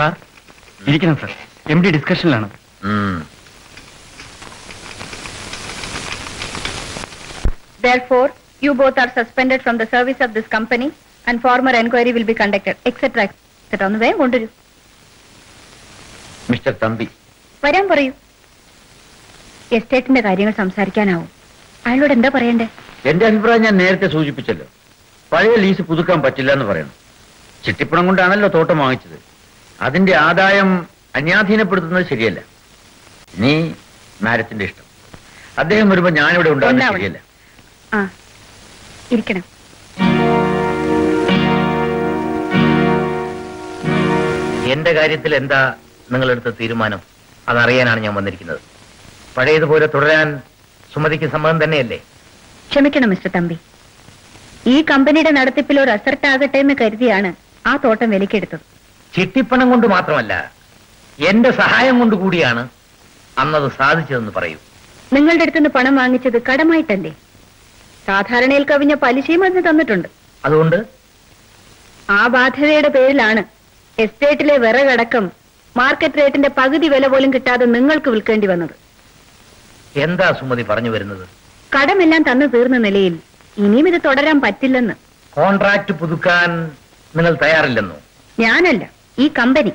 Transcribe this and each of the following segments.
Sir ഇരിക്കണം sir. MD ഡിസ്കഷനിലാണ്. Therefore, you both are suspended from the service of this company and formal enquiry will be conducted, etc. etc. ഒന്ന് വേഗം കൊണ്ടുവരൂ. Mister Thampi വരാൻ പറയൂ. എസ്റ്റേറ്റിന്റെ കാര്യങ്ങൾ സംസാരിക്കാനാവും. അയാളോട് എന്താ പറയണ്ടേ? എന്റെ അഭിപ്രായം ഞാൻ നേരത്തെ സൂചിപ്പിച്ചല്ലോ. പഴയ ലീസ് പുതുക്കാൻ പറ്റില്ല എന്ന് പറയണം. ചിട്ടിപ്പണം കൊണ്ടാണല്ലോ തോട്ടം വാങ്ങിച്ചത്. അതിന്റെ ആദായം അന്യാധീനപ്പെടുത്തുന്നത് ശരിയല്ല. നീ മാഡത്തിന്റെ ഇഷ്ടം. അദ്ദേഹം വരുമ്പോ ഞാനിവിടെ ഉണ്ടാകുന്നത് ശരിയല്ല. ആ ഇരിക്കണം. എന്റെ കാര്യത്തിൽ എന്താ നിങ്ങളെടുത്ത തീരുമാനം? അതറിയാനാണ് ഞാൻ വന്നിരിക്കുന്നത്. പഴയതുപോലെ തുടരാൻ സുമതിക്ക് സമ്മതം തന്നെയല്ലേ? ക്ഷമിക്കണം മിസ്റ്റർ തമ്പി. ഈ കമ്പനിയുടെ നടത്തിപ്പിൽ ഒരു അസർട്ടാകട്ടെ എന്ന് കരുതിയാണ് ആ തോട്ടം വിലക്കെടുത്തത്. ചിട്ടിപ്പണം കൊണ്ട് മാത്രമല്ല, എന്റെ സഹായം കൊണ്ട് കൂടിയാണ് അന്നത് സാധിച്ചതെന്ന് പറയൂ. നിങ്ങളുടെ അടുത്തുനിന്ന് പണം വാങ്ങിച്ചത് കടമായിട്ടല്ലേ? സാധാരണയിൽ കവിഞ്ഞ പലിശയും അതിന് തന്നിട്ടുണ്ട്. അതുകൊണ്ട് ആ ബാധ്യതയുടെ പേരിലാണ് എസ്റ്റേറ്റിലെ വിറകടക്കം മാർക്കറ്റ് റേറ്റിന്റെ പകുതി വില പോലും കിട്ടാതെ നിങ്ങൾക്ക് വിൽക്കേണ്ടി വന്നത്. എന്താ സുമതി പറഞ്ഞു വരുന്നത്? കടമെല്ലാം തന്നു തീർന്ന നിലയിൽ ഇനിയും ഇത് തുടരാൻ പറ്റില്ലെന്ന്. കോൺട്രാക്ട് പുതുക്കാൻ നിങ്ങൾ തയ്യാറില്ലെന്നോ? ഞാനല്ല, ഈ കമ്പനി.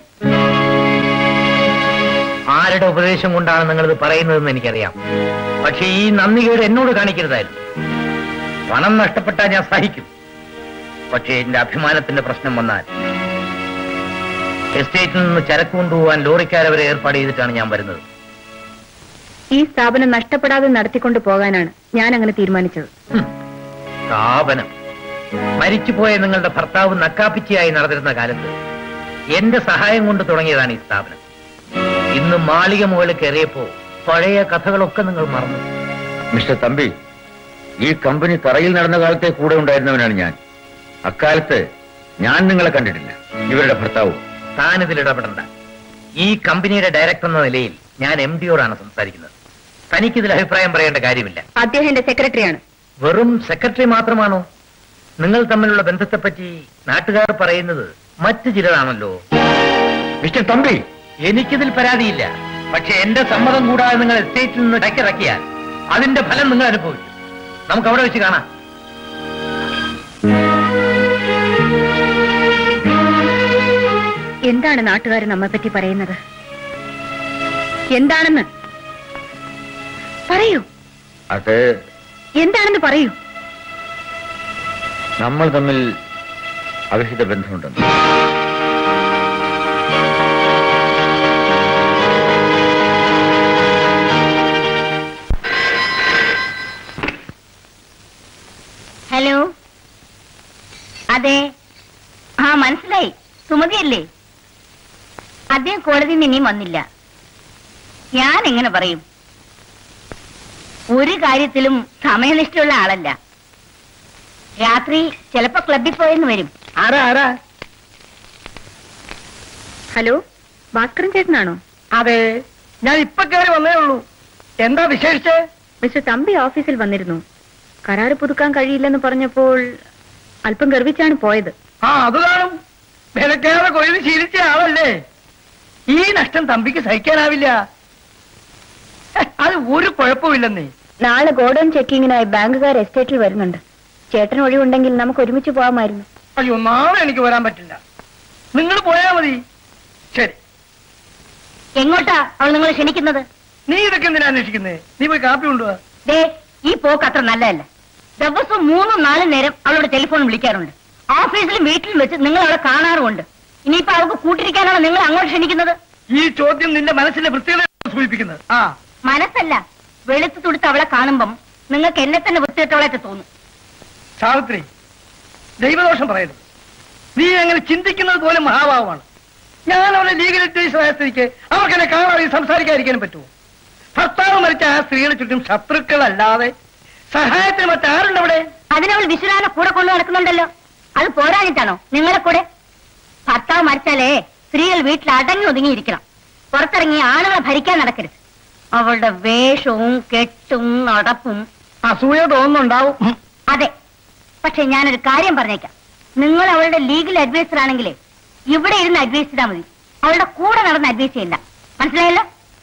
ആരുടെ ഉപദേശം കൊണ്ടാണ് നിങ്ങളിത് പറയുന്നതെന്ന് എനിക്കറിയാം. പക്ഷെ ഈ നന്ദികേട് എന്നോട് കാണിക്കരുതായിരുന്നു. പണം നഷ്ടപ്പെട്ടാൽ ഞാൻ സഹിക്കും. പക്ഷേ എന്റെ അഭിമാനത്തിന്റെ പ്രശ്നം വന്നാൽ എസ്റ്റേറ്റിൽ നിന്ന് ചരക്ക് കൊണ്ടുപോകാൻ ലോറിക്കാരവരെ ഏർപ്പാട് ചെയ്തിട്ടാണ് ഞാൻ വരുന്നത്. ഈ സ്ഥാപനം നഷ്ടപ്പെടാതെ നടത്തിക്കൊണ്ടു പോകാനാണ് ഞാൻ അങ്ങനെ തീരുമാനിച്ചത്. സ്ഥാപനം മരിച്ചുപോയ നിങ്ങളുടെ ഭർത്താവ് നക്കാപ്പിച്ചയായി നടന്നിരുന്ന കാലത്ത് എന്റെ സഹായം കൊണ്ട് തുടങ്ങിയതാണ് ഈ സ്ഥാപനം. ഇന്ന് മാളിക മുകളിൽ കയറിയപ്പോ പഴയ കഥകളൊക്കെ നിങ്ങൾ മറന്നു. മിസ്റ്റർ തമ്പി, ഈ കമ്പനി തറയിൽ നടന്ന കാലത്തെ കൂടെ ഉണ്ടായിരുന്നവനാണ് ഞാൻ. അക്കാലത്ത് ഞാൻ നിങ്ങളെ കണ്ടിട്ടില്ല, ഇവരുടെ ഭർത്താവും. താനിതിൽ ഇടപെടണ്ട. ഈ കമ്പനിയുടെ ഡയറക്ടർ എന്ന നിലയിൽ ഞാൻ MD-യോടാണ് സംസാരിക്കുന്നത്. തനിക്കിതിൽ അഭിപ്രായം പറയേണ്ട കാര്യമില്ല. അദ്ദേഹം എന്റെ സെക്രട്ടറിയാണ്. വെറും സെക്രട്ടറി മാത്രമാണോ? നിങ്ങൾ തമ്മിലുള്ള ബന്ധത്തെപ്പറ്റി നാട്ടുകാർ പറയുന്നത് മറ്റു ചിലതാണല്ലോ. മിസ്റ്റർ തമ്പി, എനിക്കിതിൽ പരാതിയില്ല. പക്ഷെ എന്റെ സമ്മതം കൂടാതെ നിങ്ങൾ എസ്റ്റേറ്റിൽ നിന്ന് ഇടയ്ക്കിറക്കിയാൽ അതിന്റെ ഫലം നിങ്ങൾ അനുഭവിക്കും. നമുക്ക് അവിടെ വെച്ച് കാണാം. എന്താണ് നാട്ടുകാർ നമ്മെ പറ്റി പറയുന്നത്? എന്താണെന്ന് പറയൂ. അത് എന്താണെന്ന് പറയൂ. നമ്മൾ തമ്മിൽ അവിഹിത ബന്ധമുണ്ടെന്ന്. ഹലോ, അതെ, ആ മനസ്സിലായി, സുമതിയല്ലേ? അദ്ദേഹം കോടതിയിൽ നിന്ന് ഇനിയും വന്നില്ല. ഞാൻ എങ്ങനെ പറയും? ഒരു കാര്യത്തിലും സമയനിഷ്ഠയുള്ള ആളല്ല. രാത്രി ചിലപ്പോ ക്ലബിൽ പോയെന്ന് വരും. ആരാ? ഹലോ, ഭാസ്കരൻ ചേട്ടനാണോ? അതെ, ഞാൻ ഇപ്പൊ കയറി വന്നേ ഉള്ളൂ. എന്താ വിശേഷിച്ച്? മിസ്റ്റർ തമ്പി ഓഫീസിൽ വന്നിരുന്നു. കരാറ് പുതുക്കാൻ കഴിയില്ലെന്ന് പറഞ്ഞപ്പോൾ അല്പം ഗർവിച്ചാണ് പോയത്. ആ, അത് കാണും. വിലക്കേറെ കൊയ്ത് ശീലിച്ച ആളല്ലേ. ഈ നഷ്ടം തമ്പിക്ക് സഹിക്കാനാവില്ല. അത് ഒരു കുഴപ്പമില്ലെന്നേ. നാളെ ഗോഡൌൺ ചെക്കിങ്ങിനായി ബാങ്കുകാർ എസ്റ്റേറ്റിൽ വരുന്നുണ്ട്. ചേട്ടൻ ഒഴിവുണ്ടെങ്കിൽ നമുക്ക് ഒരുമിച്ച് പോകാമായിരുന്നു. അയ്യോ, നാളെ എനിക്ക് വരാൻ പറ്റില്ല. നിങ്ങൾ പോയാ മതി. ശരി. എങ്ങോട്ടാ അവൾ നിങ്ങളെ ക്ഷണിക്കുന്നത്? നീ ഇതൊക്കെ എന്തിനാ അന്വേഷിക്കുന്നേ? നീ പോയി കാപ്പി കൊണ്ടുപോവാ. ദേ, ഈ പോക്ക് അത്ര നല്ലതല്ല. ദിവസം 3-4 നേരം അവളോട് ടെലിഫോൺ വിളിക്കാറുണ്ട്. ഓഫീസിലും വീട്ടിലും വെച്ച് നിങ്ങൾ അവളെ കാണാറുമുണ്ട്. ഇനിയിപ്പോ അവൾക്ക് കൂട്ടിരിക്കാനാണ് നിങ്ങൾ അങ്ങോട്ട് ക്ഷണിക്കുന്നത്? ഈ ചോദ്യം നിന്റെ മനസ്സിലെ വൃത്തികേട് സൂചിപ്പിക്കുന്നത്. ആ, മനസ്സല്ല, വെളുത്തു തുടുത്ത് അവളെ കാണുമ്പം നിങ്ങൾക്ക് എന്നെ തന്നെ വൃത്തികെട്ടവളായിട്ട് തോന്നും. സാവിത്രി, ദൈവദോഷം പറയരുത്. നീ അങ്ങനെ ചിന്തിക്കുന്നത് പോലെ മഹാഭാവമാണ്. ഞാൻ അവളെ ലീഗൽ അഡ്വൈസർ ആയ സ്ഥിതിക്ക് അവർക്ക് എന്നെ കാണാതെ സംസാരിക്കാതിരിക്കാനും പറ്റുമോ? ഭർത്താവ് മരിച്ച ആ സ്ത്രീകളെ ചുറ്റും ശത്രുക്കളല്ലാതെ സഹായത്തിന് മറ്റാരുണ്ട് അവിടെ? അതിനവൾ വിശ്വനാഥനെ കൂടെ കൊണ്ടു നടക്കുന്നുണ്ടല്ലോ. അത് പോരാഞ്ഞിട്ടാണോ നിങ്ങളെ കൂടെ? ഭർത്താവ് മരിച്ചാലേ സ്ത്രീകൾ വീട്ടിൽ അടങ്ങി ഒതുങ്ങിയിരിക്കണം. പുറത്തിറങ്ങി ആളുകളെ ഭരിക്കാൻ നടക്കരുത്. അവളുടെ വേഷവും കെട്ടും നടപ്പും അസൂയ തോന്നുന്നുണ്ടാവും. അതെ, പക്ഷെ ഞാനൊരു കാര്യം പറഞ്ഞേക്കാം. നിങ്ങൾ അവളുടെ ലീഗൽ അഡ്വൈസർ ആണെങ്കിലേ ഇവിടെ ഇരുന്ന് അഡ്വൈസ് ചെയ്താൽ മതി. അവളുടെ കൂടെ നടന്ന് അഡ്വൈസ് ചെയ്യില്ല. മനസ്സിലായല്ലോ?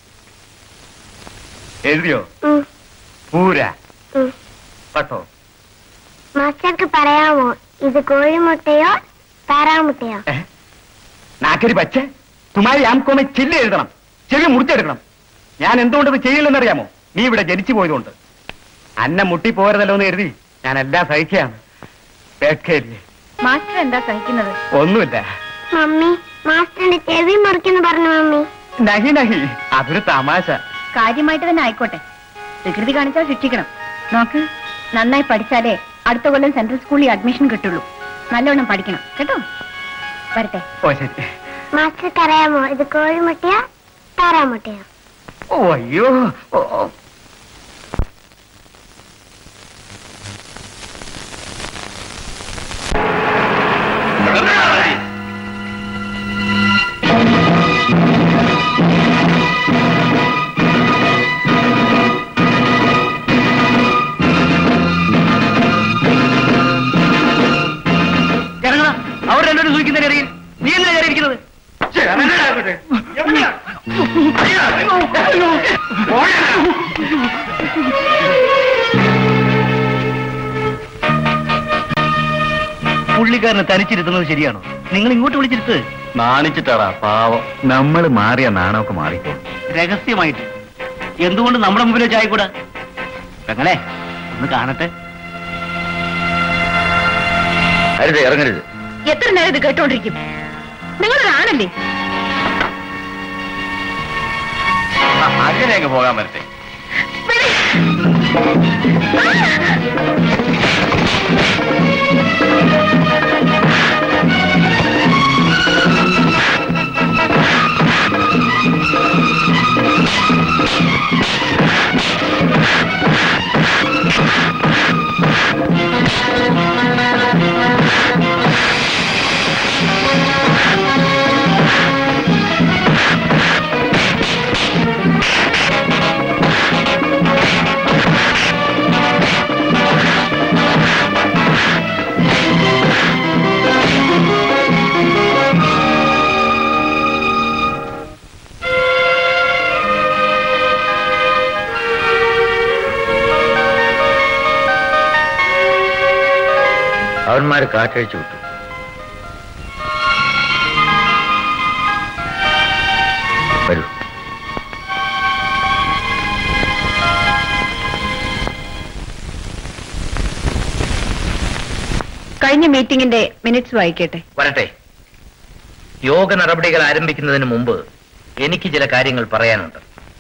എഴുതിയോ? പൂര പട്ടോ? മാസ്റ്റർക്ക് പറയാമോ ഇത് കോഴിമുട്ടയോ താറാമുട്ടയോ? നാക്കരി പച്ച തുമാരി ആംകോമെ ചില്ല എഴുതണം, ചെവി മുറിച്ചെടുക്കണം. ഞാൻ എന്തുകൊണ്ട് ഇത് ചെയ്യില്ലെന്നറിയാമോ? നീ ഇവിടെ ജനിച്ചു പോയതുകൊണ്ട്. അന്നെ മുട്ടി പോരുതല്ലോ എന്ന് കരുതി ഞാൻ എല്ലാം സഹിക്കുകയാണ്. മാസ്റ്റർ എന്താ സഹിക്കുന്നത്? ഒന്നുമില്ല. മമ്മി മാസ്റ്ററിന്റെ ചെവി മുറിക്കുന്നു പറഞ്ഞു മമ്മി. നഹി നഹി, അതൊരു തമാശ. കാര്യമായിട്ട് തന്നെ ആയിക്കോട്ടെ. വികൃതി കാണിച്ചാൽ ശിക്ഷിക്കണം. നോക്ക്, നന്നായി പഠിച്ചാലേ അടുത്ത കൊല്ലം സെൻട്രൽ സ്കൂളിൽ അഡ്മിഷൻ കിട്ടുള്ളൂ. നല്ലോണം പഠിക്കണം കേട്ടോ. വരട്ടെ. ഓ ശരി. മാസ്റ്റർക്ക് അറിയാമോ ഇത് കോഴിമുട്ടയോ താറാമുട്ടയോ? ഓ അയ്യോ. ഓ അവർ രണ്ടുപേരും സൂചിക്കുന്നതിനിടയിൽ നീ എന്തിനാ കയറിയിരിക്കുന്നത്? പുള്ളിക്കാരനെ തനിച്ചിരുത്തുന്നത് ശരിയാണോ? നിങ്ങൾ ഇങ്ങോട്ട് വിളിച്ചിരുത്ത്. നാണിച്ചിട്ടാടാ പാവം. നമ്മൾ മാറിയ നാണമൊക്കെ മാറിക്കോളും. രഹസ്യമായിട്ട് എന്തുകൊണ്ട് നമ്മുടെ മുമ്പിൽ വെച്ചായിക്കൂടാ? പെങ്ങളെ ഒന്ന് കാണട്ടെ. അരുത്, ഇറങ്ങരുത്. എത്ര നേരം ഇത് കേട്ടോണ്ടിരിക്കും? നിങ്ങളൊരാണല്ലേ? അങ്ങനെ അങ്ങ് പോകാൻ വരട്ടെ. അവന്മാര് കാറ്റഴിച്ചു വിട്ടു. വരൂ. കഴിഞ്ഞ മീറ്റിംഗിന്റെ മിനിറ്റ്സ് വായിക്കട്ടെ. വരട്ടെ. യോഗ നടപടികൾ ആരംഭിക്കുന്നതിന് മുമ്പ് എനിക്ക് ചില കാര്യങ്ങൾ പറയാനുണ്ട്.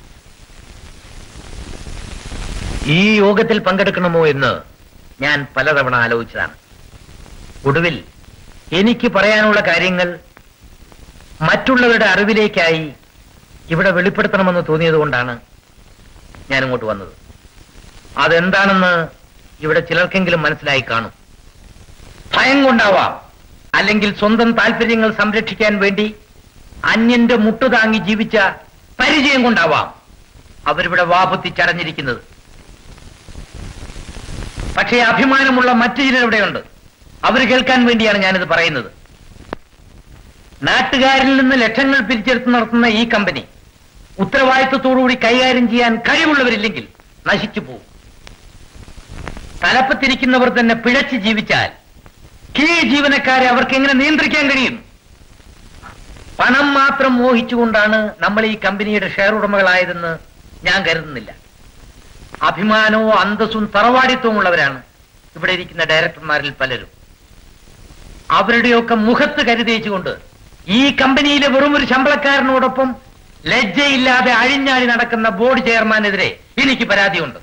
ഈ യോഗത്തിൽ പങ്കെടുക്കണമോ എന്ന് ഞാൻ പലതവണ ആലോചിച്ചതാണ്. ഒടുവിൽ എനിക്ക് പറയാനുള്ള കാര്യങ്ങൾ മറ്റുള്ളവരുടെ അറിവിലേക്കായി ഇവിടെ വെളിപ്പെടുത്തണമെന്ന് തോന്നിയതുകൊണ്ടാണ് ഞാൻ ഇങ്ങോട്ട് വന്നത്. അതെന്താണെന്ന് ഇവിടെ ചിലർക്കെങ്കിലും മനസ്സിലായി കാണും. ഭയം കൊണ്ടാവാം, അല്ലെങ്കിൽ സ്വന്തം താല്പര്യങ്ങൾ സംരക്ഷിക്കാൻ വേണ്ടി അന്യന്റെ മുട്ടുതാങ്ങി ജീവിച്ച പരിചയം കൊണ്ടാവാം അവരിവിടെ വാപത്തിച്ചടഞ്ഞിരിക്കുന്നത്. പക്ഷേ അഭിമാനമുള്ള മറ്റു ചിലരിവിടെയുണ്ട്. അവർ കേൾക്കാൻ വേണ്ടിയാണ് ഞാനിത് പറയുന്നത്. നാട്ടുകാരിൽ നിന്ന് ലക്ഷങ്ങൾ പിരിച്ചെടുത്ത് നടത്തുന്ന ഈ കമ്പനി ഉത്തരവാദിത്വത്തോടുകൂടി കൈകാര്യം ചെയ്യാൻ കഴിവുള്ളവരില്ലെങ്കിൽ നശിച്ചു പോകും. തലപ്പത്തിരിക്കുന്നവർ തന്നെ പിഴച്ച് ജീവിച്ചാൽ കീഴ് ജീവനക്കാരെ അവർക്ക് എങ്ങനെ നിയന്ത്രിക്കാൻ കഴിയും? പണം മാത്രം മോഹിച്ചുകൊണ്ടാണ് നമ്മൾ ഈ കമ്പനിയുടെ ഷെയർ ഉടമകളായതെന്ന് ഞാൻ കരുതുന്നില്ല. അഭിമാനവും അന്തസ്സും തറവാടിത്വവും ഉള്ളവരാണ് ഇവിടെ ഇരിക്കുന്ന ഡയറക്ടർമാരിൽ പലരും. അവരുടെയൊക്കെ മുഖത്ത് കരുതേച്ചുകൊണ്ട് ഈ കമ്പനിയിലെ വെറും ഒരു ശമ്പളക്കാരനോടൊപ്പം ലജ്ജയില്ലാതെ അഴിഞ്ഞാടി നടക്കുന്ന ബോർഡ് ചെയർമാനെതിരെ എനിക്ക് പരാതിയുണ്ട്.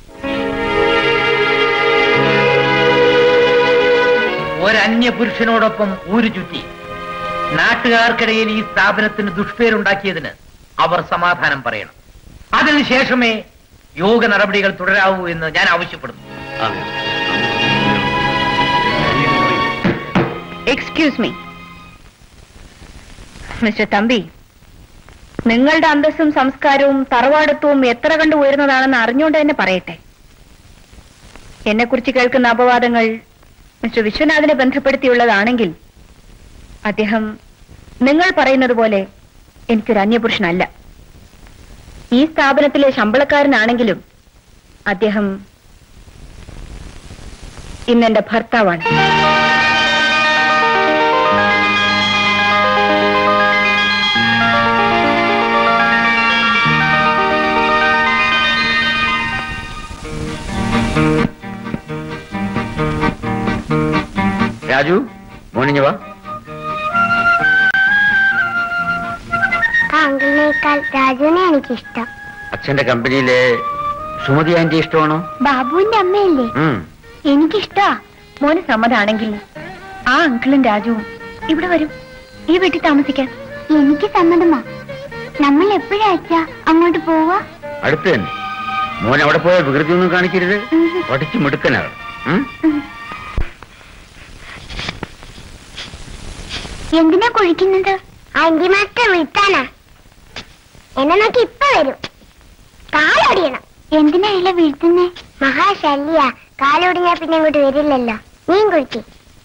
ഒരന്യ പുരുഷനോടൊപ്പം ഊരു ചുറ്റി നാട്ടുകാർക്കിടയിൽ ഈ സ്ഥാപനത്തിന് ദുഷ്പേരുണ്ടാക്കിയതിന് അവർ സമാധാനം പറയണം. അതിനുശേഷമേ യോഗ നടപടികൾ തുടരാവൂ എന്ന് ഞാൻ ആവശ്യപ്പെടുന്നു. എക്സ്ക്യൂസ് മീ മിസ്റ്റർ തമ്പി, നിങ്ങളുടെ അന്തസ്സും സംസ്കാരവും തറവാടത്വവും എത്ര കണ്ട് ഉയർന്നതാണെന്ന് അറിഞ്ഞുകൊണ്ട് തന്നെ പറയട്ടെ. എന്നെക്കുറിച്ച് കേൾക്കുന്ന അപവാദങ്ങൾ മിസ്റ്റർ വിശ്വനാഥിനെ ബന്ധപ്പെടുത്തിയുള്ളതാണെങ്കിൽ അദ്ദേഹം നിങ്ങൾ പറയുന്നത് പോലെ എനിക്കൊരു അന്യപുരുഷനല്ല. ഈ സ്ഥാപനത്തിലെ ശമ്പളക്കാരനാണെങ്കിലും അദ്ദേഹം ഇന്നെന്റെ ഭർത്താവാണ്. രാജു, മോർണിംഗ് വാ. അങ്കിളിനേക്കാൾ രാജുവിനെ എനിക്കിഷ്ടം. അച്ഛന്റെ കമ്പനിയിലെ സുമതി ആന്റി ഇഷ്ടമാണോ? ബാബുവിന്റെ അമ്മയല്ലേ? എനിക്കിഷ്ടാ. മോന് സമ്മതാണെങ്കിൽ ആ അങ്കിളും രാജുവും ഇവിടെ വരും, ഈ വീട്ടിൽ താമസിക്കാൻ. എനിക്ക് സമ്മതമാ. നമ്മൾ എപ്പോഴാ അച്ഛാ അങ്ങോട്ട് പോവാ? അടുത്ത് തന്നെ. മോൻ അവിടെ പോയ വികൃതി ഒന്നും കാണിക്കരുത്. പഠിച്ചു മിടുക്കനാണ്. എന്തിനാ കുഴിക്കുന്നത്? Anti master വിളിക്കാനാ. എന്നെ നോക്കി ഇപ്പൊ വരും. കാലൊടിയണം. എന്തിനാ ഇല വീഴ്ത്തുന്നേ? മഹാശല്യ. കാലൊടിഞ്ഞാ പിന്നെ ഇങ്ങോട്ട് വരില്ലല്ലോ. നീൻ കുഴിക്ക്.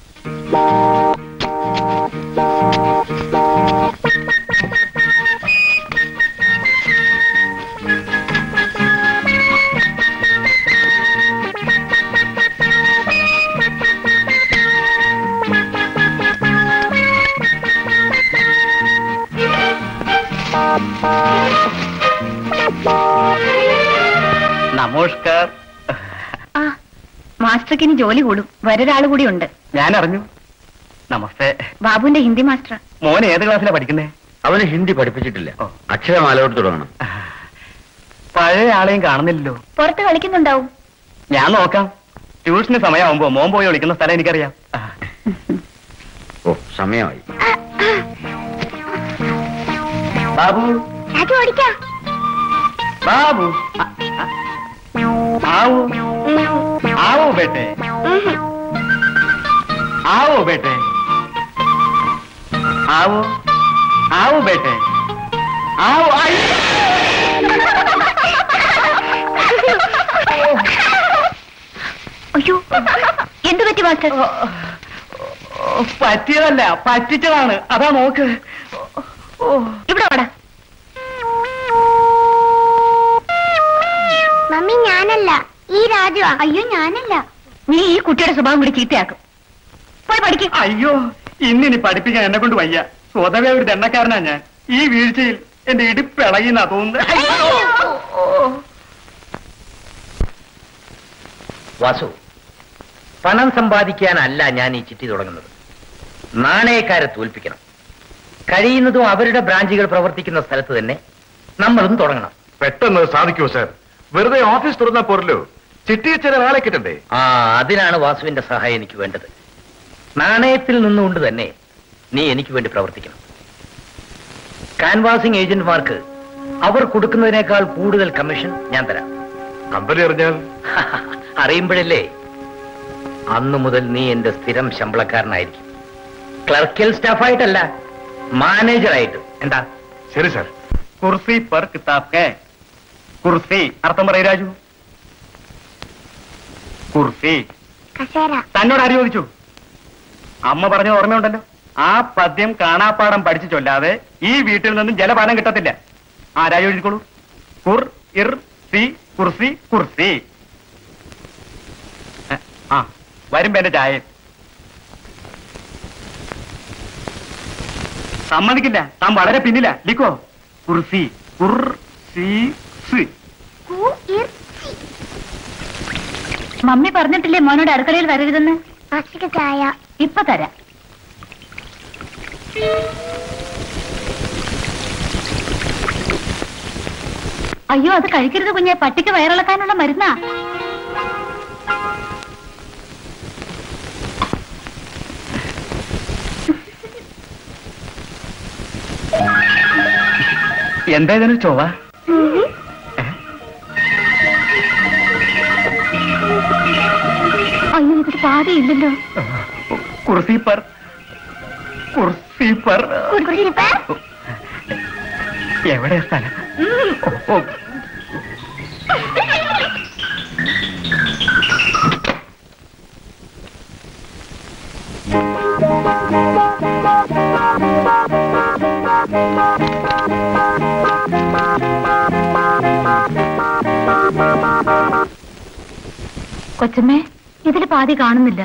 നമസ്കാർ. ആ മാസ്റ്റർക്ക് ഇനി ജോലി കൂടും. വേറൊരാള് കൂടി ഉണ്ട്. ഞാൻ അറിഞ്ഞു. നമസ്തേ. ബാബുവിന്റെ ഹിന്ദി മാസ്റ്റർ. മോൻ ഏത് ക്ലാസ്സിലാ പഠിക്കുന്നേ? അവന് ഹിന്ദി പഠിപ്പിച്ചിട്ടില്ല. അക്ഷരമാലയോട് തുടങ്ങണം. പഴയ ആളെയും കാണുന്നില്ലല്ലോ. പുറത്ത് കളിക്കുന്നുണ്ടാവും. ഞാൻ നോക്കാം. ട്യൂഷന് സമയമാകുമ്പോ മോൻ പോയി വിളിക്കുന്ന സ്ഥലം എനിക്കറിയാം. ഓ, സമയമായി. ബാബു, ഓടിക്കാം. ബാബു, आओ आओ बेटे, आओ बेटे, आओ आओ बेटे, आओ. അയ്യോ, എന്ത് പറ്റി മാസ്റ്റർ? പറ്റിയതല്ല, പറ്റിച്ചതാണ്. അതാ നോക്ക്. ഇവിടെ വാടാ. മമ്മി ഞാനല്ല, ഈ രാജു. അയ്യോ ഞാനല്ല. നീ ഈ കുട്ടിയുടെ സ്വഭാവം കൂടി ചീത്തയാക്കും. പോയി പഠിക്കും. അയ്യോ, ഇന്നിനി പഠിപ്പിക്കാൻ എന്നെ കൊണ്ട് വയ്യ. സ്വതവേ ഒരു ദണ്ണക്കാരനാ ഞാൻ. ഈ വീഴ്ചയിൽ എന്റെ ഇടുപ്പിളകിന്നാ തോന്നുന്നത്. വാസു, പണം സമ്പാദിക്കാനല്ല ഞാൻ ഈ ചിട്ടി തുടങ്ങുന്നത്. നാണയക്കാരെ തോൽപ്പിക്കണം. കഴിയുന്നതും അവരുടെ ബ്രാഞ്ചുകൾ പ്രവർത്തിക്കുന്ന സ്ഥലത്ത് തന്നെ നമ്മളും തുടങ്ങണം. പെട്ടെന്ന് സാധിക്കുമോ സാർ? വെറുതെ ഓഫീസ് തുറന്നാ പോരല്ലോ, ചിട്ടിയെ ചില ആളെ കിട്ടണ്ടേ? അതിനാണ് വാസുവിന്റെ സഹായം എനിക്ക് വേണ്ടത്. നാണയത്തിൽ നിന്നുകൊണ്ട് തന്നെ നീ എനിക്ക് വേണ്ടി പ്രവർത്തിക്കണം. കാൻവാസിംഗ് ഏജന്റുമാർക്ക് അവർ കൊടുക്കുന്നതിനേക്കാൾ കൂടുതൽ കമ്മീഷൻ ഞാൻ തരാം. കമ്പനി അറിഞ്ഞാൽ? അറിയുമ്പോഴല്ലേ. അന്നു മുതൽ നീ എന്റെ സ്ഥിരം ശമ്പളക്കാരനായിരിക്കും. ക്ലർക്കൽ സ്റ്റാഫായിട്ടല്ല, മാനേജറായിട്ട്. എന്താ? ശരി സാർ. കുർസി പർ കിതാബ് കെ. കുർസി അർത്ഥം പറയൂ രാജു. കുർസി. തന്നോട് ആര് ചോദിച്ചു? അമ്മ പറഞ്ഞ ഓർമ്മയുണ്ടല്ലോ. ആ പദ്യം കാണാപ്പാടം പഠിച്ചു ചൊല്ലാതെ ഈ വീട്ടിൽ നിന്നും ജലപാനം കിട്ടത്തില്ല. ആ രാജു എഴുതിക്കോളൂ. കുർ ഇർ സി കുർസി കുർസി. ആ വരുമ്പോ എന്റെ ചായ. സമ്മതിക്കില്ല, താൻ വളരെ പിന്നില്ല. ലിക്കോ. കുർസി കുർ സി സി. മമ്മി പറഞ്ഞിട്ടില്ലേ മോനോട് അടുക്കളയിൽ വരരുതെന്ന്? ചായ ഇപ്പൊ തരാം. അയ്യോ, അത് കഴിക്കരുത് കുഞ്ഞെ. പട്ടിക്ക് വയറിളക്കാനുള്ള മരുന്നാ. എന്താ ഇതിന് ചൊവ്വ? അയ്യോ, ഇതിന് പാതയില്ലല്ലോ. കുർസി പർ കുർസി പർ. എവിടെ സ്ഥലം? കൊച്ചമ്മേ, ഇതിൽ പാതി കാണുന്നില്ല.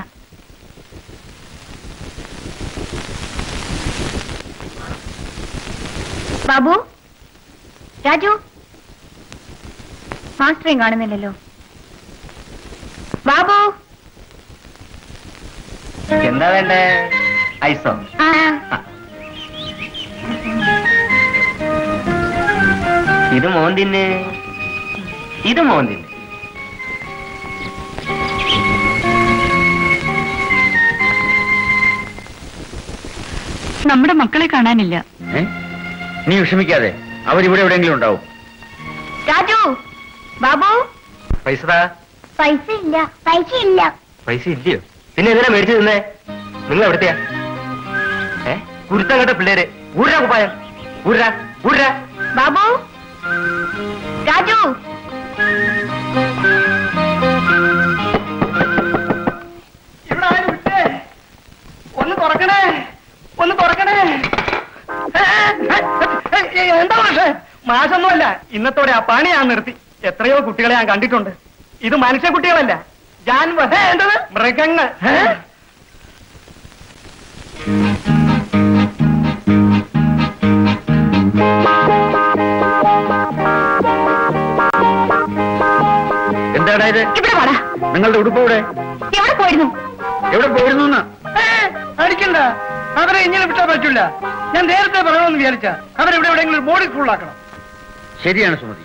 ബാബു, രാജു, മാസ്റ്ററേയും കാണുന്നില്ലല്ലോ. ബാബു, എന്താ വേണ്ടേ? ഐസോ? ഇത് മോന്തിന്, ഇത് മോന്തിന്. നമ്മുടെ മക്കളെ കാണാനില്ല. നീ വിഷമിക്കാതെ, അവരിവിടെ എവിടെയെങ്കിലും ഉണ്ടാവും. രാജു, ബാബു, പൈസ പൈസ ഇല്ല. പൈസ ഇല്ല. പൈസ ഇല്ലയോ? പിന്നെ എന്തിനാ മേടിച്ചു തിന്നേ? നിങ്ങൾ എവിടത്തെയാ? കുരുത്തം കേട്ട പിള്ളേര്. ഊരാ കുപ്പായം, ഊരാ ഊരാ. ബാബു, രാജു, ഇവിടെ ആരും വിട്ടേ. ഒന്ന് തുറക്കണേ, ഒന്ന് തുറക്കണേ. എന്താ മാഷേ? മാഷൊന്നുമല്ല, ഇന്നത്തോടെ ആ പണി ഞാൻ നിർത്തി. എത്രയോ കുട്ടികളെ ഞാൻ കണ്ടിട്ടുണ്ട്. ഇത് മനുഷ്യ കുട്ടികളല്ല, എന്തത് മൃഗങ്ങൾ. എന്താടാ ഇത്? ഇവിടെ വാടാ. നിങ്ങളുടെ ഉടുപ്പ് എവിടെ? എവിടെ പോയിരുന്നു? എവിടെ പോയിരുന്നു? അടിക്കണ്ട, അവരെ ഇങ്ങനെ വിട്ടാൻ പറ്റില്ല. ഞാൻ നേരത്തെ പറയണമെന്ന് വിചാരിച്ച അവരെവിടെ എവിടെയെങ്കിലും ബോഡി സ്കൂളിലാക്കണം. ശരിയാണ് സുമതി.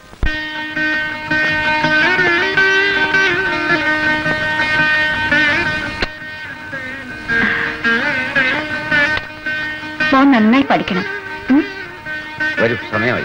മോൻ നന്നായി പഠിക്കണം. വരൂ, സമയമായി.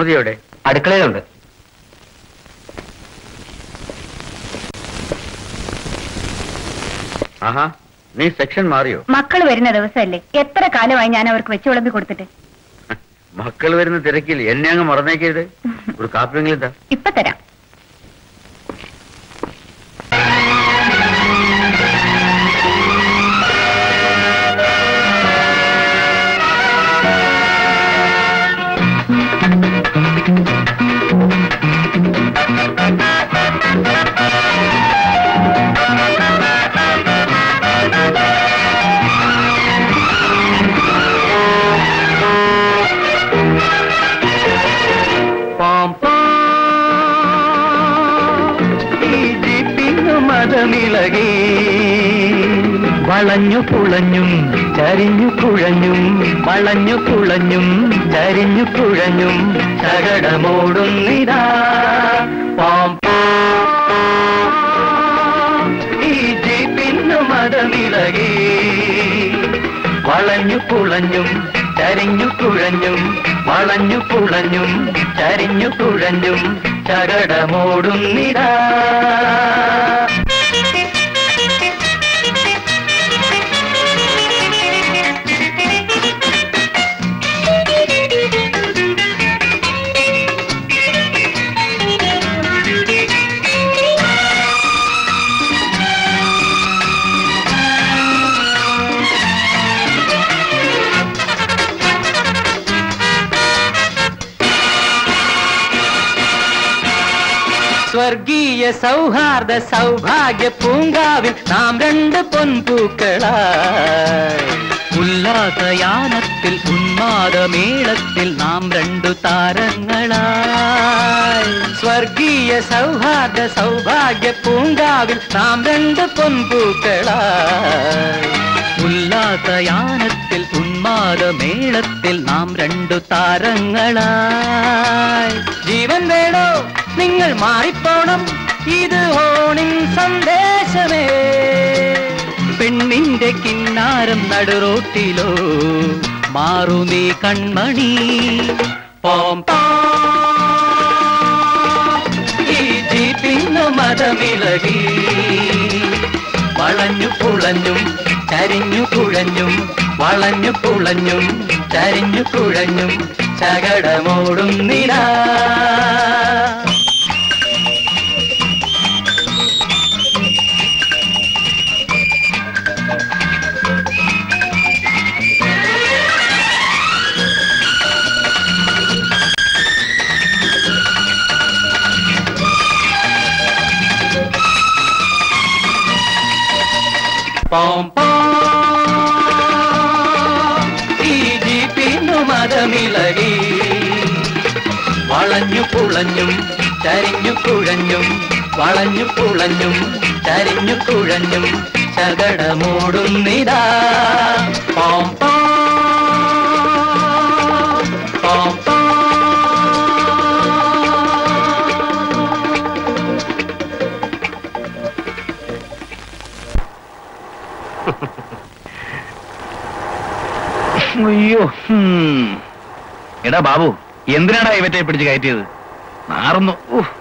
സുമതിയോടെ അടുക്കളയിലുണ്ട്. ആഹാ, നീ സെക്ഷൻ മാറിയോ? മക്കൾ വരുന്ന ദിവസമല്ലേ, എത്ര കാലമായി ഞാൻ അവർക്ക് വെച്ച് വിളമ്പി കൊടുത്തിട്ട്. മക്കൾ വരുന്ന തിരക്കിൽ എന്നെ അങ്ങ് മറന്നേക്കരുത്. ഒരു കാപ്പിയെങ്കിലും എന്താ? ഇപ്പൊ തരാം. മതമിളകി വളഞ്ഞു കുളഞ്ഞും ചരിഞ്ഞു കുഴഞ്ഞും വളഞ്ഞു കുളഞ്ഞും ചരിഞ്ഞു കുഴഞ്ഞും ശകടമോടുന്നിതാ ഈ ജീപ്പിന്നു മതമിളകി വളഞ്ഞു കുളഞ്ഞും ചരിഞ്ഞു കുഴഞ്ഞും വളഞ്ഞു കുളഞ്ഞും ചരിഞ്ഞു കുഴഞ്ഞും ശകടമോടുന്നിതാ. സ്വർഗീയ സൗഹാർദ്ദ സൗഭാഗ്യ പൂങ്കാവിൽ നാം രണ്ട് പൊൻപൂക്കളായി ഉല്ലാസയാനത്തിൽ ഉന്മാദമേളത്തിൽ നാം രണ്ടു താരങ്ങളായി. സ്വർഗീയ സൗഹാർദ്ദ സൗഭാഗ്യ പൂങ്കാവിൽ നാം രണ്ട് പൊൻപൂക്കളായി ഉല്ലാസയാനത്തിൽ ഉന്മാദമേളത്തിൽ നാം രണ്ടു താരങ്ങളായി. ജീവൻ വേണോ നിങ്ങൾ മാറിപ്പോണം, ഇത് ഹോണിൻ സന്ദേശമേ. പെണ്ണിന്റെ കിന്നാരം നടുറോട്ടിലോ മാറു നീ കൺമണി. പോം ഈ ജീപ്പിന്നു മതമിളകി വളഞ്ഞു കുളഞ്ഞും ചരിഞ്ഞു കുഴഞ്ഞും വളഞ്ഞു കുളഞ്ഞും ചരിഞ്ഞു കുഴഞ്ഞും ശകടമോടുന്നിതാ. ഈ ജീപ്പിന്നു മതമിളകി വളഞ്ഞു കുളഞ്ഞും ചരിഞ്ഞു കുഴഞ്ഞും വളഞ്ഞു കുളഞ്ഞും ചരിഞ്ഞു കുഴഞ്ഞും ശകടമോടുന്നിതാ. പോം പോം അയ്യോ, എടാ ബാബു, എന്തിനാടാ ഇവറ്റെ പിടിച്ച് കയറ്റിയത്? മാറുന്നു.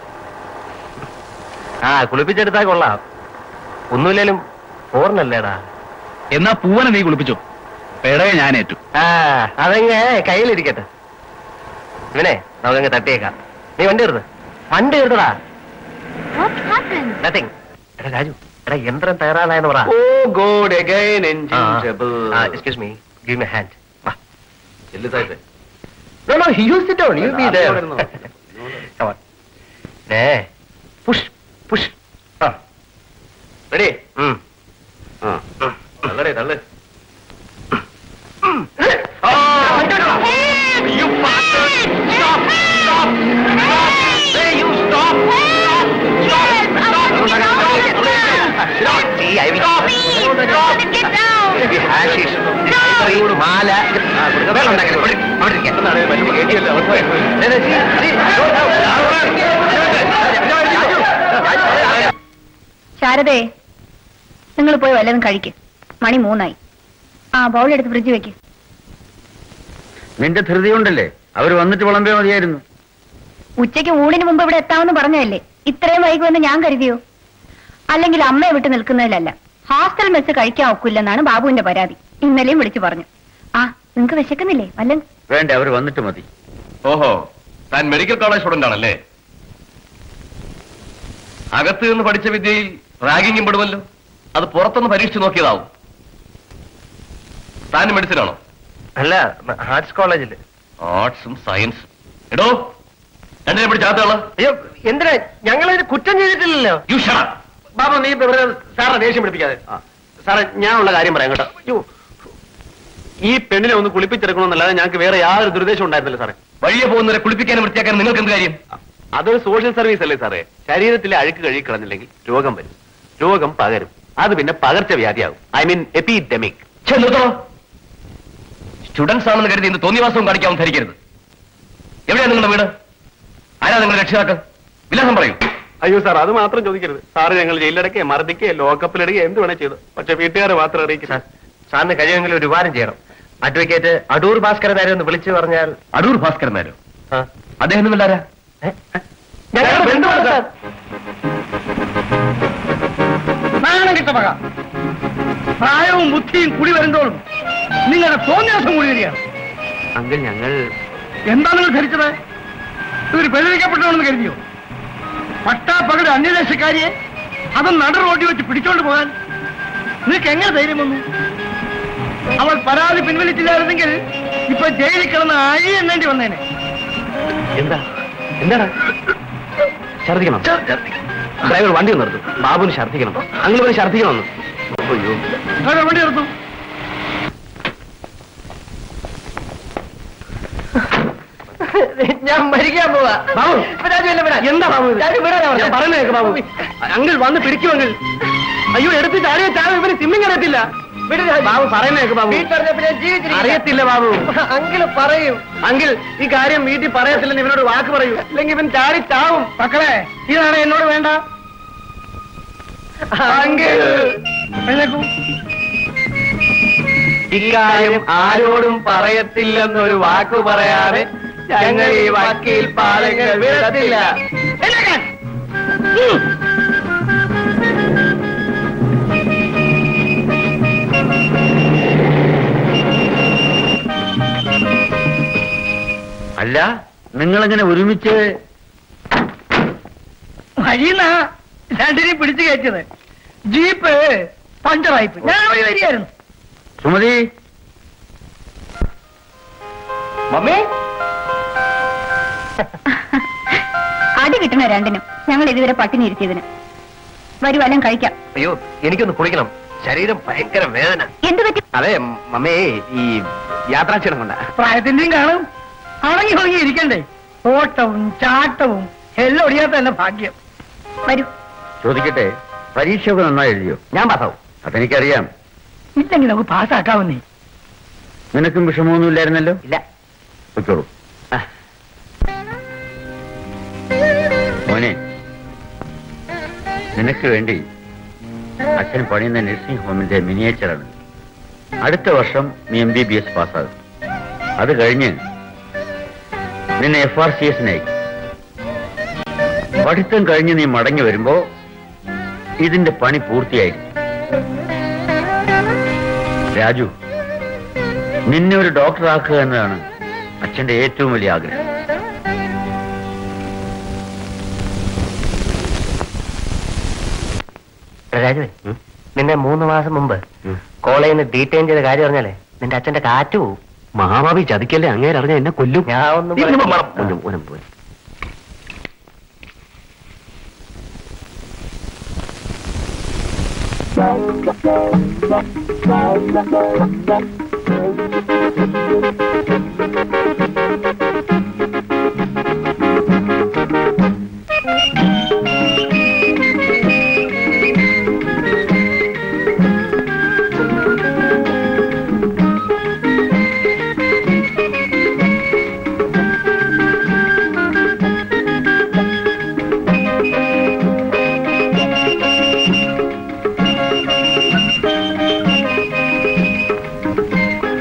ആ കുളിപ്പിച്ചെടുത്താ കൊള്ളാം. ഒന്നുമില്ലേലും ഓർമ്മല്ലേടാ. എന്നാ പൂവനെ നീ കുളിപ്പിച്ചോ, പെടയെ ഞാനേറ്റു. ആ അതെങ്ങ കയ്യിലിരിക്കട്ടെ. ഇവനെ നമുക്കങ്ങ് തട്ടിയേക്കാം. നീ വണ്ടി എടുത്ത് എടുത്തടാ. നത്തിങ്. എടാ രാജു, എടാ യന്ത്രം തയ്യാറായെന്ന് പറ. Excuse me, give me a hand. No, you sit down. You be there. Come on. Push. Ready? Dalle. You bastard! Stop! Hey, you stop! See, I will stop. Get down. Hashish. മാല ശാരദേ, നിങ്ങൾ പോയി വല്ലതും കഴിക്ക്. മണി 3 ആ ബൗളെടുത്ത് fridge വെക്ക്. നിന്റെ ധൃതി ഉണ്ടല്ലേ, അവര് വന്നിട്ട് വിളമ്പേ മതിയായിരുന്നു. ഉച്ചയ്ക്ക് ഊണിന് മുമ്പ് ഇവിടെ എത്താമെന്ന് പറഞ്ഞതല്ലേ, ഇത്രയും വൈകുമെന്ന് ഞാൻ കരുതിയോ? അല്ലെങ്കിൽ അമ്മയെ വിട്ട് നിൽക്കുന്നതിലല്ല, ഹോസ്റ്റൽ മെസ് കഴിക്കാൻ ഒക്കില്ലെന്നാണ് ബാബുവിന്റെ പരാതി. ഇന്നലെയും വിളിച്ചു പറഞ്ഞു. ആ, നിങ്ങക്ക് വിശക്കുന്നില്ലേ? വല്ല വേണ്ട, അവർ വന്നിട്ട് മതി. ഓഹോ, താൻ മെഡിക്കൽ കോളേജ് സ്റ്റുഡന്റ് ആണല്ലേ? അകത്ത് നിന്ന് പഠിച്ച വിദ്യയിൽ റാഗിങ്ങും പെടുമല്ലോ. അത് പുറത്തൊന്ന് പരീക്ഷിച്ച് നോക്കിയതാവും. താൻ മെഡിസിൻ ആണോ? അല്ല, ആർട്സ് കോളേജില്. ആർട്സും സയൻസും. എടോ, രണ്ടിനെ പിടിച്ചാത്തുള്ള. അയ്യോ, എന്തിനാ? ഞങ്ങളതിന് കുറ്റം ചെയ്തിട്ടില്ലല്ലോ. You shut up. ബാബു, നീ സാറെ ദേഷ്യം പിടിപ്പിക്കാതെ. സാറേ, ഞാനുള്ള കാര്യം പറയാം കേട്ടോ. അയ്യോ, ഈ പെണ്ണിനെ ഒന്ന് കുളിപ്പിച്ചെടുക്കണമെന്നല്ലാതെ ഞങ്ങൾക്ക് വേറെ യാതൊരു ദുരുദ്ദേശം ഉണ്ടായിരുന്നില്ല സാറേ. വഴിയെ പോകുന്നവരെ കുളിപ്പിക്കാനും വൃത്തിയാക്കാനും നിങ്ങൾക്ക് എന്ത് കാര്യം? അതൊരു സോഷ്യൽ സർവീസ് അല്ലേ സാറേ? ശരീരത്തിലെ അഴുക്ക് കഴുകി കളഞ്ഞില്ലെങ്കിൽ രോഗം വരും, രോഗം പകരും, അത് പിന്നെ പകർച്ചവ്യാധിയാകും. I mean epidemic. സ്റ്റുഡൻസ് ആണെന്ന് കരുതി ഇന്ന് തോന്നിവാസവും കാണിക്കാമെന്ന് ധരിക്കരുത്. എവിടെയാണ് നിങ്ങളുടെ വീട്? ആരാ നിങ്ങളുടെ രക്ഷിതാക്കൾ? വിലാസം പറയൂ. അയ്യോ സാർ, അത് മാത്രം ചോദിക്കരുത്. സാറ് ഞങ്ങൾ ജയിലിലടക്കുക, മർദ്ദിക്കുക, ലോക്കപ്പിലിടുക, എന്ത് വേണേ ചെയ്തു. പക്ഷെ വീട്ടുകാരെ മാത്രം അറിയിക്കുക. സാറിന് കഴിയുമെങ്കിൽ ഒരു ഉപകാരം ചെയ്യണം. അഡ്വക്കേറ്റ് അടൂർ ഭാസ്കരൻ നായരെ ഒന്ന് വിളിച്ചു പറഞ്ഞാൽ. അടൂർ ഭാസ്കരൻ നായരോ? അദ്ദേഹം നിങ്ങളാരാ? നാണം കിട്ട മക. പ്രായവും ബുദ്ധിയും കൂടി വരുന്നതോളും നിങ്ങളുടെ തോന്നിയാസം കൂടി വരികയാണ്. അങ്കിൾ, ഞങ്ങൾ എന്താ നിങ്ങൾ ധരിച്ചത്? ഇവർ ബഹിഷ്കരിക്കപ്പെട്ടവണെന്ന് കരുതിയോ? പട്ടാപ്പകൽ അന്യദേശക്കാരിയെ അതും നട റോഡിൽ വെച്ച് പിടിച്ചോണ്ട് പോകാൻ നിങ്ങൾക്ക് എങ്ങനെ ധൈര്യം വന്നു? അവൾ പരാതി പിൻവലിച്ചില്ലായിരുന്നെങ്കിൽ ഇപ്പൊ ജയിലിൽ കിടന്ന് അഴി എണ്ണേണ്ടി വന്നേനെ. എന്താണ് ഛർദിക്കണം? ഡ്രൈവർ വണ്ടി ഒന്ന് നിർത്തും. ബാബുവിന് ഛർദിക്കണം. അങ്ങനെ ഛർദിക്കണമെന്ന്. അയ്യോ, വണ്ടി നിർത്തും. ഞാൻ മരിക്കാൻ പോവാ. ബാബു, എന്താ ബാബു? പറയുന്നേക്ക് ബാബു. അങ്കിൾ വന്ന് പിടിക്കുമെങ്കിൽ. അയ്യോ, എടുത്ത് ചാടിയ ചാവ് ഇവന് സ്വിമ്മിങ് അറിയത്തില്ല. ബാബു പറയുന്നേക്ക് ബാബു. അറിയത്തില്ല ബാബു. അങ്കിൾ പറയും. അങ്കിൾ, ഈ കാര്യം വീട്ടിൽ പറയത്തില്ലെന്ന് ഇവനോട് വാക്ക് പറയൂ, അല്ലെങ്കിൽ ഇവൻ ചാടി ചാവും. മക്കളെ, ഇതാണ് എന്നോട് വേണ്ട. അങ്കിൾ, എഴുന്നേക്കൂ. ഇക്കാര്യം ആരോടും പറയത്തില്ലെന്നൊരു വാക്ക് പറയാതെ ഞങ്ങൾ ഈ വക്കീൽ പാലങ്ങൾ വിടത്തില്ല. അല്ല, നിങ്ങളെങ്ങനെ ഒരുമിച്ച്? വഴിന്നാ രണ്ടിനെയും പിടിച്ചു കയറ്റിയത്. ജീപ്പ് പഞ്ചറായിപ്പ്. ഞാൻ വഴി വരികയായിരുന്നു. സുമതി, മമ്മി, അടി കിട്ടണ രണ്ടിനും ഞങ്ങൾ ഇതുവരെ പട്ടിണി ഇരുത്തിയതിന്. വരൂ, വല്ലതും കഴിക്കാം. അയ്യോ, എനിക്കൊന്ന് കുളിക്കണം. ശരീരം ഭയങ്കര വേദന. എന്തു പറ്റി? അതെ മമ്മേ, ഈ യാത്രാക്ഷീണം കൊണ്ട. പ്രായത്തിന്റെയും കാണും. അണങ്ങി ഒതുങ്ങി ഇരിക്കണ്ടേ? ഓട്ടവും ചാട്ടവും എല്ലാം ഒടിയാത്ത തന്നെ ഭാഗ്യം. വരൂ. ചോദിക്കട്ടെ, പരീക്ഷയൊക്കെ നന്നായി എഴുതിയോ? ഞാൻ പാസ്സാവും. അതെനിക്കറിയാം. ഇല്ലെങ്കിൽ നമുക്ക് പാസ്സാക്കാവുന്നേ. നിനക്കും വിഷമമൊന്നുമില്ലായിരുന്നല്ലോ? ഇല്ല. വെച്ചോളൂ. മോനെ, നിനക്ക് വേണ്ടി അച്ഛൻ പണിയുന്ന നഴ്സിംഗ് ഹോമിന്റെ മിനിയേച്ചറാണ്. അടുത്ത വർഷം നീ MBBS പാസ്സാകും. അത് കഴിഞ്ഞ് നിന്നെ FRCS-നായി. പഠിത്തം കഴിഞ്ഞ് നീ മടങ്ങി വരുമ്പോ ഇതിന്റെ പണി പൂർത്തിയായിരിക്കും. രാജു, നിന്നെ ഒരു ഡോക്ടറാക്കുക എന്നതാണ് അച്ഛന്റെ ഏറ്റവും വലിയ ആഗ്രഹം. രാജുവേ, നിന്നെ 3 മാസം മുമ്പ് കോളേജിൽ നിന്ന് ഡീറ്റെയിൻ ചെയ്ത കാര്യം അറിഞ്ഞാലേ നിന്റെ അച്ഛന്റെ കാറ്റ് പോവും. മഹാഭാവി ചതിക്കല്ലേ, അങ്ങേര് അറിഞ്ഞ എന്നെ കൊല്ലും. ഞാൻ ഒന്നും പോയി.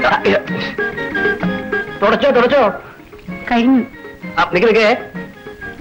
തുടച്ചോ കഴിഞ്ഞു. നിക്ക്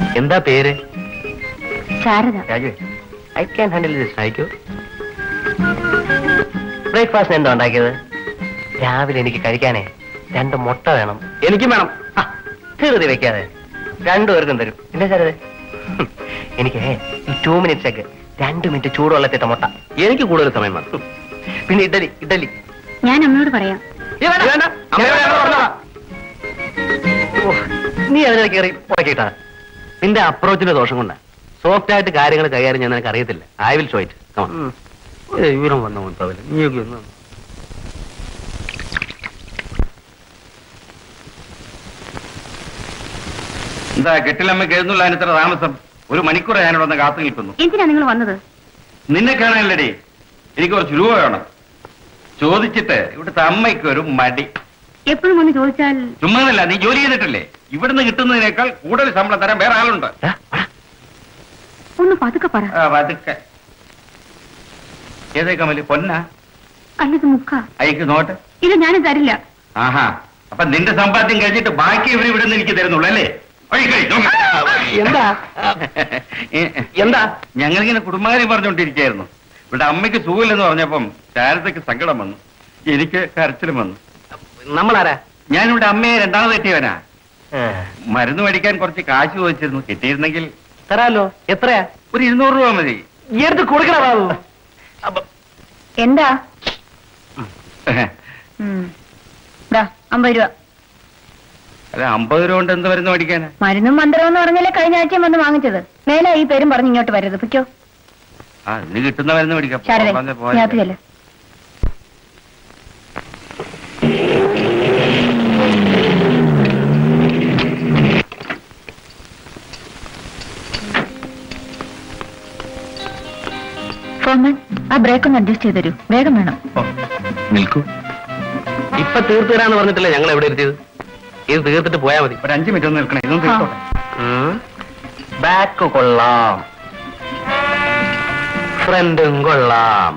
എന്താ പേര്? Sharada. Raju, I can handle this. അയക്കൂ. ബ്രേക്ക്ഫാസ്റ്റിന് എന്താ ഉണ്ടാക്കിയത്? രാവിലെ എനിക്ക് കഴിക്കാനേ 2 മുട്ട വേണം. എനിക്കും വേണം. ധൃതി വെക്കാതെ 2 പേർക്കും തരും. ഇല്ല ശാരദ, എനിക്ക് 2 മിനിറ്റ്സൊക്കെ 2 മിനിറ്റ് ചൂടുവെള്ളത്തിട്ട മുട്ട. എനിക്ക് കൂടുതൽ സമയം വേണം. പിന്നെ ഇഡലി. ഞാൻ അമ്മയോട് പറയാം. നീ അതിനെ കയറി ഉറക്കിട്ടാ. നിന്റെ അപ്രോച്ചിന്റെ ദോഷം കൊണ്ടാ. സോഫ്റ്റ് ആയിട്ട് കാര്യങ്ങൾ കൈകാര്യം ഞാൻ നിനക്ക് അറിയത്തില്ല. I will show it. വിവരം വന്നു നീയൊക്കെ ഒന്ന്. എന്താ കെട്ടിലമ്മയ്ക്ക് എഴുന്നള്ള അതിനിത്ര താമസം? 1 മണിക്കൂർ ഞാനിവിടെ വന്ന് കാത്തു നിൽക്കുന്നു. എന്തിനാ നിങ്ങൾ വന്നത്? നിന്നെ കാണാനല്ലേടി. എനിക്ക് കുറച്ച് രൂപ വേണം. ചോദിച്ചിട്ട് ഇവിടുത്തെ അമ്മയ്ക്ക് ഒരു മടി. എപ്പോഴും വന്ന് ചോദിച്ചാൽ ചുമ്മാതല്ല, നീ ജോലി ചെയ്തിട്ടില്ലേ? ഇവിടുന്ന് കിട്ടുന്നതിനേക്കാൾ കൂടുതൽ ശമ്പളം തരാൻ വേറെ ആളുണ്ട്. ഒന്ന് പതുക്കെ പറ. പതുക്കെ. ഏതേ കമല്? പൊന്നാ? അല്ലത് മുക്ക. അയക്ക് നോട്ട്. ഇത് ഞാനും തരില്ല. ആഹാ, അപ്പൊ നിന്റെ സമ്പാദ്യം കഴിഞ്ഞിട്ട് ബാക്കി ഇവിടുന്ന് എനിക്ക് തരുന്നുള്ളൂ അല്ലേ? എന്താ എന്താ? ഞങ്ങളിങ്ങനെ കുടുംബകാര്യം പറഞ്ഞുകൊണ്ടിരിക്കുകയായിരുന്നു. ഇവിടെ അമ്മയ്ക്ക് സുഖമില്ലെന്ന് പറഞ്ഞപ്പം ശാരദയ്ക്ക് സങ്കടം വന്നു, എനിക്ക് കരച്ചിലും വന്നു. നമ്മളാരാ? ഞാനിവിടെ അമ്മയെ 2ാമത് എത്തിയവനാ. മരുന്ന് മേടിക്കാൻ കുറച്ച് കാശ് ചോദിച്ചിരുന്നു. കിട്ടിയിരുന്നെങ്കിൽ തരാലോ. എത്രയാ? ഒരു 200 രൂപ മതി. ഈ അടുത്ത് കൊടുക്കണോ? എന്താ? 50 രൂപ. അല്ല, 50 രൂപ കൊണ്ട് എന്ത് മരുന്ന് മേടിക്കാനാ? മരുന്നും മന്ത്രം എന്ന് പറഞ്ഞാലേ കഴിഞ്ഞ ആഴ്ചയും വന്ന് വാങ്ങിച്ചത്. മേലെ ഈ പേരും പറഞ്ഞ് ഇങ്ങോട്ട് വരരുത്. പൊയ്ക്കോ. ഇന്ന് കിട്ടുന്ന മരുന്ന് മേടിക്കാം. ശാരദ, ഫോർമാൻ, ആ ബ്രേക്ക് ഒന്ന് അഡ്ജസ്റ്റ് ചെയ്ത് തരൂ. വേഗം വേണം. നിൽക്കൂ. ഇപ്പൊ തീർത്തു തരാന്ന് പറഞ്ഞിട്ടല്ലേ ഞങ്ങൾ എവിടെ എത്തിയത്? ഇത് തീർത്തിട്ട് പോയാ മതി. ഒരു 5 മിനിറ്റ് ഒന്ന് നിൽക്കണേ. ഇതൊന്നും തീർത്തോട്ടെ. ബാക്ക് കൊള്ളാം, ഫ്രണ്ടും കൊള്ളാം.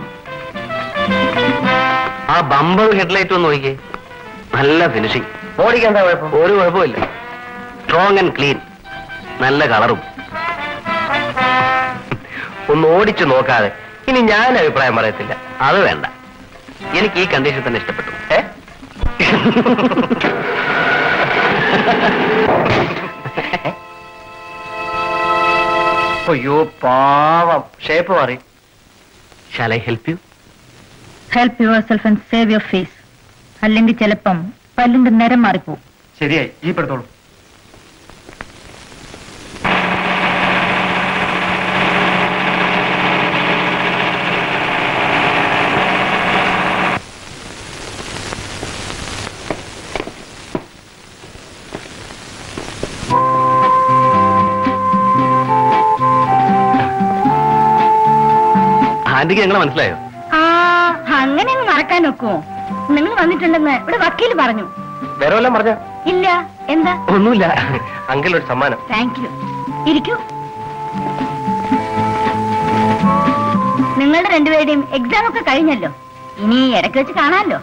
ആ ബമ്പർ ഹെഡ്ലൈറ്റ് ഒന്ന് നോക്കിയേ. നല്ല ഫിനിഷിംഗ്. ഓടിക്കാൻ എന്താ കുഴപ്പം? ഒരു കുഴപ്പമില്ല. Strong and clean. നല്ല കളറും. ഒന്ന് ഓടിച്ചു നോക്കാതെ ഇനി ഞാൻ അഭിപ്രായം പറയത്തില്ല. അത് വേണ്ട. എനിക്ക് ഈ കണ്ടീഷൻ തന്നെ ഇഷ്ടപ്പെട്ടു. അയ്യോ പാവം, ഷേപ്പ് മാറി. Shall I help you? Help yourself and save your face. അല്ലെങ്കിൽ ചിലപ്പം പല്ലിന്റെ നിറം മാറിപ്പോ. ശരിയായി, ഈ പെടുത്തോളൂ. ആന്റിക്ക് ഞങ്ങളെ മനസ്സിലായോ? അങ്ങനെ അങ്ങ് മറക്കാൻ നോക്കുമോ? നിങ്ങൾ വന്നിട്ടുണ്ടെന്ന് ഇവിടെ വക്കീൽ പറഞ്ഞു. വേറെ വല്ലതും പറഞ്ഞ? ഇല്ല. എന്താ? ഒന്നുമില്ല. അങ്കിൾ ഒരു സമ്മാനം. Thank you. ഇരിക്കൂ. നിങ്ങളുടെ 2 പേരുടെയും എക്സാം ഒക്കെ കഴിഞ്ഞല്ലോ. ഇനി ഇടയ്ക്ക് വെച്ച് കാണാമല്ലോ.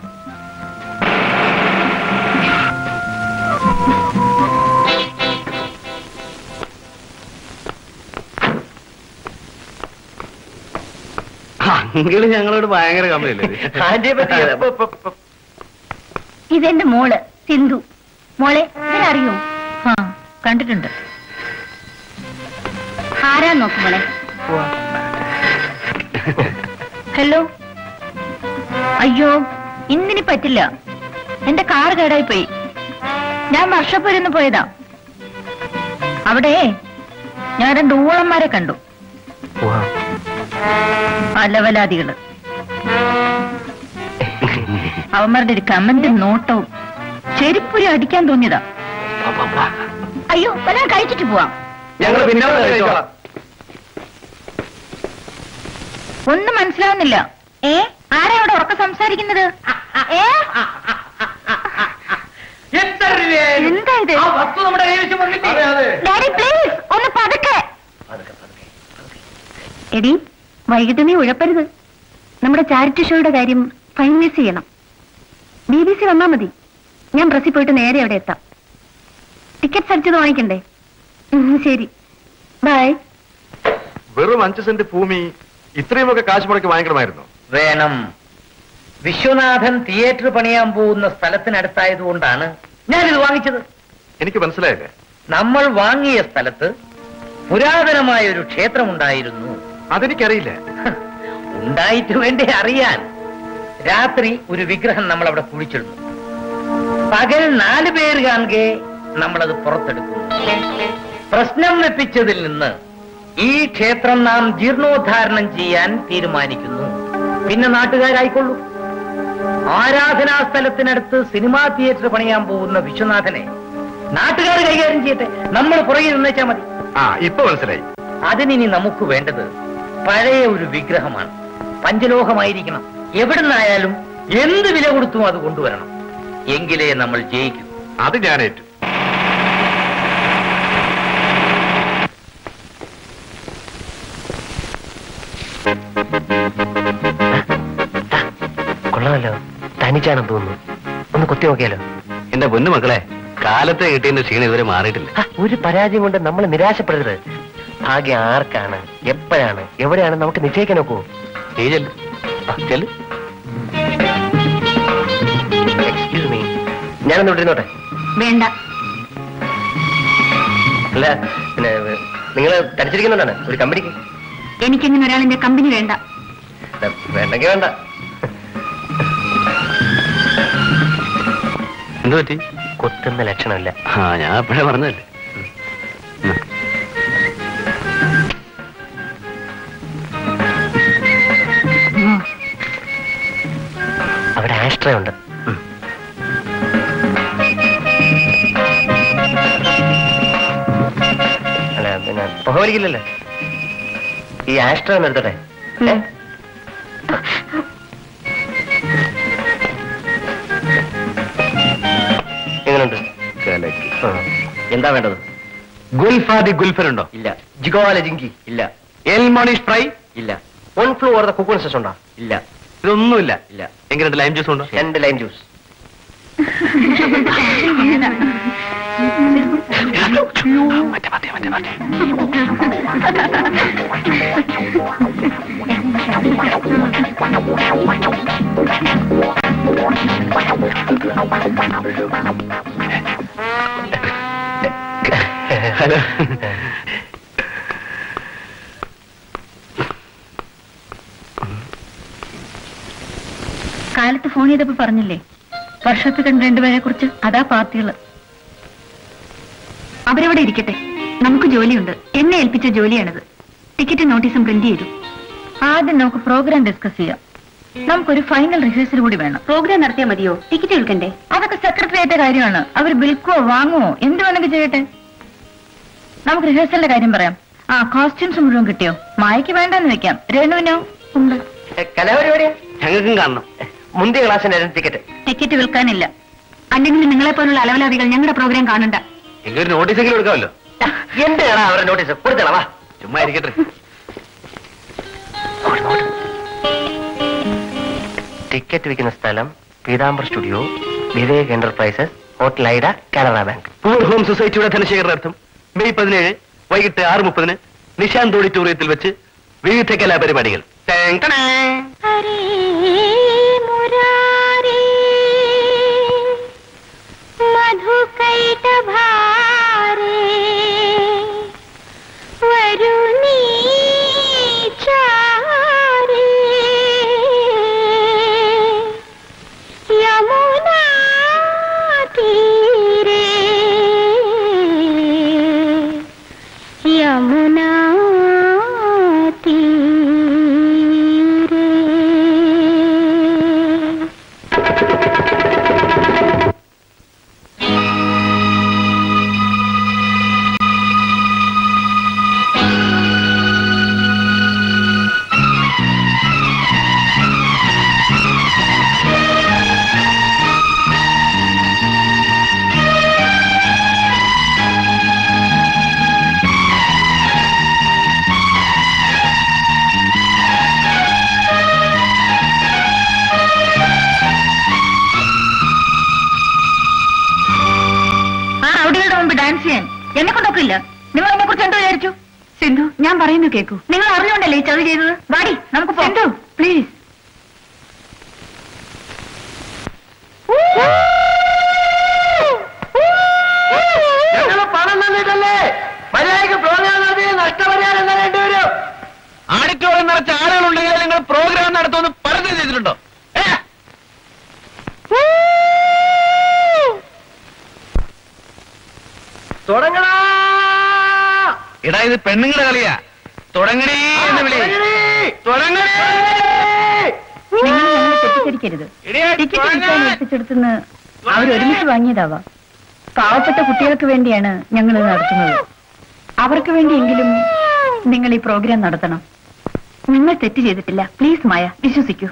അങ്കിള് ഞങ്ങളോട് ഭയങ്കര കമ്പനിയല്ലേ? ഇതെന്റെ മോള് സിന്ധു. മോളെ ഇവരറിയോ? കണ്ടിട്ടുണ്ട്. ആരാ നോക്കും മോളെ? ഹലോ. അയ്യോ, ഇന്നിനി പറ്റില്ല. എന്റെ കാർ കേടായി പോയി. ഞാൻ വർഷപ്പൂരിന്ന് പോയതാ. അവിടെ ഞാൻ 2 ഊളന്മാരെ കണ്ടു. അലവലാദികള്. അവന്മാരുടെ ഒരു കമന്റും നോട്ടവും ചെരുപ്പുരി അടിക്കാൻ തോന്നിയതാ. അയ്യോ, വല്ലതും കഴിച്ചിട്ട് പോവാം. ഒന്നും മനസ്സിലാവുന്നില്ല. ആരാ അവിടെ ഉറക്കെ സംസാരിക്കുന്നത്? എന്താ ഇത്? ഡാഡി പ്ലീസ് ഒന്ന് പതുക്കെ. എടി, വൈകിട്ട് നീ ഉഴപ്പരുത്. നമ്മുടെ ചാരിറ്റി ഷോയുടെ കാര്യം ഫൈനലൈസ് ചെയ്യണം. BBC വന്നാ മതി. ഞാൻ പ്രസ്സിൽ പോയിട്ട് നേരെ അവിടെ എത്താം. ടിക്കറ്റ്സ് അടിച്ചത് വാങ്ങിക്കണ്ടേ? ശരി, ബൈ. വെറും 5 സെന്റ് ഭൂമി ഇത്രയുമൊക്കെ കാശ് മുടക്കി വാങ്ങിക്കണമായിരുന്നു. വേണം. വിശ്വനാഥൻ തിയേറ്റർ പണിയാൻ പോകുന്ന സ്ഥലത്തിനടുത്തായതുകൊണ്ടാണ് ഞാനിത് വാങ്ങിച്ചത്. എനിക്ക് മനസ്സിലായില്ലേ? നമ്മൾ വാങ്ങിയ സ്ഥലത്ത് പുരാതനമായ ഒരു ക്ഷേത്രമുണ്ടായിരുന്നു. അതെനിക്കറിയില്ല. ഉണ്ടായിട്ട് വേണ്ടി അറിയാൻ. രാത്രി ഒരു വിഗ്രഹം നമ്മൾ അവിടെ കുഴിച്ചിടുന്നു. പകൽ 4 പേര് കാണുകെ നമ്മളത് പുറത്തെടുക്കുന്നു. പ്രശ്നം വെപ്പിച്ചതിൽ നിന്ന് ഈ ക്ഷേത്രം നാം ജീർണോദ്ധാരണം ചെയ്യാൻ തീരുമാനിക്കുന്നു. പിന്നെ നാട്ടുകാരായിക്കൊള്ളൂ. ആരാധനാ സ്ഥലത്തിനടുത്ത് സിനിമാ തിയേറ്റർ പണിയാൻ പോകുന്ന വിശ്വനാഥനെ നാട്ടുകാർ കൈകാര്യം ചെയ്യട്ടെ. നമ്മൾ പുറകെ നിന്നേച്ചാൽ മതി. ഇപ്പൊ മനസ്സിലായി. അതിനി നമുക്ക് വേണ്ടത് പഴയ ഒരു വിഗ്രഹമാണ്. പഞ്ചലോഹമായിരിക്കണം. എവിടുന്നായാലും എന്ത് വില കൊടുത്തും അത് കൊണ്ടുവരണം. എങ്കിലേ നമ്മൾ ജയിക്കും. അത് ഞാനേറ്റു. കൊള്ളാമല്ലോ. തനിച്ചാണെന്ന് തോന്നുന്നു. ഒന്ന് കുത്തി നോക്കിയാലോ? എന്റെ പൊന്നു മക്കളെ, കാലത്തെ കിട്ടിയതിന്റെ ക്ഷീണം ഇതുവരെ മാറിയിട്ടില്ല. ഒരു പരാജയം കൊണ്ട് നമ്മൾ നിരാശപ്പെടരുത്. ഭാഗ്യം ആർക്കാണ്, എപ്പോഴാണ്, എവിടെയാണ് നമുക്ക് നിശ്ചയിക്കാൻ നോക്കൂ. എക്സ്ക്യൂസ് മീ, ഞാനൊന്ന് വിട്ടിരുന്നോട്ടെ? വേണ്ട. അല്ല, പിന്നെ നിങ്ങൾ തനിച്ചിരിക്കുന്നുണ്ടാണ് ഒരു കമ്പനിക്ക്? എനിക്കിങ്ങനെ ഒരാളിന്റെ കമ്പനി വേണ്ട. വേണ്ടെങ്കിൽ വേണ്ട. എന്തു പറ്റി? കൊത്തുന്ന ലക്ഷണമില്ല. ഞാൻ എപ്പോഴേ പറഞ്ഞല്ലേ. അവിടെ ആഷ്ട്രേ ഉണ്ട്. അല്ല, പിന്നെ പുകവലിക്കില്ലല്ലേ? ഈ ആഷ്ട്രേ ഒന്ന് എടുത്തോട്ടെ. എങ്ങനെയുണ്ട്? എന്താ വേണ്ടത്? ഗുൽഫാദി ഗുൽഫറുണ്ടോ? ഇല്ല. ജിഗോവാല ജിങ്കി? ഇല്ല. എൽമോണിഷ് ഫ്രൈ? ഇല്ല. 1 ഫ്ലൂ ഓർ ദ കുക്കൺ സെസ് ഉണ്ടോ? ഇല്ല. ഇതൊന്നുമില്ല. ഇല്ല. എങ്ങനെ ലൈം ജ്യൂസ് ഉണ്ടോ? 2 ലൈം ജ്യൂസ്. ഹലോ. കാലത്ത് ഫോൺ ചെയ്തപ്പോ പറഞ്ഞില്ലേ വർഷത്തിൽ കണ്ട 2 പേരെ കുറിച്ച്? അതാ പാർട്ടികള്. അവരവിടെ ഇരിക്കട്ടെ, നമുക്ക് ജോലിയുണ്ട്. എന്നെ ഏൽപ്പിച്ച ജോലിയാണിത്. ടിക്കറ്റ് നോട്ടീസും പ്രിന്റ് ചെയ്തു. ആദ്യം നമുക്ക് പ്രോഗ്രാം ഡിസ്കസ് ചെയ്യാം. നമുക്കൊരു ഫൈനൽ റിഹേഴ്സൽ കൂടി വേണം. പ്രോഗ്രാം നടത്തിയാൽ മതിയോ? ടിക്കറ്റ് വിൽക്കണ്ടേ? അതൊക്കെ സെക്രട്ടറിയേറ്റ കാര്യമാണ്. അവർ വിൽക്കുവോ വാങ്ങുവോ എന്ത് വേണമെങ്കിൽ ചെയ്യട്ടെ. നമുക്ക് റിഹേഴ്സലിന്റെ കാര്യം പറയാം. കോസ്റ്റ്യൂംസ് മുഴുവൻ കിട്ടിയോ? മായക്ക് വേണ്ടെന്ന് വെക്കാം. രേണുവിനോ? ഉണ്ട്. കലാപരിപാടിയാ? ഞങ്ങൾക്കും കാണണം. മുന്തിയ ക്ലാസ്സിന് ടിക്കറ്റ്. ടിക്കറ്റ് വിൽക്കാനില്ല. അല്ലെങ്കിൽ നിങ്ങളെ പോലുള്ള അലവലാദികൾ ഞങ്ങളുടെ പ്രോഗ്രാം കാണണ്ട. എങ്കിലും നോട്ടീസെങ്കിലും എടുക്കാമല്ലോ. എന്താണ് അവരുടെ നോട്ടീസ്? കൊടുത്തള. വാ, ചുമ്മാ ഇരിക്കട്ടെ. ടിക്കറ്റ് വിൽക്കുന്ന സ്ഥലം Pitambar Studio, Vivek Enterprises, Hotel Aida, Canara Bank. Poor Home സൊസൈറ്റിയുടെ ധനശേഖരണാർത്ഥം മെയ് 17 വൈകിട്ട് 6:30 നിശാന്ത് ഓഡിറ്റോറിയത്തിൽ വെച്ച് വിവിധ കലാപരിപാടികൾ. പറയുന്നു കേക്കൂ. നിങ്ങൾ അറിഞ്ഞോണ്ടല്ലേ ഈ ചതി ചെയ്തത്? വാടി നമുക്ക് പോണ്ടോ പ്ലീസ്. പണം തന്നിട്ടല്ലേ മര്യാദയ്ക്ക് പ്രോഗ്രാം നടത്തി നഷ്ടപരിഹാരം തരേണ്ടി വരും. ആഡിറ്റോറിയം നിറച്ച ആളുകളുണ്ടെങ്കിൽ നിങ്ങൾ പ്രോഗ്രാം നടത്തുമെന്ന് പറഞ്ഞു ചെയ്തിട്ടുണ്ടോ? തുടങ്ങടാ. എടാ ഇത് പെണ്ണുങ്ങളുടെ കളിയാ. തുടങ്ങണേ എന്ന് വിളി. തുടങ്ങണേ. നിങ്ങൾ ഞങ്ങളെ തെറ്റിദ്ധരിക്കരുത്. ടിക്കറ്റ് വിൽക്കാൻ ഏൽപ്പിച്ചെടുത്തുനിന്ന് അവരൊരുമിച്ച് വാങ്ങിയതാവാം. പാവപ്പെട്ട കുട്ടികൾക്ക് വേണ്ടിയാണ് ഞങ്ങൾ ഇത് നടത്തുന്നത്. അവർക്ക് വേണ്ടിയെങ്കിലും നിങ്ങൾ ഈ പ്രോഗ്രാം നടത്തണം. നിങ്ങൾ തെറ്റ് ചെയ്തിട്ടില്ല. പ്ലീസ് മായ, വിശ്വസിക്കൂ.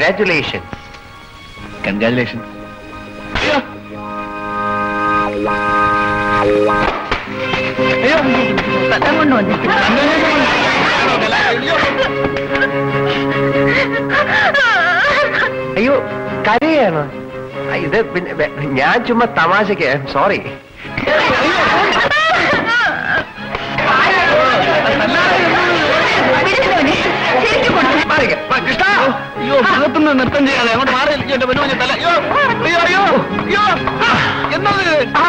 കൺഗ്രാറ്റുലേഷൻ. കൺഗ്രാറ്റുലേഷൻ. സ്ഥലം കൊണ്ട് വന്നിട്ട് അയ്യോ കരയാണ്. ഇത് പിന്നെ ഞാൻ ചുമ്മാ തമാശക്ക്. സോറി. കൃഷ്ണ, അയ്യോ ഭാഗത്തുനിന്ന് നൃത്തം ചെയ്യാതെ അങ്ങോട്ട് മാറി എന്റെ മനോജ് തല. അയ്യോ അയ്യോ അയ്യോ അയ്യോ എന്നത്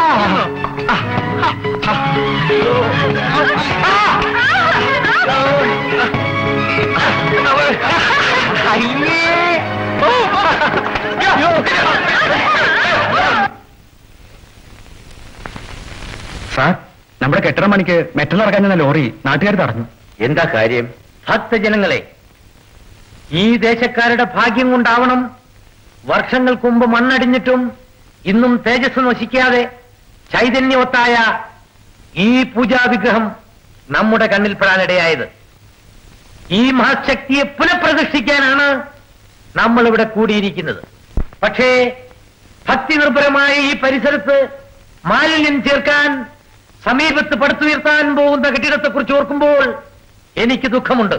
സാർ, നമ്മുടെ കെട്ടിടം പണിക്ക് മെറ്റൽ ഇറക്കാൻ ലോറി നാട്ടുകാർ തടഞ്ഞു. എന്താ കാര്യം? ഭക്തജനങ്ങളെ, ഈ ദേശക്കാരുടെ ഭാഗ്യം കൊണ്ടാവണം വർഷങ്ങൾക്ക് മുമ്പ് മണ്ണടിഞ്ഞിട്ടും ഇന്നും തേജസ് നശിക്കാതെ ചൈതന്യവത്തായ ഈ പൂജാവിഗ്രഹം നമ്മുടെ കണ്ണിൽപ്പെടാനിടയായത്. ഈ മഹാശക്തിയെ പുനഃപ്രതിഷ്ഠിക്കാനാണ് നമ്മൾ ഇവിടെ കൂടിയിരിക്കുന്നത്. പക്ഷേ ഭക്തി നിർഭരമായ ഈ പരിസരത്ത് മാലിന്യം ചേർക്കാൻ, സമീപത്ത് പടുത്തുയർത്താൻ പോകുന്ന കെട്ടിടത്തെക്കുറിച്ച് ഓർക്കുമ്പോൾ എനിക്ക് ദുഃഖമുണ്ട്.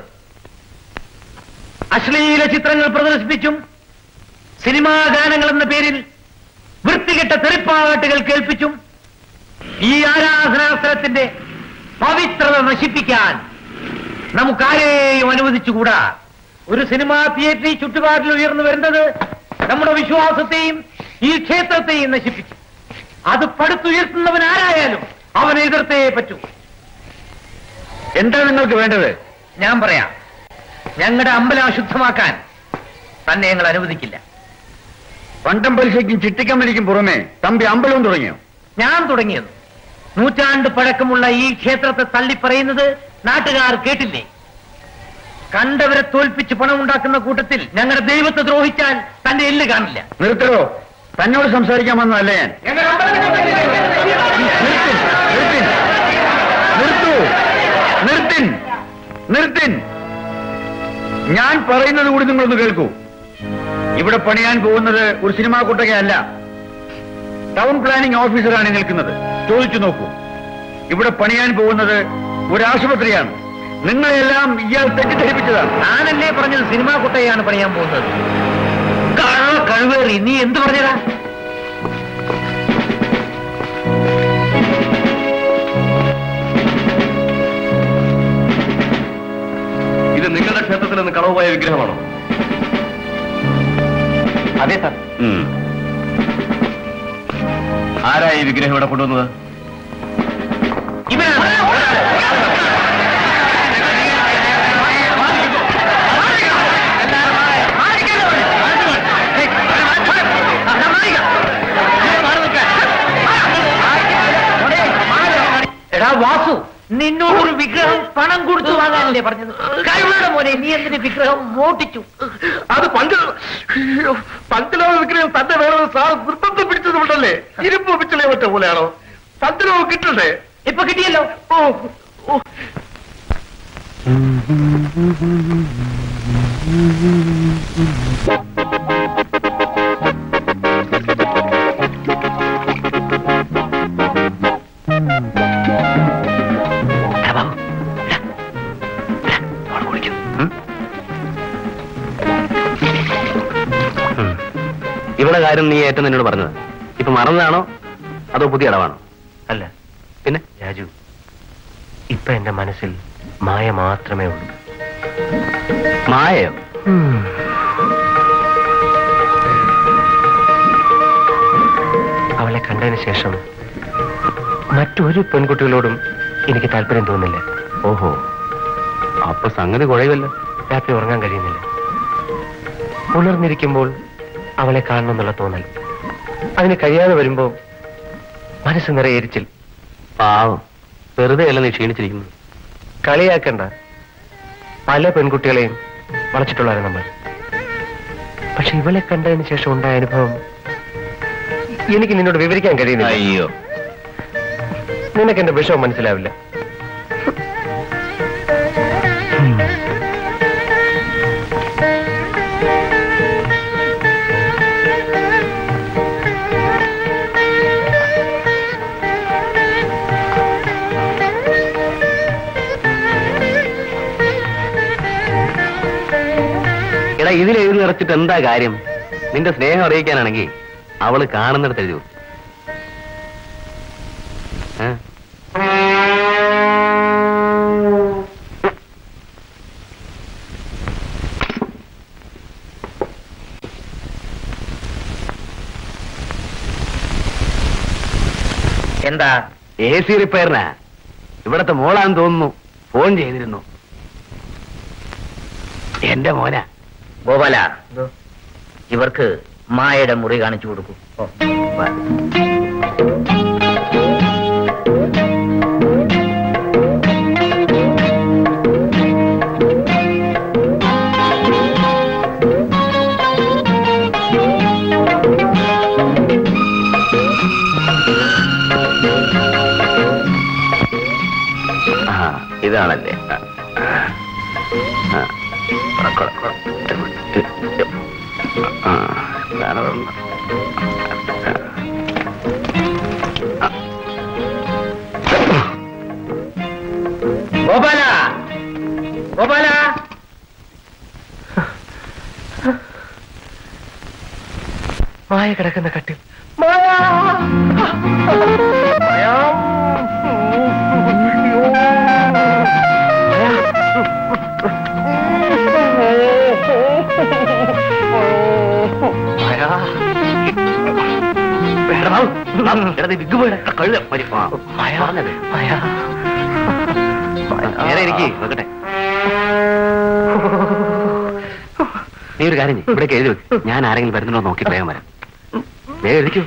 അശ്ലീല ചിത്രങ്ങൾ പ്രദർശിപ്പിച്ചും സിനിമാ ഗാനങ്ങൾ എന്ന പേരിൽ വൃത്തികെട്ട തെറിപ്പാട്ടുകൾ കേൾപ്പിച്ചും ഈ ആരാധനാസ്ഥലത്തിന്റെ പവിത്രത നശിപ്പിക്കാൻ നമുക്കാരെയും അനുവദിച്ചുകൂടാ. ഒരു സിനിമാ തിയേറ്ററിൽ ചുറ്റുപാടിൽ ഉയർന്നു വരുന്നത് നമ്മുടെ വിശ്വാസത്തെയും ഈ ക്ഷേത്രത്തെയും നശിപ്പിച്ചു. അത് പടുത്തുയർത്തുന്നവൻ ആരായാലും അവനെ എതിർത്തേ പറ്റൂ. എന്താ നിങ്ങൾക്ക് വേണ്ടത്? ഞാൻ പറയാം. ഞങ്ങളുടെ അമ്പലം അശുദ്ധമാക്കാൻ തന്നെ ഞങ്ങൾ അനുവദിക്കില്ല. പണ്ടം പലിശയ്ക്കും ചിട്ടിക്കമ്പനിക്കും പുറമെ തമ്പി അമ്പലവും തുടങ്ങിയോ? ഞാൻ തുടങ്ങിയത്. നൂറ്റാണ്ട് പഴക്കമുള്ള ഈ ക്ഷേത്രത്തെ തള്ളിപ്പറയുന്നത് നാട്ടുകാർ കേട്ടില്ലേ? കണ്ടവരെ തോൽപ്പിച്ച് പണമുണ്ടാക്കുന്ന കൂട്ടത്തിൽ ഞങ്ങളുടെ ദൈവത്തെ ദ്രോഹിച്ചാൽ തന്റെ എല്ല് കാണില്ല. നിർത്തരോ, തന്നോട് സംസാരിക്കാൻ വന്നതല്ല ഞാൻ. നിർത്തിൻ. ഞാൻ പറയുന്നത് കൂടി നിങ്ങളൊന്ന് കേൾക്കൂ. ഇവിടെ പണിയാൻ പോകുന്നത് ഒരു സിനിമാ കുട്ടകയല്ല. ടൗൺ പ്ലാനിംഗ് ഓഫീസറാണ് നിൽക്കുന്നത്. ചോദിച്ചു നോക്കൂ. ഇവിടെ പണിയാൻ പോകുന്നത് ഒരു ആശുപത്രിയാണ്. നിങ്ങളെല്ലാം ഇയാൾ തെറ്റിദ്ധരിപ്പിച്ചതാണ്. ഞാനല്ലേ പറഞ്ഞത് സിനിമാ കുട്ടയാണ് പണിയാൻ പോകുന്നത്. കഴിവേറി നീ എന്ത് പറഞ്ഞതാ? ഇത് നിങ്ങളുടെ ക്ഷേത്രത്തിൽ നിന്ന് കളവുപോയ വിഗ്രഹമാണോ? അതെ സാർ. ആരാ ഈ വിഗ്രഹം ഇവിടെ കൊണ്ടുവന്നത്? ഇവനാണ്. എടാ വാസു, നിന്നോടൊരു വിഗ്രഹം പണം കൊടുത്തു വാങ്ങാനല്ലേ പറഞ്ഞത്? കഴിവുള്ള മോനെ, നീ എന്തിന് വിഗ്രഹം മോട്ടിച്ചു? അത് പഞ്ചലോക വിഗ്രഹം തന്നെ വേണമെന്ന് സാർ നിർബന്ധം പിടിച്ചത് കൊണ്ടല്ലേ? ഇരുമ്പ് പിച്ചളെ പറ്റ പോലെയാണോ? പഞ്ചലോകം കിട്ടണ്ടേ? ഇപ്പൊ കിട്ടിയല്ലോ. ഓ ഇവിടെ കാര്യം നീ ഏറ്റവും എന്നോട് പറഞ്ഞത് ഇപ്പൊ മറന്നതാണോ അതോ പുതിയ അടവാണോ? അല്ല, പിന്നെ രാജു, ഇപ്പൊ എന്റെ മനസ്സിൽ മായ മാത്രമേ ഉള്ളൂ. മായയോ? അവളെ കണ്ടതിന് ശേഷം മറ്റൊരു പെൺകുട്ടികളോടും എനിക്ക് താല്പര്യം തോന്നുന്നില്ല. ഓഹോ, അപ്പൊ സംഗതി കുഴയുമല്ലോ. രാത്രി ഉറങ്ങാൻ കഴിയുന്നില്ല. ഉണർന്നിരിക്കുമ്പോൾ അവളെ കാണണമെന്നുള്ള തോന്നൽ. അതിന് കഴിയാതെ വരുമ്പോ മനസ്സ് നിറയെ എരിച്ചിൽ. പാവം, വെറുതെ അല്ല നീ ക്ഷീണിച്ചിരിക്കുന്നു. കളിയാക്കണ്ട. പല പെൺകുട്ടികളെയും വളച്ചിട്ടുള്ളവരാണ് നമ്മൾ. പക്ഷെ ഇവളെ കണ്ടതിന് ശേഷം ഉണ്ടായ അനുഭവം എനിക്ക് നിന്നോട് വിവരിക്കാൻ കഴിയുന്നില്ല. അയ്യോ, നിനക്ക് എന്റെ വിഷമം മനസ്സിലാവില്ല. എടാ ഇതിൽ എഴുതി നിറച്ചിട്ട് എന്താ കാര്യം? നിന്റെ സ്നേഹം അറിയിക്കാനാണെങ്കിൽ അവള് കാണുന്നിടത്ത് എഴുതി. എന്താ? AC റിപ്പയറിനാ. ഇവിടത്തെ മോളാന്ന് തോന്നുന്നു. ഫോൺ ചെയ്തിരുന്നു. എന്റെ മോനാ. ഗോപാല, ഇവർക്ക് മായയുടെ മുറി കാണിച്ചു കൊടുക്കൂ. ഇതാണല്ലേ? ഗോപാല, ഗോപാല, മായ കിടക്കുന്ന കട്ടിൽ. നോക്കട്ടെ. നീ ഒരു കാര്യം ഇവിടെ എഴുതി വെക്ക്. ഞാൻ ആരെങ്കിലും വരുന്നുണ്ടോ നോക്കി വേഗം വരാം. വേഗം എഴുതിക്കൂ.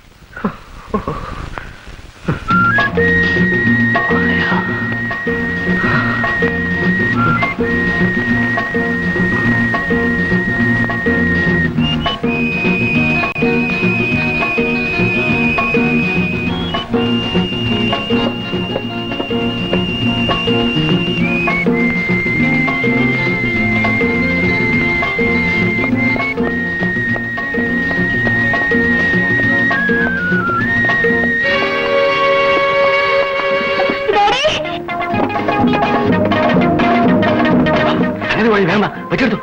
വഴി വേണ്ട വെച്ചെടുത്തു.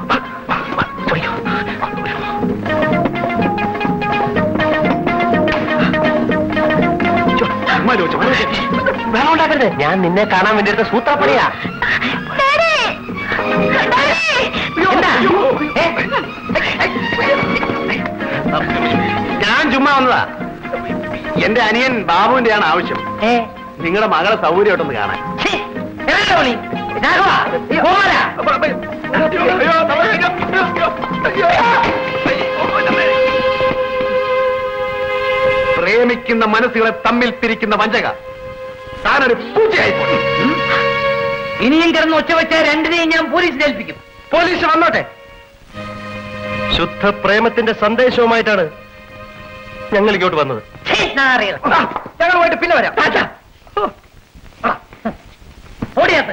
വേണം ഉണ്ടാക്കരുത്. ഞാൻ നിന്നെ കാണാൻ വേണ്ടി എടുത്ത സൂത്രപ്പണിയാ. ഞാൻ ചുമ്മാ വന്നതാ. എന്റെ അനിയൻ ബാബുവിന്റെയാണ് ആവശ്യം. നിങ്ങളുടെ മകളെ സൗകര്യമായിട്ടൊന്ന് കാണാൻ. പ്രേമിക്കുന്ന മനസ്സുകളെ തമ്മിൽ തിരിക്കുന്ന വഞ്ചക. താനൊരു പൂജയായി പോയി. ഇനിയും കിടന്ന് ഒച്ച വെച്ച രണ്ടിനെയും ഞാൻ പോലീസിൽ ഏൽപ്പിക്കും. പോലീസ് വന്നോട്ടെ. ശുദ്ധ പ്രേമത്തിന്റെ സന്ദേശവുമായിട്ടാണ് ഞങ്ങൾ ഇങ്ങോട്ട് വന്നത്. ഞങ്ങളുമായിട്ട് പിന്നെ വരാം. ഓടിയാത്ത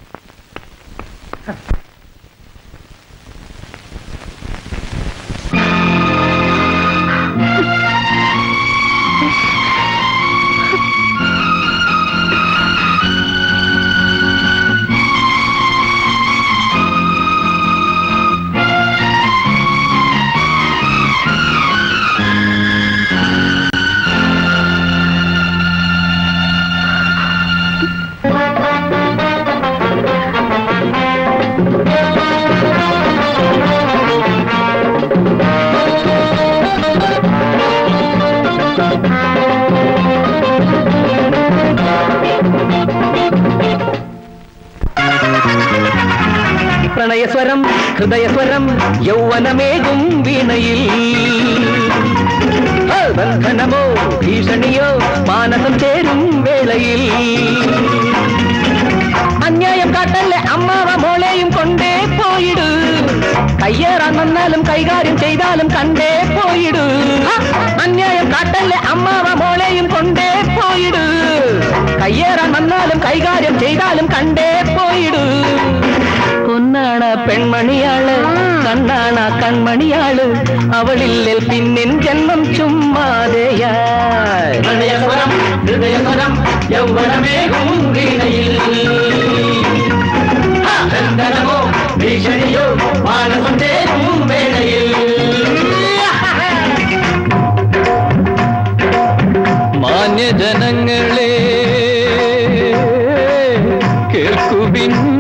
പ്രണയസ്വരം ഹൃദയസ്വരം യൗവനമേകും വീണയിൽ ബന്ധനമോ ഭീഷണിയോ മാനസം ചേരും വേളയിൽ അന്യായം കാട്ടല്ലേ അമ്മാവ മോളെയും കൊണ്ടേ പോയിടൂ. കയ്യേറാൻ വന്നാലും കൈകാര്യം ചെയ്താലും കണ്ടേ പോയിടൂ. അന്യായം കാട്ടല്ലേ അമ്മാവ മോളെയും കൊണ്ടേ പോയിടൂ. കയ്യേറാൻ വന്നാലും കൈകാര്യം ചെയ്താലും കണ്ടേ പോയിടൂ. പൊന്നാണ പെൺമണിയാള്, കണ്ണാണ കൺമണിയാള്, അവളില്ലിൽ പിന്നിൻ ജന്മം ചുമ്മാതെയാ. ഹൃദയസ്വരം ഹൃദയസ്വരം യൗവനമേകും വീണയിൽ ബന്ധനമോ ഭീഷണിയോ മാനസം ചേരും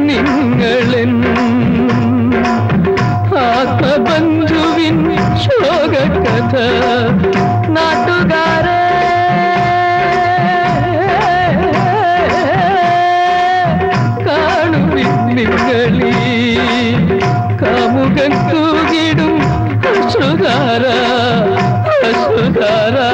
നിങ്ങളൻ ആത്മബന്ധുവിൻ ശോകകഥ നാട്ടുകാരെ കാണുവിൻ നിങ്ങളീ കാമുകൻ തൂകിടും അശ്രുധാര അശ്രുധാര.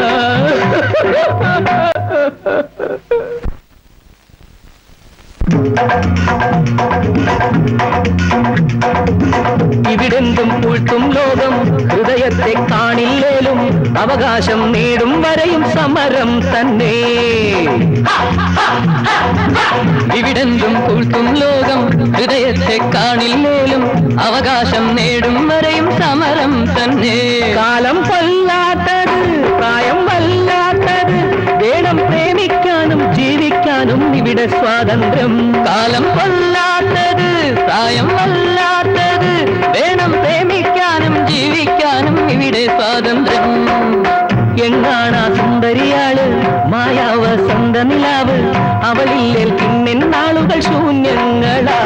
ഇവിടെന്തും പൂഴ്ത്തും ലോകം ഹൃദയത്തെ കാണില്ലേലും അവകാശം നേടും വരെയും സമരം തന്നെ. ഇവിടെന്തും പൂഴ്ത്തും ലോകം ഹൃദയത്തെ കാണില്ലേലും അവകാശം നേടും വരെയും സമരം തന്നെ. കാലം കൊല്ലാത്തത് പ്രായം വല്ലാത്തത് വേണം പ്രേമിക്കാനും ജീവിക്കാനും ഇവിടെ സ്വാതന്ത്ര്യം. കാലം കൊല്ലാത്തത് പ്രായം വല്ലാത്തത് വേണം പ്രേമിക്കാനും ജീവിക്കാനും ഇവിടെ സ്വാതന്ത്ര്യം. എങ്ങാണാ സുന്ദരിയാള് മായാവ സ്വന്ത നിലാവ് അവളില്ലേൽ പിന്നെ നാളുകൾ ശൂന്യങ്ങളാ.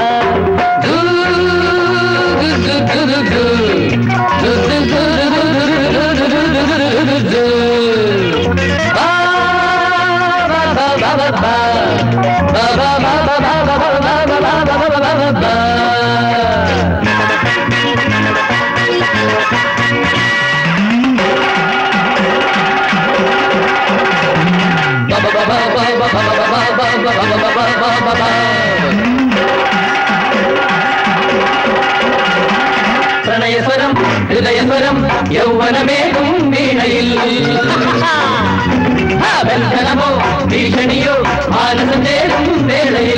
പ്രണയസ്വരം ഹൃദയസ്വരം യൗവനമേകും വീണയിൽ ബന്ധനമോ ഭീഷണിയോ മാനസം ചേരും വേളയിൽ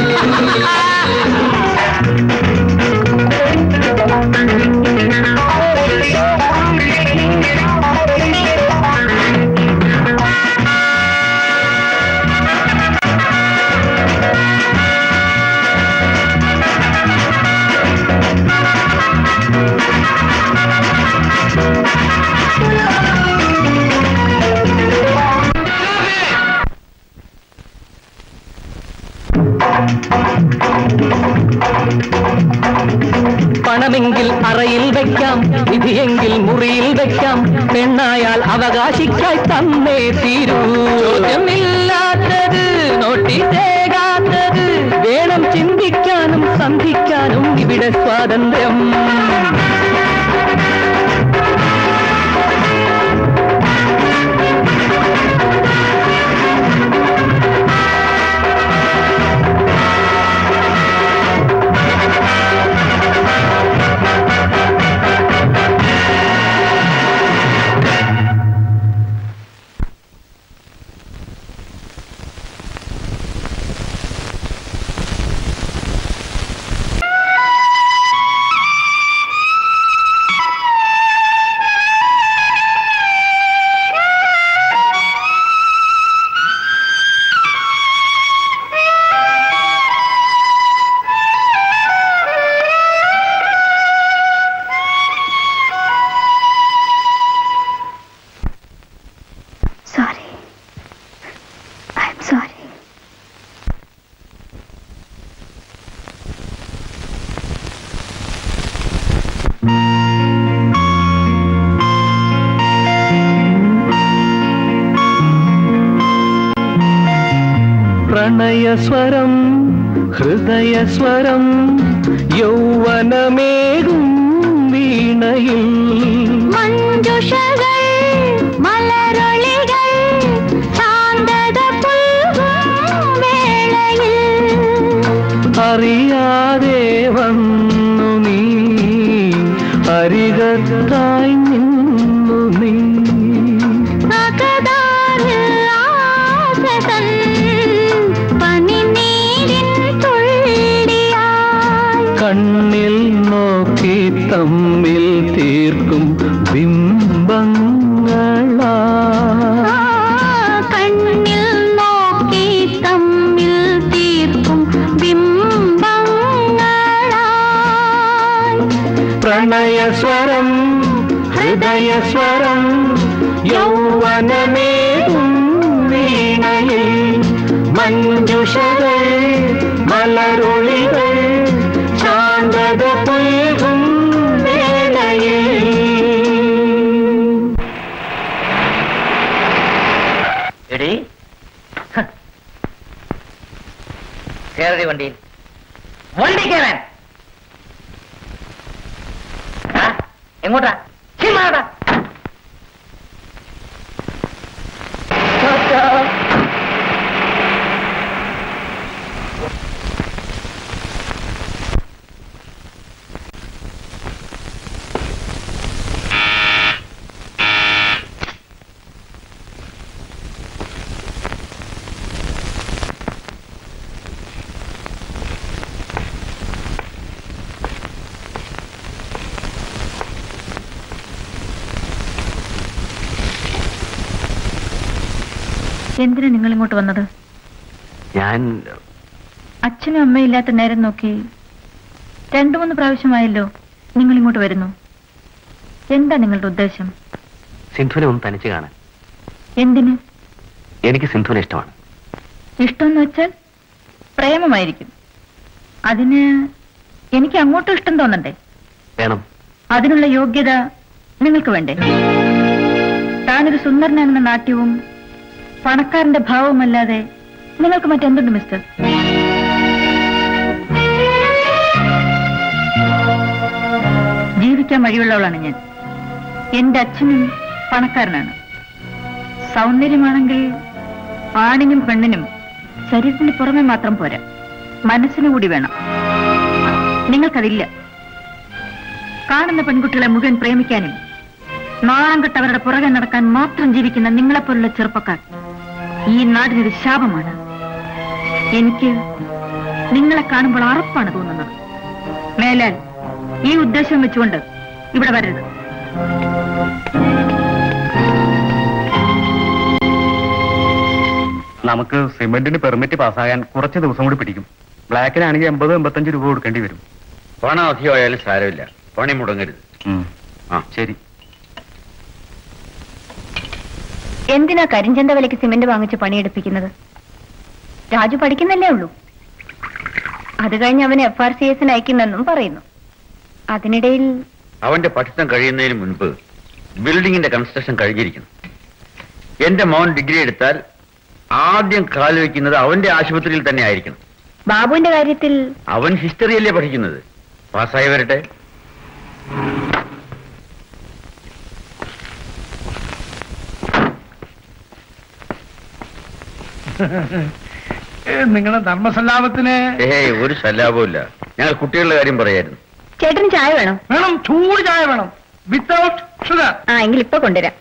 പണമെങ്കിൽ അറയിൽ വെക്കാം, വിധിയെങ്കിൽ മുറിയിൽ വെക്കാം, പെണ്ണായാൽ അവകാശിക്കായി തന്നേ തീരൂ. ചോദ്യമില്ലാത്തത് നോട്ടീസേകാത്തത് വേണം ചിന്തിക്കാനും സന്ധിക്കാനും ഇവിടെ സ്വാതന്ത്ര്യം. പ്രണയസ്വരം ഹൃദയസ്വരം യൗവനമേകും വീണയിൽ മഞ്ജുഷകൾ മലരൊളികൾ ശാന്തത പുൽകും വേളയിൽ അറിയാതെ വന്നു നീ അരികത്തായി നിന്നു നീ കണ്ണിൽ നോക്കി തമ്മിൽ തീർക്കും ബിംബങ്ങളാ കണ്ണിൽ നോക്കി തമ്മിൽ തീർക്കും ബിംബങ്ങളാ പ്രണയസ്വരം ഹൃദയസ്വരം യൗവനമേകും വീണയിൽ മഞ്ജുഷകൾ മലരൊളികൾ വണ്ടിയിൽ. വണ്ടി കയറാൻ. എങ്ങോട്ടാ? ചിമ്മാടാ. എന്തിനാ നിങ്ങൾ ഇങ്ങോട്ട് വന്നത്? ഞാൻ അച്ഛനും അമ്മയും ഇല്ലാത്ത നേരം നോക്കി 2-3 പ്രാവശ്യമായല്ലോ നിങ്ങൾ ഇങ്ങോട്ട് വരുന്നു. എന്താ നിങ്ങളുടെ ഉദ്ദേശം? സിന്ധുവിനെ ഒന്ന് തനിച്ച് കാണാൻ. എന്തിന്? എനിക്ക് സിന്ധുവിനെ ഇഷ്ടമാണ്. ഇഷ്ടമെന്ന് വെച്ചാൽ പ്രേമമായിരിക്കും. അതിന് എനിക്ക് അങ്ങോട്ടും ഇഷ്ടം തോന്നണ്ടേ? വേണം. അതിനുള്ള യോഗ്യത നിങ്ങൾക്ക് വേണ്ടേ? താനൊരു സുന്ദരനാണെന്ന നാട്യവും പണക്കാരന്റെ ഭാവമല്ലാതെ നിങ്ങൾക്ക് മറ്റെന്തുണ്ട് മിസ്റ്റർ? ജീവിക്കാൻ വഴിയുള്ളവളാണ് ഞാൻ. എന്റെ അച്ഛനും പണക്കാരനാണ്. സൗന്ദര്യമാണെങ്കിൽ ആണിനും പെണ്ണിനും ശരീരത്തിന് പുറമെ മാത്രം പോരാ, മനസ്സിന് കൂടി വേണം. നിങ്ങൾക്കതില്ല. കാണുന്ന പെൺകുട്ടികളെ മുഴുവൻ പ്രേമിക്കാനും നാണം കെട്ടവരുടെ പുറകെ നടക്കാൻ മാത്രം ജീവിക്കുന്ന നിങ്ങളെപ്പോലുള്ള ചെറുപ്പക്കാർ ഈ നാടിനൊരു ശാപമാണ്. എനിക്ക് നിങ്ങളെ കാണുമ്പോൾ അറപ്പാണ് തോന്നുന്നത്. മേലാൽ ഈ ഉദ്ദേശം വെച്ചുകൊണ്ട് ഇവിടെ വരരുത്. നമുക്ക് സിമെന്റിന് പെർമിറ്റ് പാസ്സാകാൻ കുറച്ച് ദിവസം കൂടി പിടിക്കും. ബ്ലാക്കിനാണെങ്കിൽ 80-85 രൂപ കൊടുക്കേണ്ടി വരും. പണം അധികമായാലും സാരമില്ല, പണി മുടങ്ങരുത്. ശരി. എന്തിനാ കരിഞ്ചന്ത വിലയ്ക്ക് സിമെന്റ് വാങ്ങിച്ച് പണിയെടുപ്പിക്കുന്നത്? രാജു പഠിക്കുന്നല്ലേ ഉള്ളൂ. അത് കഴിഞ്ഞ് അവന് FRCS അയക്കുന്നെന്നും പറയുന്നു. അതിനിടയിൽ അവന്റെ പഠിത്തം കഴിയുന്നതിന് മുൻപ് ബിൽഡിങ്ങിന്റെ കൺസ്ട്രക്ഷൻ കഴിഞ്ഞിരിക്കണം. എന്റെ മോൻ ഡിഗ്രി എടുത്താൽ ആദ്യം കാലുവെക്കുന്നത് അവന്റെ ആശുപത്രിയിൽ തന്നെ ആയിരിക്കണം. ബാബുവിന്റെ കാര്യത്തിൽ അവൻ ഹിസ്റ്ററിയല്ലേ പഠിക്കുന്നത്. പാസ്സായി വരട്ടെ. നിങ്ങളുടെ ധർമ്മസല്ലാപത്തിന് ഒരു സല്ലാപവും ഇല്ല. ഞങ്ങൾ കുട്ടികളുടെ കാര്യം പറയായിരുന്നു. ചേട്ടന് ചായ വേണം? വേണം, ചൂട് ചായ വേണം, വിത്തൗട്ട് ഷുഗർ. എങ്കിൽ ഇപ്പൊ കൊണ്ടുവരാം.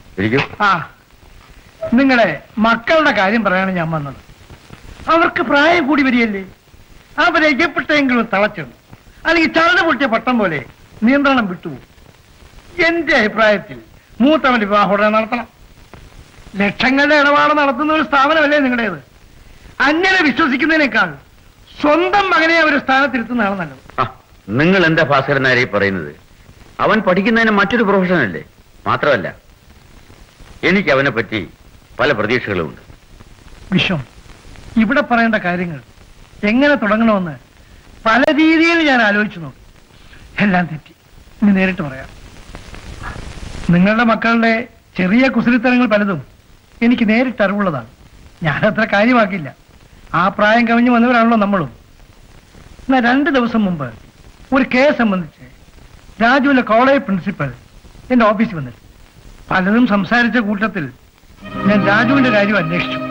നിങ്ങളുടെ മക്കളുടെ കാര്യം പറയാണ് ഞാൻ വന്നത്. അവർക്ക് പ്രായം കൂടി വരികയല്ലേ. അവരെ എപ്പോഴെങ്കിലും തളച്ചിടും, അല്ലെങ്കിൽ ചളന പൊട്ടിയ പട്ടം പോലെ നിയന്ത്രണം വിട്ടുപോകും. എന്റെ അഭിപ്രായത്തിൽ മൂത്തവന്റെ വിവാഹോടെ നടത്തണം. ലക്ഷങ്ങളുടെ ഇടപാട് നടത്തുന്ന ഒരു സ്ഥാപനമല്ലേ നിങ്ങളുടേത്. അന്യനെ വിശ്വസിക്കുന്നതിനേക്കാൾ സ്വന്തം മകനെ അവർ സ്ഥാനത്തിരുത്തുന്നതാണ് നല്ലത്. നിങ്ങൾ എന്താ ഭാസ്കരനായി പറയുന്നത്? അവൻ പഠിക്കുന്നതിന് മറ്റൊരു പ്രൊഫഷനല്ലേ. മാത്രമല്ല എനിക്ക് അവനെ പറ്റി പല പ്രതീക്ഷകളുമുണ്ട്. വിശ്വം, ഇവിടെ പറയേണ്ട കാര്യങ്ങൾ എങ്ങനെ തുടങ്ങണമെന്ന് പല രീതിയിൽ ഞാൻ ആലോചിച്ചു നോക്കി. എല്ലാം തെറ്റി. ഇനി നേരിട്ട് പറയാം. നിങ്ങളുടെ മക്കളുടെ ചെറിയ കുസൃത്തരങ്ങൾ പലതും എനിക്ക് നേരിട്ട് അറിവുള്ളതാണ്. ഞാനത്ര കാര്യമാക്കില്ല. ആ പ്രായം കവിഞ്ഞു വന്നവരാണല്ലോ നമ്മളും. എന്നാൽ 2 ദിവസം മുമ്പ് ഒരു കേസ് സംബന്ധിച്ച് രാജുവിലെ കോളേജ് പ്രിൻസിപ്പൽ എന്റെ ഓഫീസിൽ വന്നിട്ട് പലതും സംസാരിച്ച കൂട്ടത്തിൽ ഞാൻ രാജുവിന്റെ കാര്യം അന്വേഷിച്ചു.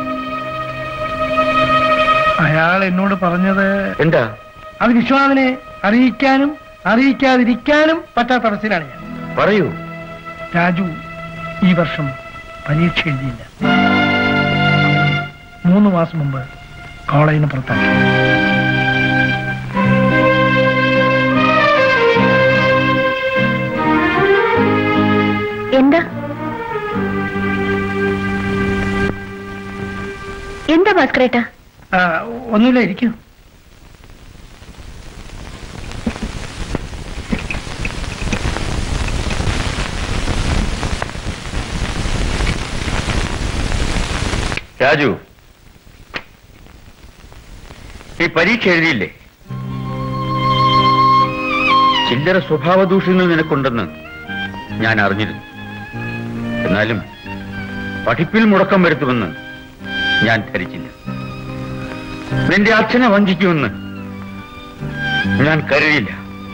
അയാൾ എന്നോട് പറഞ്ഞത് എന്താ? അത് വിശ്വനാഥനെ അറിയിക്കാനും അറിയിക്കാതിരിക്കാനും പറ്റാത്ത അവസ്ഥയിലാണ് ഞാൻ. പറയൂ. രാജു ഈ വർഷം പരീക്ഷ എഴുതിയില്ല. 3 മാസം മുമ്പ് കോളേജിന് പുറത്താക്കി. എന്താ എന്താ ഭാസ്കരേട്ടാ? ഒന്നുമില്ല, ഇരിക്കൂ. രാജു, ഈ പരീക്ഷ എഴുതിയില്ലേ? ചില്ലറ സ്വഭാവ ദൂഷ്യങ്ങൾ നിനക്കുണ്ടെന്ന് ഞാൻ അറിഞ്ഞിരുന്നു. എന്നാലും പഠിപ്പിൽ മുടക്കം വരുത്തുമെന്ന് ഞാൻ ധരിച്ചില്ല. നിന്റെ അച്ഛനെ വഞ്ചിക്കുമെന്ന് ഞാൻ കരുതിയില്ല.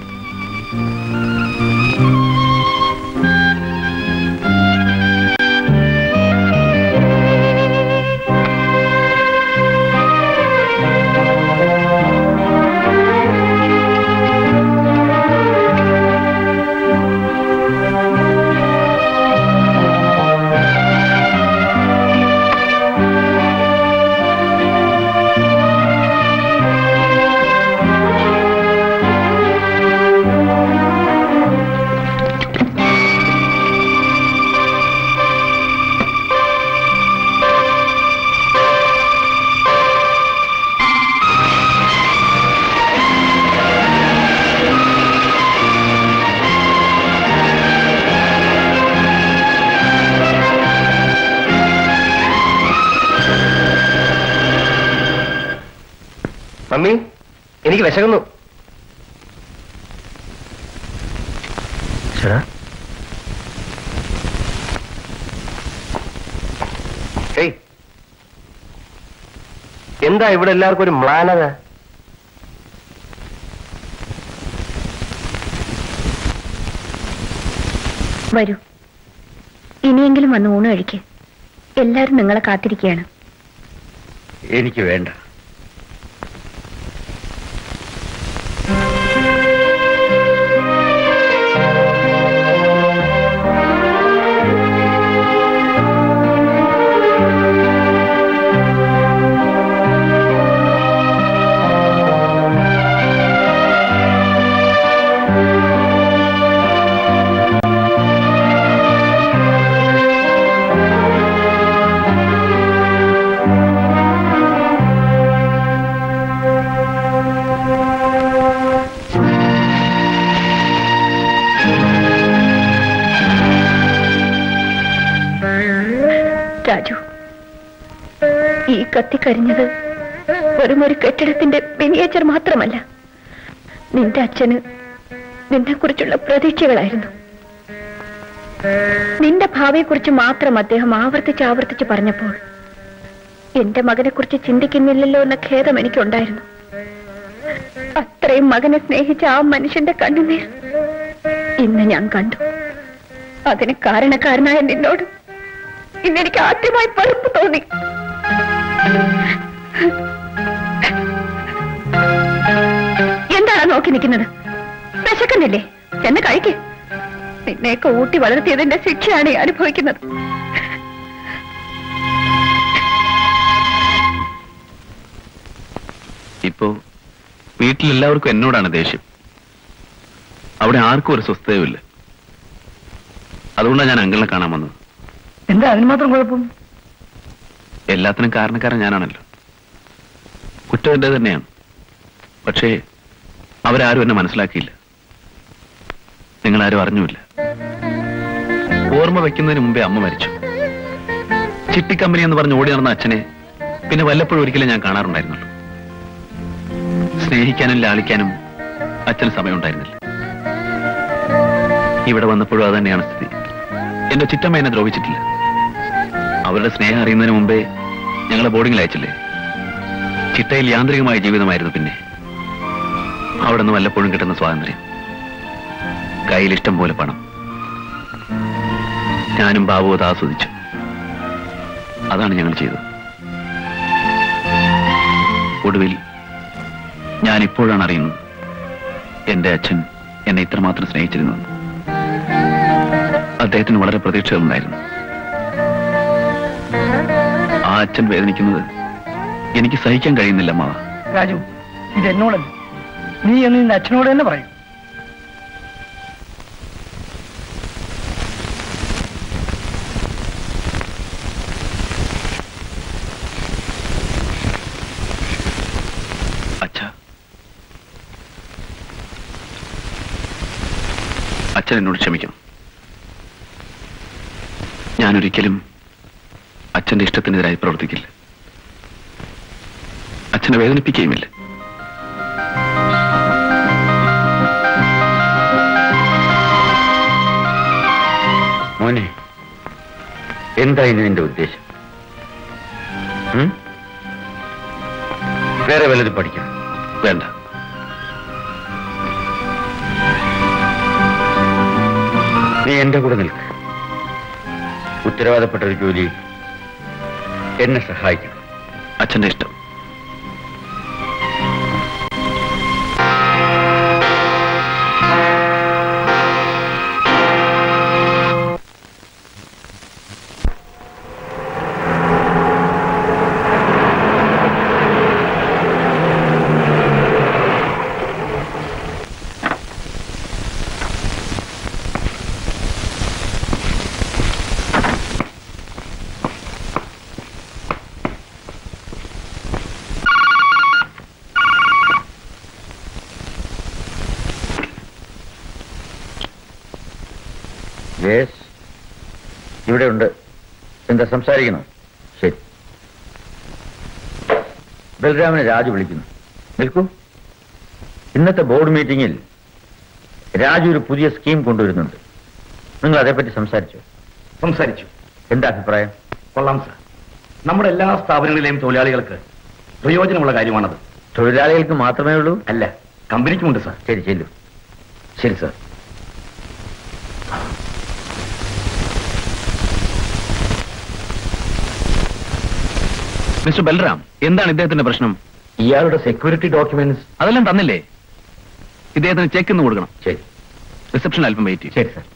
മമ്മി, എനിക്ക് വിശക്കുന്നു. എന്താ ഇവിടെ എല്ലാവർക്കും ഒരു മ്ലാനത? വരൂ, ഇനിയെങ്കിലും വന്ന് ഊണ് കഴിക്ക്. എല്ലാരും നിങ്ങളെ കാത്തിരിക്കുകയാണ്. എനിക്ക് വേണ്ട. രാജു, ഈ കത്തിക്കരിഞ്ഞത് വെറും ഒരു കെട്ടിടത്തിന്റെ മിനിയേച്ചർ മാത്രമല്ല. നിന്റെ അച്ഛന് നിന്നെ കുറിച്ചുള്ള പ്രതീക്ഷകളായിരുന്നു. നിന്റെ ഭാവിയെക്കുറിച്ച് മാത്രം അദ്ദേഹം ആവർത്തിച്ച് പറഞ്ഞപ്പോൾ എന്റെ മകനെ കുറിച്ച് ചിന്തിക്കുന്നില്ലല്ലോ എന്ന ഖേദം എനിക്കുണ്ടായിരുന്നു. അത്രയും മകനെ സ്നേഹിച്ച ആ മനുഷ്യന്റെ കണ്ണുനീർ ഇന്ന് ഞാൻ കണ്ടു. അതിന് കാരണക്കാരനായ നിന്നോട് ഇന്നെനിക്ക് ആദ്യമായി വെറുപ്പ് തോന്നി. എന്താണ് നോക്കി നിൽക്കുന്നത്? വിശക്കുന്നില്ലേ? ചെന്ന് കഴിക്ക്. നിന്നെയൊക്കെ ഊട്ടി വളർത്തിയതിന്റെ ശിക്ഷയാണ് ഈ അനുഭവിക്കുന്നത്. ഇപ്പോ വീട്ടിലെല്ലാവർക്കും എന്നോടാണ് ദേഷ്യം. അവിടെ ആർക്കും ഒരു സ്വസ്ഥതയുമില്ല. അതുകൊണ്ടാണ് ഞാൻ അങ്കിളിനെ കാണാൻ വന്നത്. എന്താ അതിന് മാത്രം കുഴപ്പം? എല്ലാത്തിനും കാരണക്കാരൻ ഞാനാണല്ലോ. കുറ്റം എന്റെ തന്നെയാണ്. പക്ഷേ അവരാരും എന്നെ മനസ്സിലാക്കിയില്ല. നിങ്ങളാരും അറിഞ്ഞുമില്ല. ഓർമ്മ വയ്ക്കുന്നതിന് മുമ്പേ അമ്മ മരിച്ചു. ചിട്ടിക്കമ്പനി എന്ന് പറഞ്ഞ് ഓടി നടന്ന അച്ഛനെ പിന്നെ വല്ലപ്പോഴും ഒരിക്കലും ഞാൻ കാണാറുണ്ടായിരുന്നുള്ളൂ. സ്നേഹിക്കാനും ലാളിക്കാനും അച്ഛന് സമയമുണ്ടായിരുന്നില്ല. ഇവിടെ വന്നപ്പോഴും അത് തന്നെയാണ് സ്ഥിതി. എന്റെ ചിറ്റമ്മ എന്നെ ദ്രോഹിച്ചിട്ടില്ല. അവരുടെ സ്നേഹം അറിയുന്നതിന് മുമ്പേ ഞങ്ങളെ ബോർഡിങ്ങിൽ അയച്ചില്ലേ. ചിട്ടയിൽ യാന്ത്രികമായ ജീവിതമായിരുന്നു. പിന്നെ അവിടെ നിന്ന് വല്ലപ്പോഴും കിട്ടുന്ന സ്വാതന്ത്ര്യം, കയ്യിലിഷ്ടം പോലെ പണം. ഞാനും ബാബു അത് ആസ്വദിച്ചു. അതാണ് ഞങ്ങൾ ചെയ്തത്. ഒടുവിൽ ഞാൻ ഇപ്പോഴാണ് അറിയുന്നത് എന്റെ അച്ഛൻ എന്നെ ഇത്രമാത്രം സ്നേഹിച്ചിരുന്നു. അദ്ദേഹത്തിന് വളരെ പ്രതീക്ഷകളുണ്ടായിരുന്നു. ആ അച്ഛൻ വേദനിക്കുന്നത് എനിക്ക് സഹിക്കാൻ കഴിയുന്നില്ല അമ്മ. രാജു, ഇത് എന്നോടല്ല, നീ എന്ന് നിന്റെ അച്ഛനോട് തന്നെ പറയും. അച്ഛൻ എന്നോട് ക്ഷമിക്കണം. ഞാനൊരിക്കലും അച്ഛന്റെ ഇഷ്ടത്തിനെതിരായി പ്രവർത്തിക്കില്ല. അച്ഛനെ വേദനിപ്പിക്കുകയുമില്ല. മോനെ, എന്തായിരുന്നു നിന്റെ ഉദ്ദേശം? വേറെ വല്ലതും പഠിക്കണം. വേണ്ട. നീ എന്റെ കൂടെ നിൽക്ക്. ഉത്തരവാദപ്പെട്ട ഒരു ജോലി എന്നെ സഹായിക്കണം. അച്ഛന്റെ ഇഷ്ടം. ഇവിടെ ഉണ്ട്. എന്താ സംസാരിക്കണം? ശരി. ബൽറാമിനെ രാജു വിളിക്കുന്നു. നിൽക്കൂ. ഇന്നത്തെ ബോർഡ് മീറ്റിംഗിൽ രാജു ഒരു പുതിയ സ്കീം കൊണ്ടുവരുന്നുണ്ട്. നിങ്ങൾ അതേപ്പറ്റി സംസാരിച്ചു? സംസാരിച്ചു. എന്താ അഭിപ്രായം? കൊള്ളാം സാർ. നമ്മുടെ എല്ലാ സ്ഥാപനങ്ങളിലെയും തൊഴിലാളികൾക്ക് പ്രയോജനമുള്ള കാര്യമാണത്. തൊഴിലാളികൾക്ക് മാത്രമേ ഉള്ളൂ? അല്ല, കമ്പനിക്കുമുണ്ട് സാർ. ശരി, ചെല്ലു. ശരി സാർ. മിസ്റ്റർ ബൽറാം, എന്താണ് ഇദ്ദേഹത്തിന്റെ പ്രശ്നം? ഇയാളുടെ സെക്യൂരിറ്റി ഡോക്യുമെന്റ്സ് അതെല്ലാം തന്നില്ലേ? ഇദ്ദേഹത്തിന് ചെക്ക് ഇന്ന് കൊടുക്കണം. ശരി. റിസപ്ഷൻ അല്പം വെയിറ്റ് ചെയ്യും. ശരി സാർ.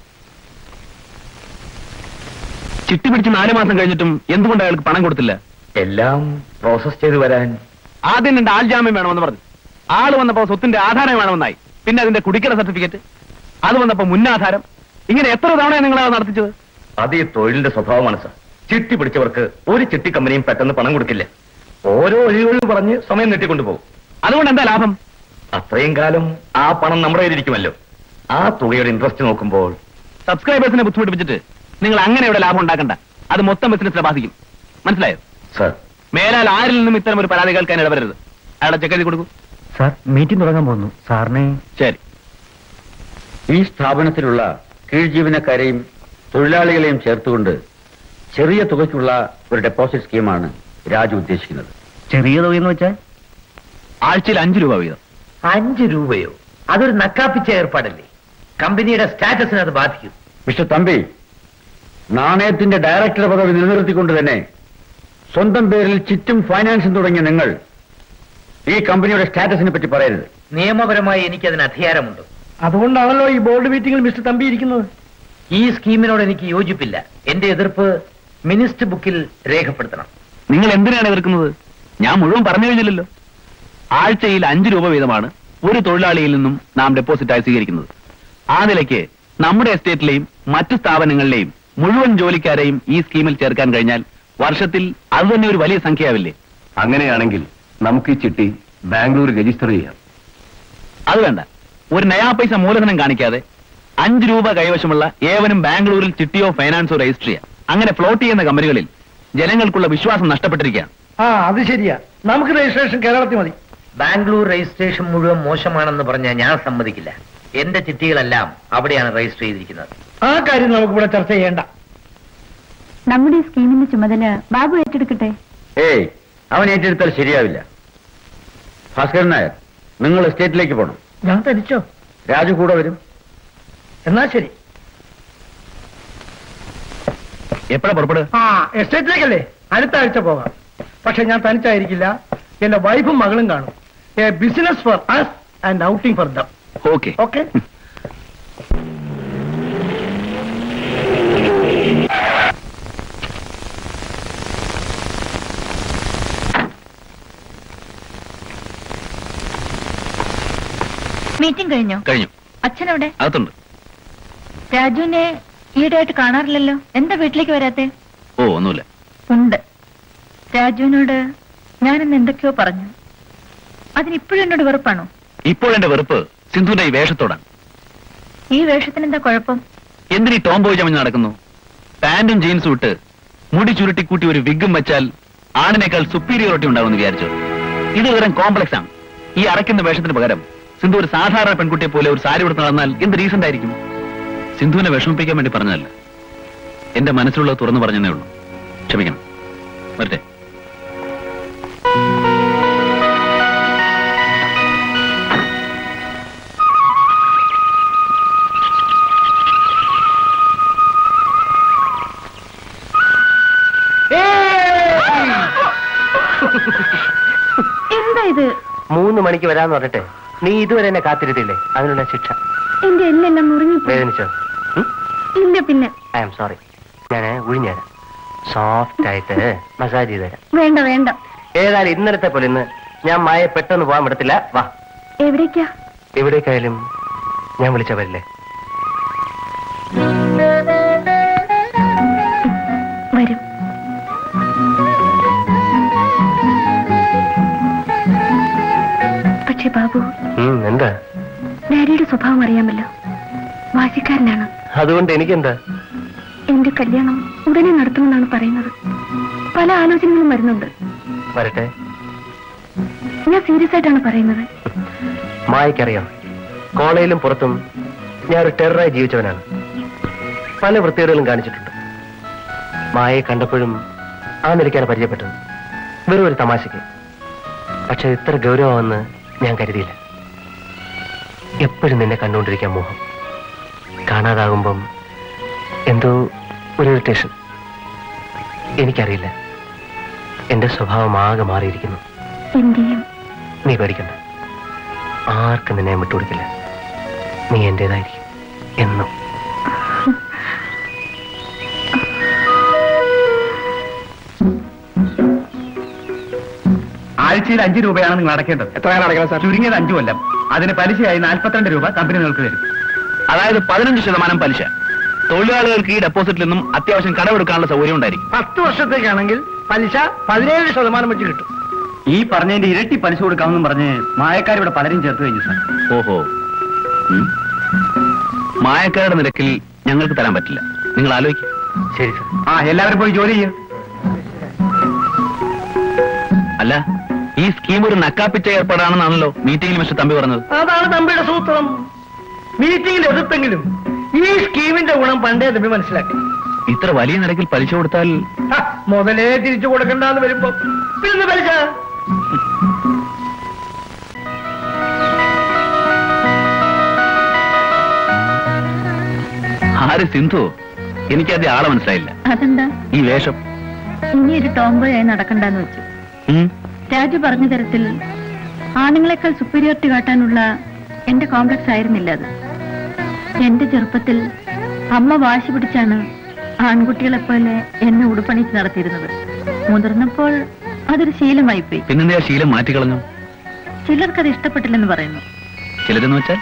ചിട്ടി പിടിച്ച് 4 മാസം കഴിഞ്ഞിട്ടും എന്തുകൊണ്ട് അയാൾക്ക് പണം കൊടുത്തില്ല? എല്ലാം പ്രോസസ് ചെയ്ത് വരാൻ ആദ്യം 2 ആൾ ജാമ്യം വേണമെന്ന് പറഞ്ഞു. ആള് വന്നപ്പോ സ്വത്തിന്റെ ആധാരം വേണമെന്നായി. പിന്നെ അതിന്റെ കുടിക്കട സർട്ടിഫിക്കറ്റ്, അത് വന്നപ്പോ മുന്നാധാരം. ഇങ്ങനെ എത്ര തവണയാണ് നിങ്ങൾ അത് നടത്തിച്ചത്? അത് ഈ തൊഴിലിന്റെ സ്വഭാവമാണ് സാർ. ചിട്ടി പിടിച്ചവർക്ക് ഒരു ചിട്ടി കമ്പനിയും പെട്ടെന്ന് പണം കൊടുക്കില്ല. ഓരോ ഒഴിവുകൾ പറഞ്ഞ് സമയം നീട്ടിക്കൊണ്ടുപോകും. അതുകൊണ്ട് എന്താ ലാഭം? അത്രയും കാലം ആ പണം നമ്മുടെ കയ്യിലിരിക്കുമല്ലോ. ആ തുകയുടെ ഇൻട്രസ്റ്റ് നോക്കുമ്പോൾ സബ്സ്ക്രൈബേഴ്സിനെ ബുദ്ധിമുട്ടിപ്പിച്ചിട്ട് നിങ്ങൾ അങ്ങനെ ഇവിടെ ലാഭം ഉണ്ടാക്കണ്ട. അത് മൊത്തം ബിസിനസിനെ ബാധിക്കും. മനസ്സിലായോ? സാർ, മേലാൽ ആരിൽ നിന്നും ഇത്തരം ഒരു പരാതി കേൾക്കാൻ ഇടവരരുത്. അയാളെ ചെക്ക് എഴുതി കൊടുക്കൂ. സാർ, മീറ്റിംഗ് തുടങ്ങാൻ പോകുന്നു. സാറിനെ. ശരി. ഈ സ്ഥാപനത്തിലുള്ള കീഴ്ജീവനക്കാരെയും തൊഴിലാളികളെയും ചേർത്തുകൊണ്ട് ചെറിയ തുകയ്ക്കുള്ള ഒരു ഡെപ്പോസിറ്റ് സ്കീമാണ് രാജു ഉദ്ദേശിക്കുന്നത്. ചെറിയ തുകയെന്ന് വെച്ചാൽ ആഴ്ചയിൽ 5 രൂപ വീതം. 5 രൂപയോ? അതൊരു നക്കാപ്പിച്ച ഏർപ്പാടല്ലേ? കമ്പനിയുടെ സ്റ്റാറ്റസിനെ അത് ബാധിക്കും. മിസ്റ്റർ തമ്പി, നാണയത്തിന്റെ ഡയറക്ടർ പദവി നിലനിർത്തിക്കൊണ്ട് തന്നെ സ്വന്തം പേരിൽ ചിറ്റും ഫൈനാൻസും തുടങ്ങിയ നിങ്ങൾ ഈ കമ്പനിയുടെ സ്റ്റാറ്റസിനെ പറ്റി പറയരുത്. നിയമപരമായി എനിക്കതിന് അധികാരമുണ്ട്. അതുകൊണ്ടാണല്ലോ ഈ ബോർഡ് മീറ്റിംഗിൽ മിസ്റ്റർ തമ്പി ഇരിക്കുന്നത്. ഈ സ്കീമിനോട് എനിക്ക് യോജിപ്പില്ല. എന്റെ എതിർപ്പ് മിനിസ്റ്റർ ബുക്കിൽ രേഖപ്പെടുത്തണം. നിങ്ങൾ എന്തിനാണ് എതിർക്കുന്നത്? ഞാൻ മുഴുവൻ പറഞ്ഞു കഴിഞ്ഞില്ലല്ലോ. ആഴ്ചയിൽ 5 രൂപ വീതമാണ് ഒരു തൊഴിലാളിയിൽ നിന്നും നാം ഡെപ്പോസിറ്റായി സ്വീകരിക്കുന്നത്. ആ നിലയ്ക്ക് നമ്മുടെ എസ്റ്റേറ്റിലെയും മറ്റു സ്ഥാപനങ്ങളിലെയും മുഴുവൻ ജോലിക്കാരെയും ഈ സ്കീമിൽ ചേർക്കാൻ കഴിഞ്ഞാൽ വർഷത്തിൽ അത് തന്നെ ഒരു വലിയ സംഖ്യയാവില്ലേ? അങ്ങനെയാണെങ്കിൽ നമുക്ക് ഈ ചിട്ടി ബാംഗ്ലൂർ രജിസ്റ്റർ ചെയ്യാം. അത് വേണ്ട. ഒരു നയാ പൈസ മൂലധനം കാണിക്കാതെ 5 രൂപ കൈവശമുള്ള ഏവനും ബാംഗ്ലൂരിൽ ചിട്ടിയോ ഫൈനാൻസോ രജിസ്റ്റർ ചെയ്യാം. അങ്ങനെ ഫ്ലോട്ട് ചെയ്യുന്ന കമ്പനികളിൽ ജനങ്ങൾക്കുള്ള വിശ്വാസം നഷ്ടപ്പെട്ടിരിക്കുകയാണ്. അത് ശരിയാ. നമുക്ക് രജിസ്ട്രേഷൻ കേരളത്തിൽ മതി. ബാംഗ്ലൂർ രജിസ്ട്രേഷൻ മുഴുവൻ മോശമാണെന്ന് പറഞ്ഞാൽ ഞാൻ സമ്മതിക്കില്ല. എന്റെ ചിട്ടികളെല്ലാം അവിടെയാണ് രജിസ്റ്റർ ചെയ്തിരിക്കുന്നത്. ആ കാര്യം നമുക്കിവിടെ ചർച്ച ചെയ്യേണ്ട. നമ്മുടെ ഈ സ്കീമിന്റെ ചുമതല ബാബു ഏറ്റെടുക്കട്ടെ. ഏയ്, അവൻ ഏറ്റെടുത്താൽ ശരിയാവില്ല. ഭാസ്കരൻ നായർ, നിങ്ങൾ എസ്റ്റേറ്റിലേക്ക് പോകണം. ഞാൻ തനിച്ചോ? രാജു കൂടെ വരും. എന്നാ ശരി. എപ്പോഴാ പുറപ്പെടുക? എസ്റ്റേറ്റിലേക്കല്ലേ? അടുത്ത ആഴ്ച പോകാം. പക്ഷെ ഞാൻ തനിച്ചായിരിക്കില്ല. എന്റെ വൈഫും മകളും കാണും. A business for us and outing for them. Okay. Okay. Meeting കഴിഞ്ഞോ? കഴിഞ്ഞു. അച്ഛനവിടെ? അകത്തുണ്ട്. രാജുവിനെ ഈയിടെയായിട്ട് കാണാറില്ലല്ലോ. എന്താ വീട്ടിലേക്ക് വരാത്തെ? ഓ, ഒന്നുമില്ല. ഉണ്ട്. രാജുവിനോട് ഞാനിന്ന് എന്തൊക്കെയോ പറഞ്ഞു. അതിനിപ്പോഴും എന്നോട് വെറുപ്പാണോ? ഇപ്പോൾ എന്റെ വെറുപ്പ് സിന്ധുവിന്റെ ഈ വേഷത്തോടാണ്. ഈ വേഷത്തിന് എന്താ കുഴപ്പം? എന്തിനീ ടോംബോയ് ചമഞ്ഞ് നടക്കുന്നു? പാന്റും ജീൻസും ഇട്ട് മുടി ചുരുട്ടിക്കൂട്ടി ഒരു വിഗും വെച്ചാൽ ആണിനേക്കാൾ സുപ്പീരിയോറിറ്റി ഉണ്ടാവുമെന്ന് വിചാരിച്ചു. ഇത് വെറും കോംപ്ലക്സ് ആണ്. ഈ അടയ്ക്കുന്ന വേഷത്തിന് പകരം സിന്ധു ഒരു സാധാരണ പെൺകുട്ടിയെ പോലെ ഒരു സാരി കൊടുത്ത് നടന്നാൽ എന്ത് റീസൺ ആയിരിക്കും? സിന്ധുവിനെ വിഷമിപ്പിക്കാൻ വേണ്ടി പറഞ്ഞതല്ല. എന്റെ മനസ്സിലുള്ളത് തുറന്നു പറഞ്ഞതേ ഉള്ളൂ. ക്ഷമിക്കണം. വരട്ടെ. 3 മണിക്ക് വരാന്ന് പറഞ്ഞിട്ട് നീ ഇതുവരെ എന്നെ കാത്തിരുത്തില്ലേ? അതിനുള്ള ശിക്ഷ. എന്റെ എല്ലാം മുറിഞ്ഞു വേദനിച്ചോ? ഇല്ല. പിന്നെ ഐ ആം സോറി. ഞാൻ ഒഴിഞ്ഞുതരാം. സോഫ്റ്റ് ആയിട്ട് മസാജ് ചെയ്ത് തരാം. വേണ്ട വേണ്ട. ഏതായാലും ഇന്നലത്തെ പോലെ ഇന്ന് ഞാൻ മായെ പെട്ടെന്ന് പോകാൻ വിടത്തില്ല. വാ. എവിടേക്കാ? എവിടേക്കായാലും ഞാൻ വിളിച്ച വരില്ലേ? വരും. പക്ഷെ ബാബു, എന്താ? ഡാഡിയുടെ സ്വഭാവം അറിയാമല്ലോ, വാശിക്കാരനാണ്. അതുകൊണ്ട് എനിക്കെന്താ? എന്റെ കല്യാണം ഉടനെ നടത്തുമെന്നാണ് പറയുന്നത്. പല ആലോചനകളും വരുന്നുണ്ട്. വരട്ടെ. ഞാൻ സീരിയസ് ആയിട്ടാണ് പറയുന്നത്. മായക്കറിയാം, കോളേജിലും പുറത്തും ഞാൻ ഒരു ടെററായി ജീവിച്ചവനാണ്. പല വൃത്തികേടുകളും കാണിച്ചിട്ടുണ്ട്. മായയെ കണ്ടപ്പോഴും ആ നിലയ്ക്കാണ് പരിചയപ്പെട്ടത്, വെറും ഒരു തമാശയ്ക്ക്. പക്ഷെ ഇത്ര ഗൗരവമെന്ന് ഞാൻ കരുതിയില്ല. എപ്പോഴും നിന്നെ കണ്ടുകൊണ്ടിരിക്കാൻ മോഹം. കാണാതാകുമ്പം എന്തോ ഒരു ഇറിറ്റേഷൻ. എനിക്കറിയില്ല, എന്റെ സ്വഭാവം ആകെ മാറിയിരിക്കുന്നു. നീ പേടിക്കണ്ട, ആർക്കും നിന്നെ വിട്ടുകൊടുക്കില്ല. നീ എന്റേതായിരിക്കും എന്നും. ആഴ്ചയിൽ 5 രൂപയാണ് നിങ്ങൾ അടയ്ക്കേണ്ടത്. എത്ര കാലം അടയ്ക്കണം സാർ? ചുരുങ്ങിയത് 5 കൊല്ലം. അതിന് പലിശയായി 42 രൂപ കമ്പനി നിങ്ങൾക്ക് തരും. അതായത് 15% പലിശ. തൊഴിലാളികൾക്ക് ഈ ഡെപ്പോസിറ്റിൽ നിന്നും അത്യാവശ്യം കടമെടുക്കാനുള്ള സൗകര്യം ഉണ്ടായിരിക്കും. 10 വർഷത്തേക്കാണെങ്കിൽ പലിശ 17% വെച്ച് കിട്ടും. ഈ പറഞ്ഞതിന്റെ ഇരട്ടി പലിശ കൊടുക്കാമെന്നും പറഞ്ഞ് മായക്കാരിവിടെ പലരും ചേർത്ത് കഴിഞ്ഞു സാർ. ഓഹോ. മായക്കാരുടെ നിരക്കിൽ ഞങ്ങൾക്ക് തരാൻ പറ്റില്ല. നിങ്ങൾ ആലോചിക്കും. ശരി സാർ. എല്ലാവരും പോയി ജോലി ചെയ്യും. അല്ല, ഈ സ്കീം ഒരു നക്കാപ്പിച്ച ഏർപ്പാടാണെന്നാണല്ലോ മീറ്റിംഗിൽ മിസ്റ്റർ തമ്പി പറഞ്ഞത്. അതാണ് തമ്പിയുടെ സൂത്രം. മീറ്റിംഗിൽ എതിർത്തെങ്കിലും ഈ സ്കീമിന്റെ ഗുണം പണ്ടേ തമ്പി മനസ്സിലാക്കി. ഇത്ര വലിയ നിരക്കിൽ പലിശ കൊടുത്താൽ മുതലേ തിരിച്ചു കൊടുക്കണ്ടെന്ന് വരുമ്പോ പിന്നെ പലിശ. ആര് സിന്ധു? എനിക്കത് ആളെ മനസ്സിലായില്ല. അതെന്താ? ഈ വേഷം ഇനി ഒരു ടോംബോയായി നടക്കണ്ടെന്ന് വെച്ചു. രാജു പറഞ്ഞ തരത്തിൽ ആണുങ്ങളെക്കാൾ സുപ്പീരിയോറിറ്റി കാട്ടാനുള്ള എന്റെ കോംപ്ലക്സ് ആയിരുന്നില്ല അത്. എന്റെ ചെറുപ്പത്തിൽ അമ്മ വാശി പിടിച്ചാണ് ആൺകുട്ടികളെപ്പോലെ എന്നെ ഉടുപ്പണിച്ച് നടത്തിയിരുന്നത്. മുതിർന്നപ്പോൾ അതൊരു ശീലമായി പോയി. പിന്നെന്താ ശീലം മാറ്റിക്കളഞ്ഞു? ചിലർക്കത് ഇഷ്ടപ്പെട്ടില്ലെന്ന് പറയുന്നു. ചിലരെന്ന് വെച്ചാൽ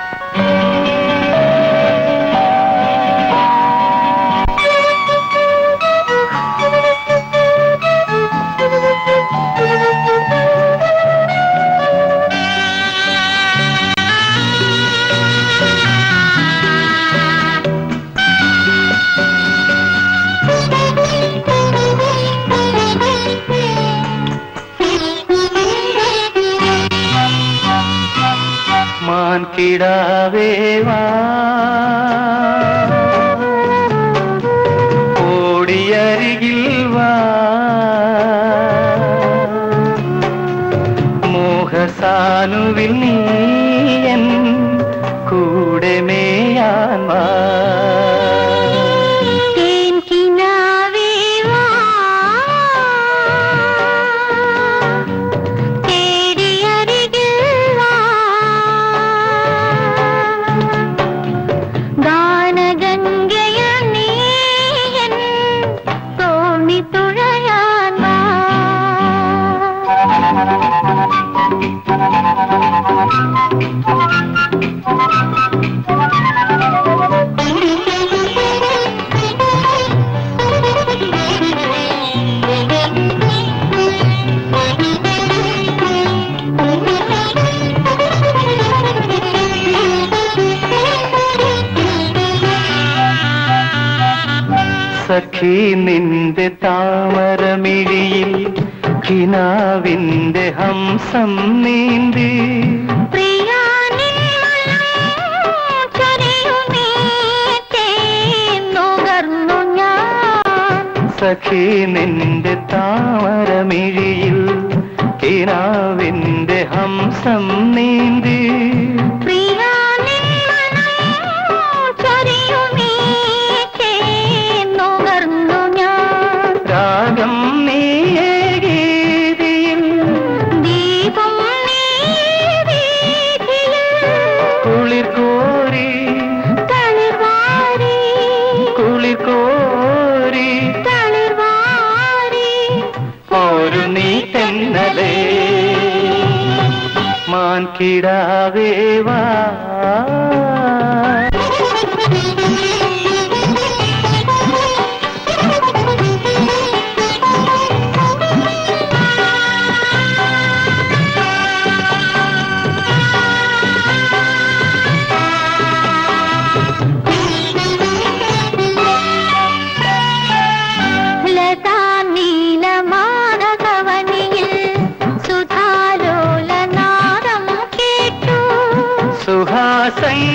കിടാവേ വാ ഓടിയരികിൽ വാ മോഹസാനുവിൽ നീയൻ കൂടെ മേയാൻ വാ സഖി നിന്റെ താമരമിഴിയിൽ കിനാവിന്റെ ഹംസം നീന്തി സഖി നിന്റെ താമരമിഴിയിൽ കിനാവിന്റെ ഹംസം നീന്തി രാഗം നീയേ ഗീതിയിൽ ദീപം നീ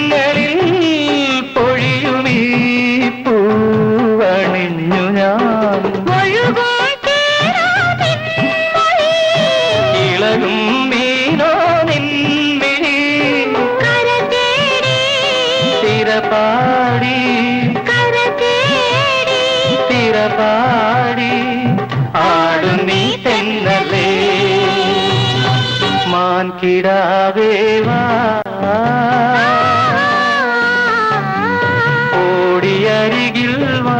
തെന്നലിൽ പൊഴിയുമീ പൂവണിഞ്ഞു ഞാൻ ഇളകും മീനോ നിൻമിഴി തിരപാടി തിരപാടി ആടു നീ തെന്നലേ മാൻകിടാവേ വാ ഓടിയരികിൽ വാ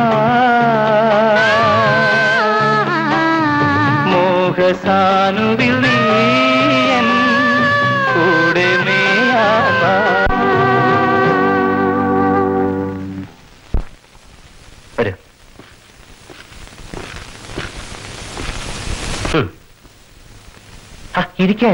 മോഹസാനുവിൽ നീയൻ കൂടെ മേയാൻ വാ. വരൂ. ഇരിക്കാൻ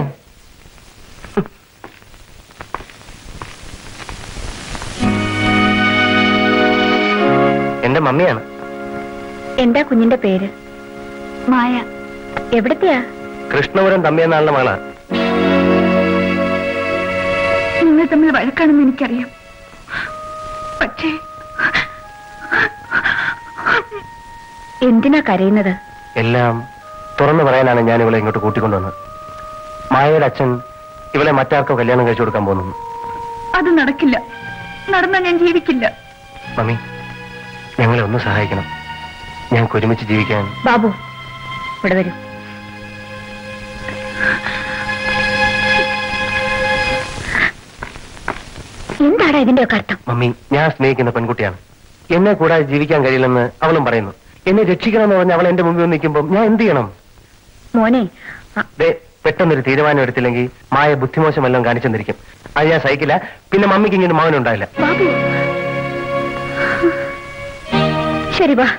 എന്റെ മമ്മിയാണ്. എന്താ കുഞ്ഞിന്റെ പേര്? മായ. എവിടത്തെയാ? കൃഷ്ണപുരം തമ്മിയെന്നാളുടെ മകളാ. നിങ്ങൾ തമ്മിൽ വഴക്കാണെന്ന് എനിക്കറിയാം. പക്ഷേ എന്തിനാ കരയുന്നത്? എല്ലാം തുറന്നു പറയാനാണ് ഞാൻ ഇവളെ ഇങ്ങോട്ട് കൂട്ടിക്കൊണ്ടുവന്നത്. മായയുടെ അച്ഛൻ ഇവളെ മറ്റാർക്കോ കല്യാണം കഴിച്ചു കൊടുക്കാൻ പോകുന്നു. അത് നടക്കില്ല. നടന്നാൽ ഞാൻ ജീവിക്കില്ല. മമ്മി, ഞങ്ങളെ ഒന്ന് സഹായിക്കണം. ഞങ്ങൾക്ക് ഒരുമിച്ച് ജീവിക്കാൻ. ബാബു, ഇവിടെ വരൂ. എന്താണ് ഇതിന്റെ ഒക്കെ അർത്ഥം? മമ്മി, ഞാൻ സ്നേഹിക്കുന്ന പെൺകുട്ടിയാണ്. എന്നെ കൂടാതെ ജീവിക്കാൻ കഴിയില്ലെന്ന് അവളും പറയുന്നു. എന്നെ രക്ഷിക്കണമെന്ന് പറഞ്ഞ് അവൾ എന്റെ മുമ്പിൽ നിൽക്കുമ്പോൾ ഞാൻ എന്ത് ചെയ്യണം? മോനെ, പെട്ടെന്നൊരു തീരുമാനം എടുത്തില്ലെങ്കിൽ മായ ബുദ്ധിമോശമെല്ലാം കാണിച്ചെന്നിരിക്കും. അത് ഞാൻ സഹിക്കില്ല. പിന്നെ മമ്മിക്ക് ഇങ്ങനെ മകനുണ്ടായില്ല. ബാബു, ശരി വാ.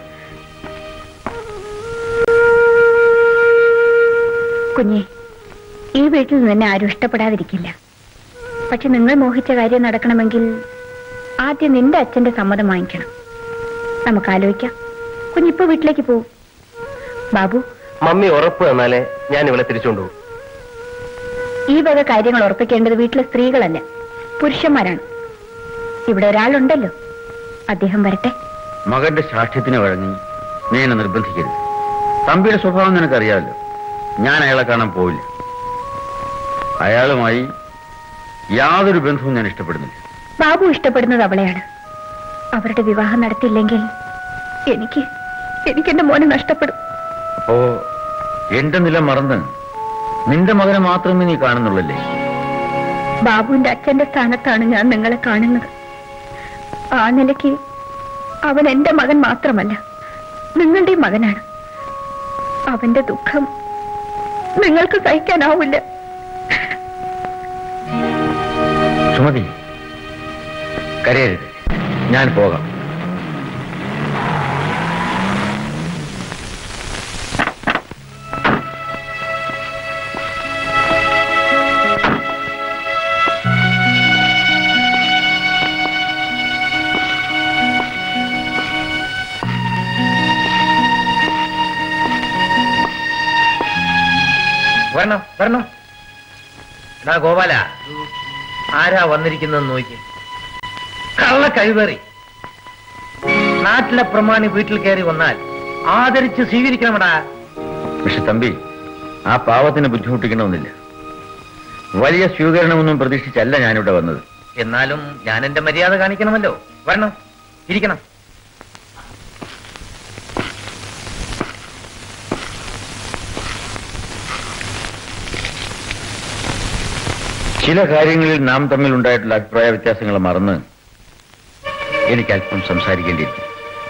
കുഞ്ഞെ, ഈ വീട്ടിൽ നിന്ന് ആരും ഇഷ്ടപ്പെടാതിരിക്കില്ല. പക്ഷെ നിങ്ങൾ മോഹിച്ച കാര്യം നടക്കണമെങ്കിൽ ആദ്യം നിന്റെ അച്ഛന്റെ സമ്മതം വാങ്ങിക്കണം. നമുക്ക് ആലോചിക്കാം. കുഞ്ഞിപ്പോ വീട്ടിലേക്ക് പോവും. ബാബു, മമ്മി ഉറപ്പ് തന്നാലേ ഞാൻ ഇവളെ തിരിച്ചുകൊണ്ടുപോകും. ഈ വക കാര്യങ്ങൾ ഉറപ്പിക്കേണ്ടത് വീട്ടിലെ സ്ത്രീകളല്ല, പുരുഷന്മാരാണ്. ഇവിടെ ഒരാളുണ്ടല്ലോ, അദ്ദേഹം വരട്ടെ. മകന്റെ സാക്ഷ്യത്തിന് വഴങ്ങി നീ എന്നെ നിർബന്ധിക്കരുത്. തമ്പിയുടെ സ്വഭാവം നിനക്കറിയാമല്ലോ. ഞാൻ അയാളെ കാണാൻ പോവില്ല. അയാളുമായി യാതൊരു ബന്ധവും ഞാൻ ഇഷ്ടപ്പെടുന്നില്ല. ബാബു ഇഷ്ടപ്പെടുന്നത് അവളെയാണ്. അവരുടെ വിവാഹം നടത്തിയില്ലെങ്കിൽ എനിക്ക് എന്റെ മോനെ നഷ്ടപ്പെടും. അപ്പോ എന്റെ നില മറന്ന് നിന്റെ മകനെ മാത്രമേ നീ കാണുന്നുള്ളല്ലേ? ബാബുവിന്റെ അച്ഛന്റെ സ്ഥാനത്താണ് ഞാൻ നിങ്ങളെ കാണുന്നത്. ആ നിലയ്ക്ക് അവൻ എന്റെ മകൻ മാത്രമല്ല, നിങ്ങളുടെ മകനാണ്. അവന്റെ ദുഃഖം നിങ്ങൾക്ക് സഹിക്കാനാവില്ല. സുമതി, കരയരുത്. ഞാൻ പോകാം. വരണം വരണം. എടാ ഗോപാല, ആരാ വന്നിരിക്കുന്നെന്ന് നോക്കി. കള്ള കഴിവേറി. നാട്ടിലെ പ്രമാണി വീട്ടിൽ കയറി വന്നാൽ ആദരിച്ച് സ്വീകരിക്കണമടാ. പക്ഷെ തമ്പി, ആ പാവത്തിന് ബുദ്ധിമുട്ടിക്കണമെന്നില്ല. വലിയ സ്വീകരണമൊന്നും പ്രതീക്ഷിച്ചല്ല ഞാനിവിടെ വന്നത്. എന്നാലും ഞാൻ എന്റെ മര്യാദ കാണിക്കണമല്ലോ. വരണം, ഇരിക്കണം. ചില കാര്യങ്ങളിൽ നാം തമ്മിൽ ഉണ്ടായിട്ടുള്ള അഭിപ്രായ വ്യത്യാസങ്ങൾ മറന്ന് എനിക്ക് അല്പം സംസാരിക്കേണ്ടിയിരിക്കും.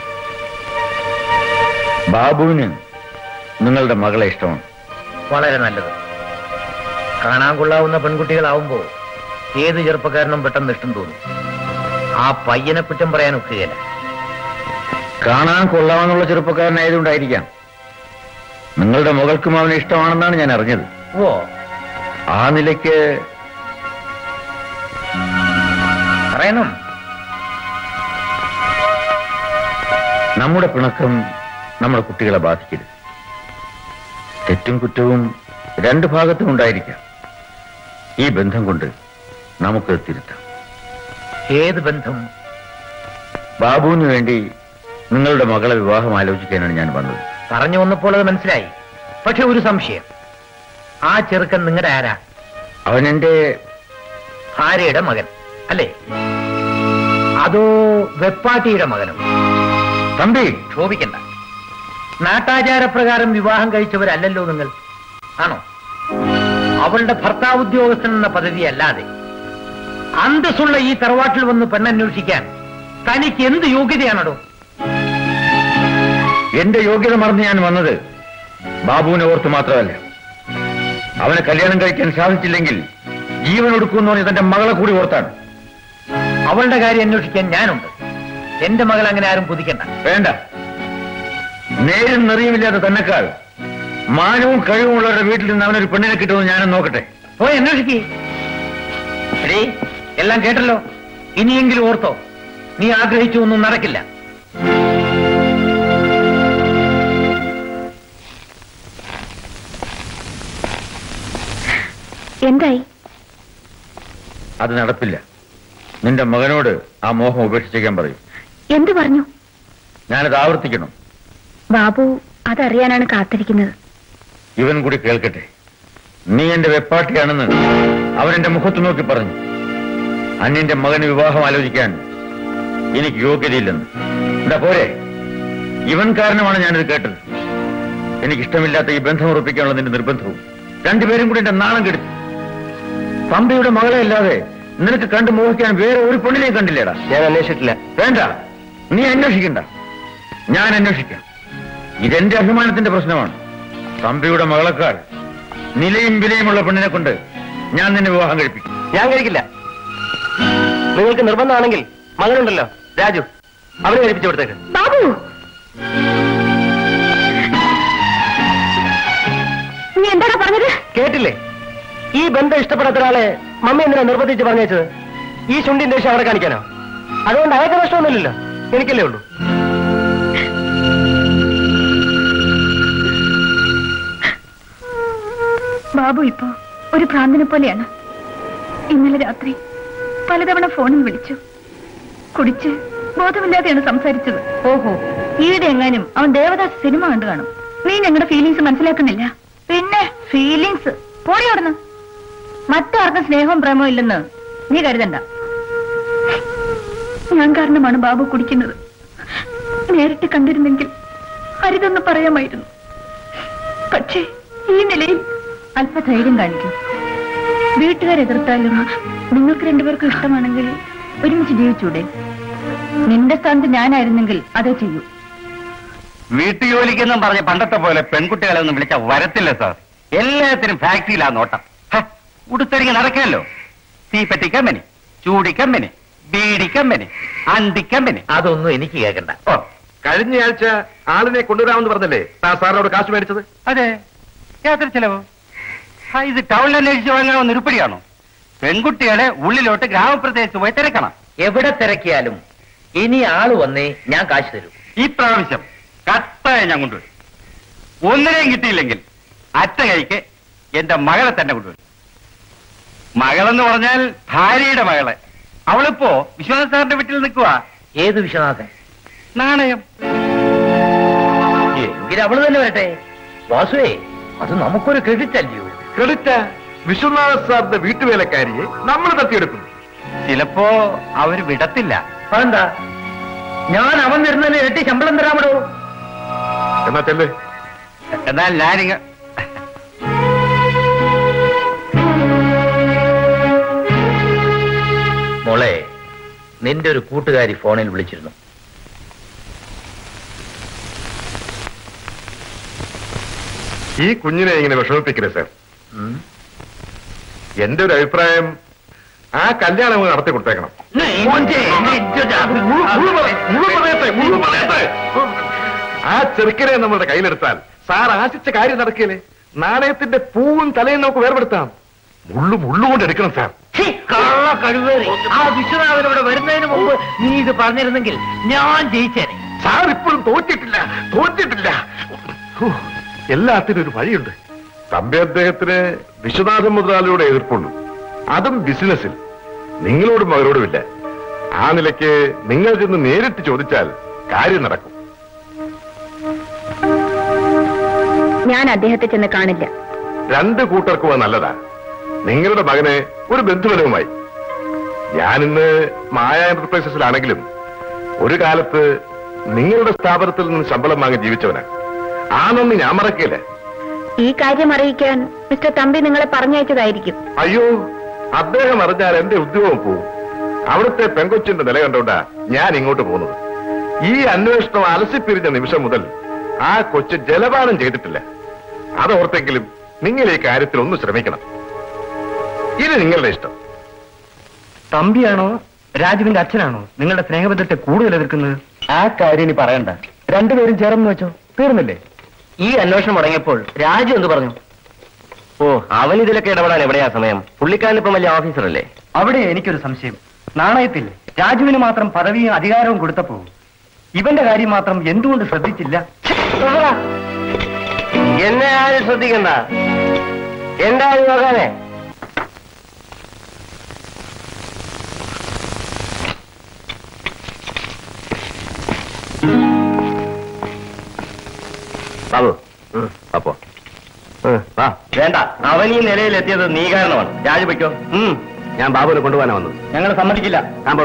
ബാബുവിന് നിങ്ങളുടെ മകളെ ഇഷ്ടമാണ്. വളരെ നല്ലത്. കാണാൻ കൊള്ളാവുന്ന പെൺകുട്ടികളാവുമ്പോ ഏത് ചെറുപ്പക്കാരനും പെട്ടെന്ന് ഇഷ്ടം തോന്നും. ആ പയ്യനെ കുറ്റം പറയാൻ ഒക്കുകയില്ല. കാണാൻ കൊള്ളാമെന്നുള്ള ചെറുപ്പക്കാരനായതുകൊണ്ടായിരിക്കാം നിങ്ങളുടെ മകൾക്കും അവനെ ഇഷ്ടമാണെന്നാണ് ഞാൻ അറിഞ്ഞത്. ഓ, ആ നിലയ്ക്ക് പറയണം. നമ്മുടെ പിണക്കം നമ്മുടെ കുട്ടികളെ ബാധിക്കരുത്. തെറ്റും കുറ്റവും രണ്ടു ഭാഗത്തും ഉണ്ടായിരിക്കാം. ഈ ബന്ധം കൊണ്ട് നമുക്കത് തിരുത്താം. ഏത് ബന്ധം? ബാബുവിന് വേണ്ടി നിങ്ങളുടെ മകളെ വിവാഹം ആലോചിക്കാനാണ് ഞാൻ വന്നത്. പറഞ്ഞു വന്നപ്പോൾ അത് മനസ്സിലായി. പക്ഷെ ഒരു സംശയം, ആ ചെറുക്കൻ നിങ്ങളുടെ ആരാ? അവൻ എന്റെ ഭാര്യയുടെ മകൻ അല്ലേ? അതോ വെപ്പാട്ടിയുടെ മകനോ? തമ്പി, ക്ഷോഭിക്കണ്ട. നാട്ടാചാരപ്രകാരം വിവാഹം കഴിച്ചവരല്ലല്ലോ നിങ്ങൾ, ആണോ? അവളുടെ ഭർത്താവ് ഉദ്യോഗസ്ഥൻ എന്ന പദവി അല്ലാതെ അന്തസ്സുള്ള ഈ തറവാട്ടിൽ വന്ന് പെണ്ണന്വേഷിക്കാൻ തനിക്ക് എന്ത് യോഗ്യതയാണോ? എന്റെ യോഗ്യത മറന്ന് ഞാൻ വന്നത് ബാബുവിനെ ഓർത്ത് മാത്രമല്ല, അവനെ കല്യാണം കഴിക്കാൻ സാധിച്ചില്ലെങ്കിൽ ജീവൻ ഒടുക്കുമെന്ന് പറഞ്ഞ് തന്റെ മകളെ കൂടി ഓർത്താണ്. അവളുടെ കാര്യം അന്വേഷിക്കാൻ ഞാനുണ്ട്. എന്റെ മകൾ അങ്ങനെ ആരും കുതിക്കണ്ട. വേണ്ട. നേരും നെറിയുമില്ലാത്ത തന്നെക്കാൾ മാനവും കഴിവുമുള്ളവരുടെ വീട്ടിൽ നിന്ന് അവനൊരു പെണ്ണിനെ കിട്ടുമെന്ന് ഞാനും നോക്കട്ടെ. പോയി അന്വേഷിക്കേ. എല്ലാം കേട്ടല്ലോ. ഇനിയെങ്കിലും ഓർത്തോ, നീ ആഗ്രഹിച്ചു ഒന്നും നടക്കില്ല. എന്തായി? അത് നടപ്പില്ല. നിന്റെ മകനോട് ആ മോഹം ഉപേക്ഷിച്ചേക്കാൻ പറയും. എന്തു പറഞ്ഞു? ഞാനത് ആവർത്തിക്കണം. ബാബു അതറിയാനാണ് കാത്തിരിക്കുന്നത്. ഇവൻ കൂടി കേൾക്കട്ടെ. നീ എന്റെ വെപ്പാട്ടിയാണെന്ന് അവൻ എന്റെ മുഖത്ത് നോക്കി പറഞ്ഞു. അന്യന്റെ മകന് വിവാഹം ആലോചിക്കാൻ എനിക്ക് യോഗ്യതയില്ലെന്ന്. എന്താ പോരെ? ഇവൻ കാരണമാണ് ഞാനിത് കേട്ടത്. എനിക്കിഷ്ടമില്ലാത്ത ഈ ബന്ധം ഉറപ്പിക്കാനുള്ള നിന്റെ നിർബന്ധവും രണ്ടുപേരും കൂടി എന്റെ നാണം കെടുത്തി. തമ്പിയുടെ മകളെ അല്ലാതെ നിനക്ക് കണ്ടു മോഹിക്കാൻ വേറെ ഒരു പെണ്ണിനെയും കണ്ടില്ലേടാ? ഞാൻ അന്വേഷിച്ചിട്ടില്ല. വേണ്ട, നീ അന്വേഷിക്കണ്ട, ഞാൻ അന്വേഷിക്കാം. ഇതെന്റെ അഭിമാനത്തിന്റെ പ്രശ്നമാണ്. തമ്പിയുടെ മകളെക്കാൾ നിലയും വിലയുമുള്ള പെണ്ണിനെ കൊണ്ട് ഞാൻ നിന്നെ വിവാഹം കഴിപ്പിക്കും. ഞാൻ കഴിക്കില്ല. നിങ്ങൾക്ക് നിർബന്ധമാണെങ്കിൽ മകനുണ്ടല്ലോ രാജു, അവനെ കഴിപ്പിച്ചു കൊടുത്തേക്ക്. ബാബു, നീ എന്താണ് പറഞ്ഞത്? കേട്ടില്ലേ? ഈ ബന്ധം ഇഷ്ടപ്പെടാത്ത ഒരാളെ മമ്മി എന്തിനാ നിർബന്ധിച്ച് പറഞ്ഞത്? ഈ ചുണ്ടിന്റെ ശേഷം അവിടെ കാണിക്കാനോ? അതുകൊണ്ട് അയാൾക്ക് നഷ്ടമൊന്നുമില്ലല്ലോ, എനിക്കല്ലേ ഉള്ളൂ. ബാബു ഇപ്പോ ഒരു ഭ്രാന്തനെ പോലെയാണ്. ഇന്നലെ രാത്രി പലതവണ ഫോണിൽ വിളിച്ചു. കുടിച്ച് ബോധമില്ലാതെയാണ് സംസാരിച്ചത്. ഓഹോ, ഈയിടെ എങ്ങാനും അവൻ ദേവദാസ് സിനിമ കണ്ടു കാണും. നീ ഞങ്ങളുടെ ഫീലിങ്സ് മനസ്സിലാക്കുന്നില്ല. പിന്നെ ഫീലിങ്സ് പോടി അവിടുന്ന്. മറ്റാർക്കും സ്നേഹവും പ്രേമവും ഇല്ലെന്ന് നീ കരുതണ്ട. ഞാൻ കാരണമാണ് ബാബു കുടിക്കുന്നത്. നേരിട്ട് കണ്ടിരുന്നെങ്കിൽ അരുതെന്ന് പറയാമായിരുന്നു. പക്ഷേ ഈ നിലയിൽ അല്പധൈര്യം കാണിക്കും. വീട്ടുകാരെതിർത്താലും നിങ്ങൾക്ക് രണ്ടുപേർക്കും ഇഷ്ടമാണെങ്കിൽ ഒരുമിച്ച് ജീവിച്ചൂടെ? നിന്റെ സ്ഥാനത്ത് ഞാനായിരുന്നെങ്കിൽ അതേ ചെയ്യൂ. വീട്ടുജോലിക്കെന്നും പറഞ്ഞ് പണ്ടത്തെ പോലെ പെൺകുട്ടികളെ ഒന്നും വിളിച്ച വരത്തില്ല സാർ. എല്ലാത്തിനും ഫാക്ടറിയിലാ നോട്ടം. ഉടുത്തൊരുങ്ങി നടക്കാമല്ലോ. തീപ്പെട്ടി കമ്പനി, ചൂടി കമ്പനി, ബീഡി കമ്പനി, അന്തി കമ്പനി. അതൊന്നും എനിക്ക് കേൾക്കണ്ട. ഓ, കഴിഞ്ഞയാഴ്ച ആളിനെ കൊണ്ടുവരാമെന്ന് പറഞ്ഞല്ലേ സാറിനോട് കാശ് മേടിച്ചത്? അതെ, യാത്ര ചെലവോ? ഇത് ടൗണിൽ അന്വേഷിച്ച് വാങ്ങാവുന്ന ഉരുപ്പടിയാണോ? പെൺകുട്ടികളെ ഉള്ളിലോട്ട് ഗ്രാമപ്രദേശത്ത് പോയി തിരക്കണം. എവിടെ തിരക്കിയാലും ഇനി ആള് വന്നേ ഞാൻ കാശ് തരൂ. ഈ പ്രാവശ്യം കത്തായ ഞാൻ കൊണ്ടുവരും. ഒന്നിനെയും കിട്ടിയില്ലെങ്കിൽ അറ്റ കൈക്ക് എന്റെ മകളെ തന്നെ കൊണ്ടുവരും. മകളെന്ന് പറഞ്ഞാൽ ഭാര്യയുടെ മകളെ. അവളിപ്പോ വിശ്വനാഥ് സാറിന്റെ വീട്ടിൽ നിൽക്കുക. ഏത് വിശ്വനാഥൻ? നാണയം. എങ്കിൽ അവള് തന്നെ വരട്ടെ. വാസുവേ, അത് നമുക്കൊരു ക്രെഡിറ്റ് അല്ലയോ? ക്രെഡിറ്റ് വിശ്വനാഥ് സാറിന്റെ വീട്ടുവേലക്കാരിയെ നമ്മൾ തട്ടിയെടുക്കുന്നു. ചിലപ്പോ അവര് വിടത്തില്ല. അതെന്താ? ഞാൻ അവൻ തരുന്നതിന് ഇരട്ടി ശമ്പളം തരാമടോ. എന്നാ ചെല്ലേ. എന്നാൽ ഞാനിങ്ങ മോളെ, നിന്റെ ഒരു കൂട്ടുകാരി ഫോണിൽ വിളിച്ചിരുന്നു. ഈ കുഞ്ഞിനെ ഇങ്ങനെ വിഷമിപ്പിക്കരുത് സാർ. എന്റെ ഒരു അഭിപ്രായം, ആ കല്യാണം നടത്തി കൊടുത്തേക്കണം. ആ ചെറുക്കനെ നമ്മളുടെ കയ്യിലെടുത്താൽ സാർ ആശിച്ച കാര്യം നടക്കില്ലേ? നാണയത്തിന്റെ പൂവും തലയും നമുക്ക് വേർപെടുത്താം. മുള്ളുകൊണ്ട് എടുക്കണം സാർ. ആ വിശ്വനാഥനോട് വരുന്നതിന് മുമ്പ് നീ ഇത് പറഞ്ഞിരുന്നെങ്കിൽ ഞാൻ ജയിച്ചേനെ. സാർ ഇപ്പോഴും തോറ്റിട്ടില്ല. എല്ലാത്തിനും ഒരു വഴിയുണ്ട്. തമ്പി അദ്ദേഹത്തിന് വിശ്വനാഥൻ മുതലാളിയോട് എതിർപ്പുള്ളൂ, അതും ബിസിനസ്സിൽ. നിങ്ങളോടും അവരോടുമില്ല. ആ നിലയ്ക്ക് നിങ്ങൾ ചെന്ന് നേരിട്ട് ചോദിച്ചാൽ കാര്യം നടക്കും. ഞാൻ അദ്ദേഹത്തെ ചെന്ന് കാണില്ല. രണ്ട് കൂട്ടർക്കും അത് നല്ലതാ. നിങ്ങളുടെ മകന് ഒരു ബന്ധുബലവുമായി. ഞാനിന്ന് മായ എന്റർപ്രൈസസിലാണെങ്കിലും ഒരു കാലത്ത് നിങ്ങളുടെ സ്ഥാപനത്തിൽ നിന്ന് ശമ്പളം വാങ്ങി ജീവിച്ചവനാണ്. ആ നന്ദി ഞാൻ മറക്കില്ല. ഈ കാര്യം അറിയിക്കാൻ മിസ്റ്റർ തമ്പി നിങ്ങളെ പറഞ്ഞയച്ചതായിരിക്കും. അയ്യോ, അദ്ദേഹം അറിഞ്ഞാൽ എന്റെ ഉദ്യോഗം പോവും. അവിടുത്തെ പെങ്കൊച്ചിന്റെ നില കണ്ടോണ്ടാ ഞാൻ ഇങ്ങോട്ട് പോകുന്നത്. ഈ അന്വേഷണം അലസിപ്പിരിഞ്ഞ നിമിഷം മുതൽ ആ കൊച്ച് ജലപാനം ചെയ്തിട്ടില്ല. അതോർത്തെങ്കിലും നിങ്ങൾ ഈ കാര്യത്തിൽ ഒന്ന് ശ്രമിക്കണം. ഇത് നിങ്ങളുടെ ഇഷ്ടം. തമ്പിയാണോ രാജുവിന്റെ അച്ഛനാണോ നിങ്ങളുടെ സ്നേഹബന്ധത്തെ കൂടുതൽ എതിർക്കുന്നത്? ആ കാര്യം ഇനി പറയണ്ട. രണ്ടുപേരും ചേർന്ന് വെച്ചോ, തീർന്നില്ലേ? ഈ അന്വേഷണം തുടങ്ങിയപ്പോൾ രാജു എന്ത് പറഞ്ഞു? ഓ, അവൻ ഇതിലൊക്കെ ഇടപെടാൻ എവിടെയാ സമയം? പുള്ളിക്കാരൻ ഇപ്പം വലിയ ഓഫീസറല്ലേ? അവിടെ എനിക്കൊരു സംശയം. നാണയത്തിൽ രാജുവിന് മാത്രം പദവിയും അധികാരവും കൊടുത്തപ്പോ ഇവന്റെ കാര്യം മാത്രം എന്തുകൊണ്ട് ശ്രദ്ധിച്ചില്ല? എന്നെ ആരും ശ്രദ്ധിക്കണ്ട. എന്റെ ആരും നോക്കാനേ. ബാബു, അപ്പോ വേണ്ട. അവൻ ഈ നിലയിലെത്തിയത് നീ കാരണമാണ്. രാജു വയ്ക്കോ. ഞാൻ ബാബുവിനെ കൊണ്ടുപോകാനാ വന്നത്. ഞങ്ങൾ സമ്മതിക്കില്ല. ബാബു,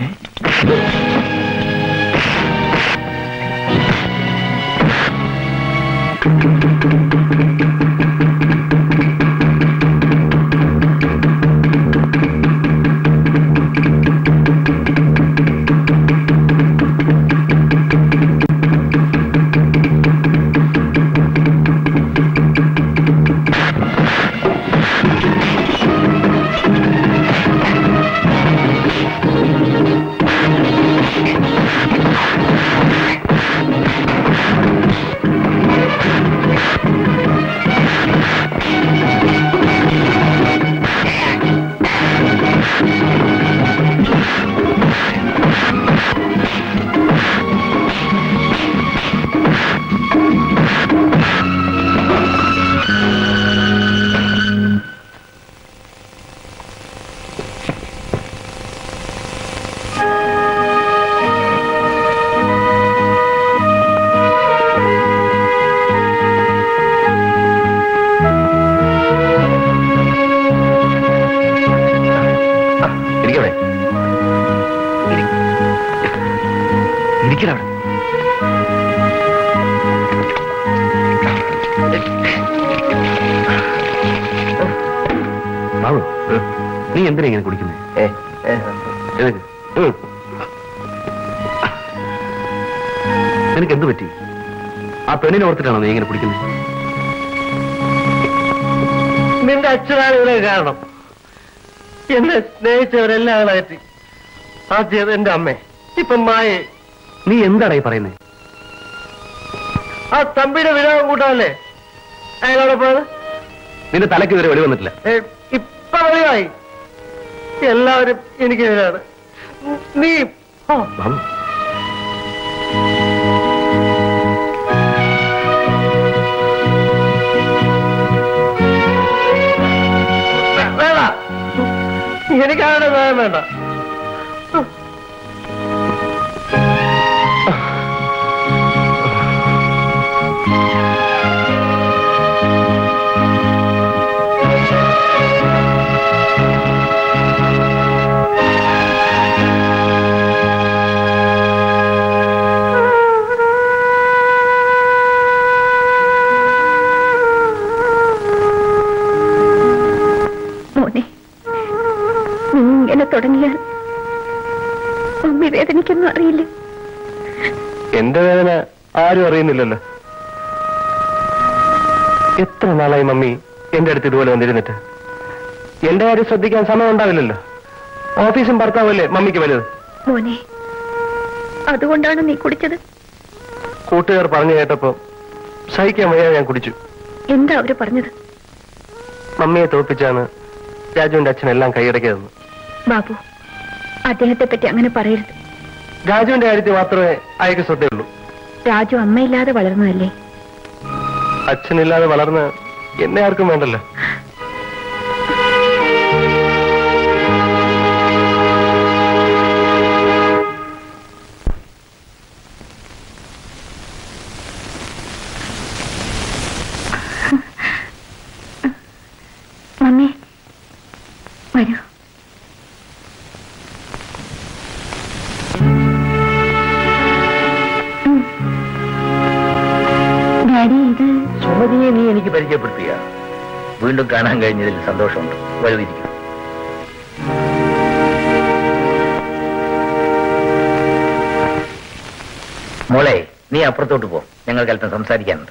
നീ എന്തിനാ ഇങ്ങനെ കുടിക്കുന്നത്? നിനക്ക് എന്ത് പറ്റി? ആ പെണ്ണിനെ ഓർത്തിട്ടാണോ നീ ഇങ്ങനെ കുടിക്കുന്നത്? നിന്റെ അച്ഛനാണ് ഇതിനെ കാരണം. എന്നെ സ്നേഹിച്ചവരെല്ലാം ആളായിട്ട് ആദ്യം എന്റെ അമ്മ, ഇപ്പം മായ. നീ എന്താണ് ഈ പറയുന്നത്? ആ തമ്പിയുടെ വിരോധം കൂട്ടാനല്ലേ അയാളോടെ പോയത്? നിന്റെ തലയ്ക്ക് ഇതുവരെ വെളി വന്നിട്ടില്ല. ഇപ്പൊ വെളിവായി. എല്ലാവരും എനിക്കെതിരാണ്. നീ വേണ്ട, എനിക്കാരുടെ ഭയം വേണ്ട. തുടങ്ങിയാൽ മമ്മി വേദനിക്കൊന്നും അറിയില്ലേ? എന്റെ വേദന ആരും അറിയുന്നില്ലല്ലോ. എത്ര നാളായി മമ്മി എന്റെ അടുത്ത് ഇതുപോലെ വന്നിരുന്നിട്ട്? എന്റെ കാര്യം ശ്രദ്ധിക്കാൻ സമയം ഉണ്ടാവില്ലല്ലോ. ഓഫീസും ഭർത്താവല്ലേ മമ്മിക്ക് വലുത്. മോനെ, അതുകൊണ്ടാണ് നീ കുടിച്ചത്? കൂട്ടുകാർ പറഞ്ഞു കേട്ടപ്പോ സഹിക്കാൻ വയ്യാതെ ഞാൻ കുടിച്ചു. എന്താ അവര് പറഞ്ഞത്? മമ്മിയെ തോൽപ്പിച്ചാണ് രാജുവിന്റെ അച്ഛനെല്ലാം കൈയടക്കിയതെന്ന്. ബാബു, അദ്ദേഹത്തെ പറ്റി അങ്ങനെ പറയരുത്. രാജുവിന്റെ കാര്യത്തിൽ മാത്രമേ അയക്ക് ശ്രദ്ധയുള്ളൂ. രാജു അമ്മയില്ലാതെ വളർന്നതല്ലേ? അച്ഛനില്ലാതെ വളർന്ന് എന്നെ ആർക്കും വേണ്ടല്ലോ. സുമതിയെ നീ എനിക്ക് പരിചയപ്പെടുത്തുക. വീണ്ടും കാണാൻ കഴിഞ്ഞതിൽ സന്തോഷമുണ്ട്. വലുതിരിക്കും. മോളെ, നീ അപ്പുറത്തോട്ട് പോ. ഞങ്ങൾക്ക് അല്പം സംസാരിക്കാനുണ്ട്.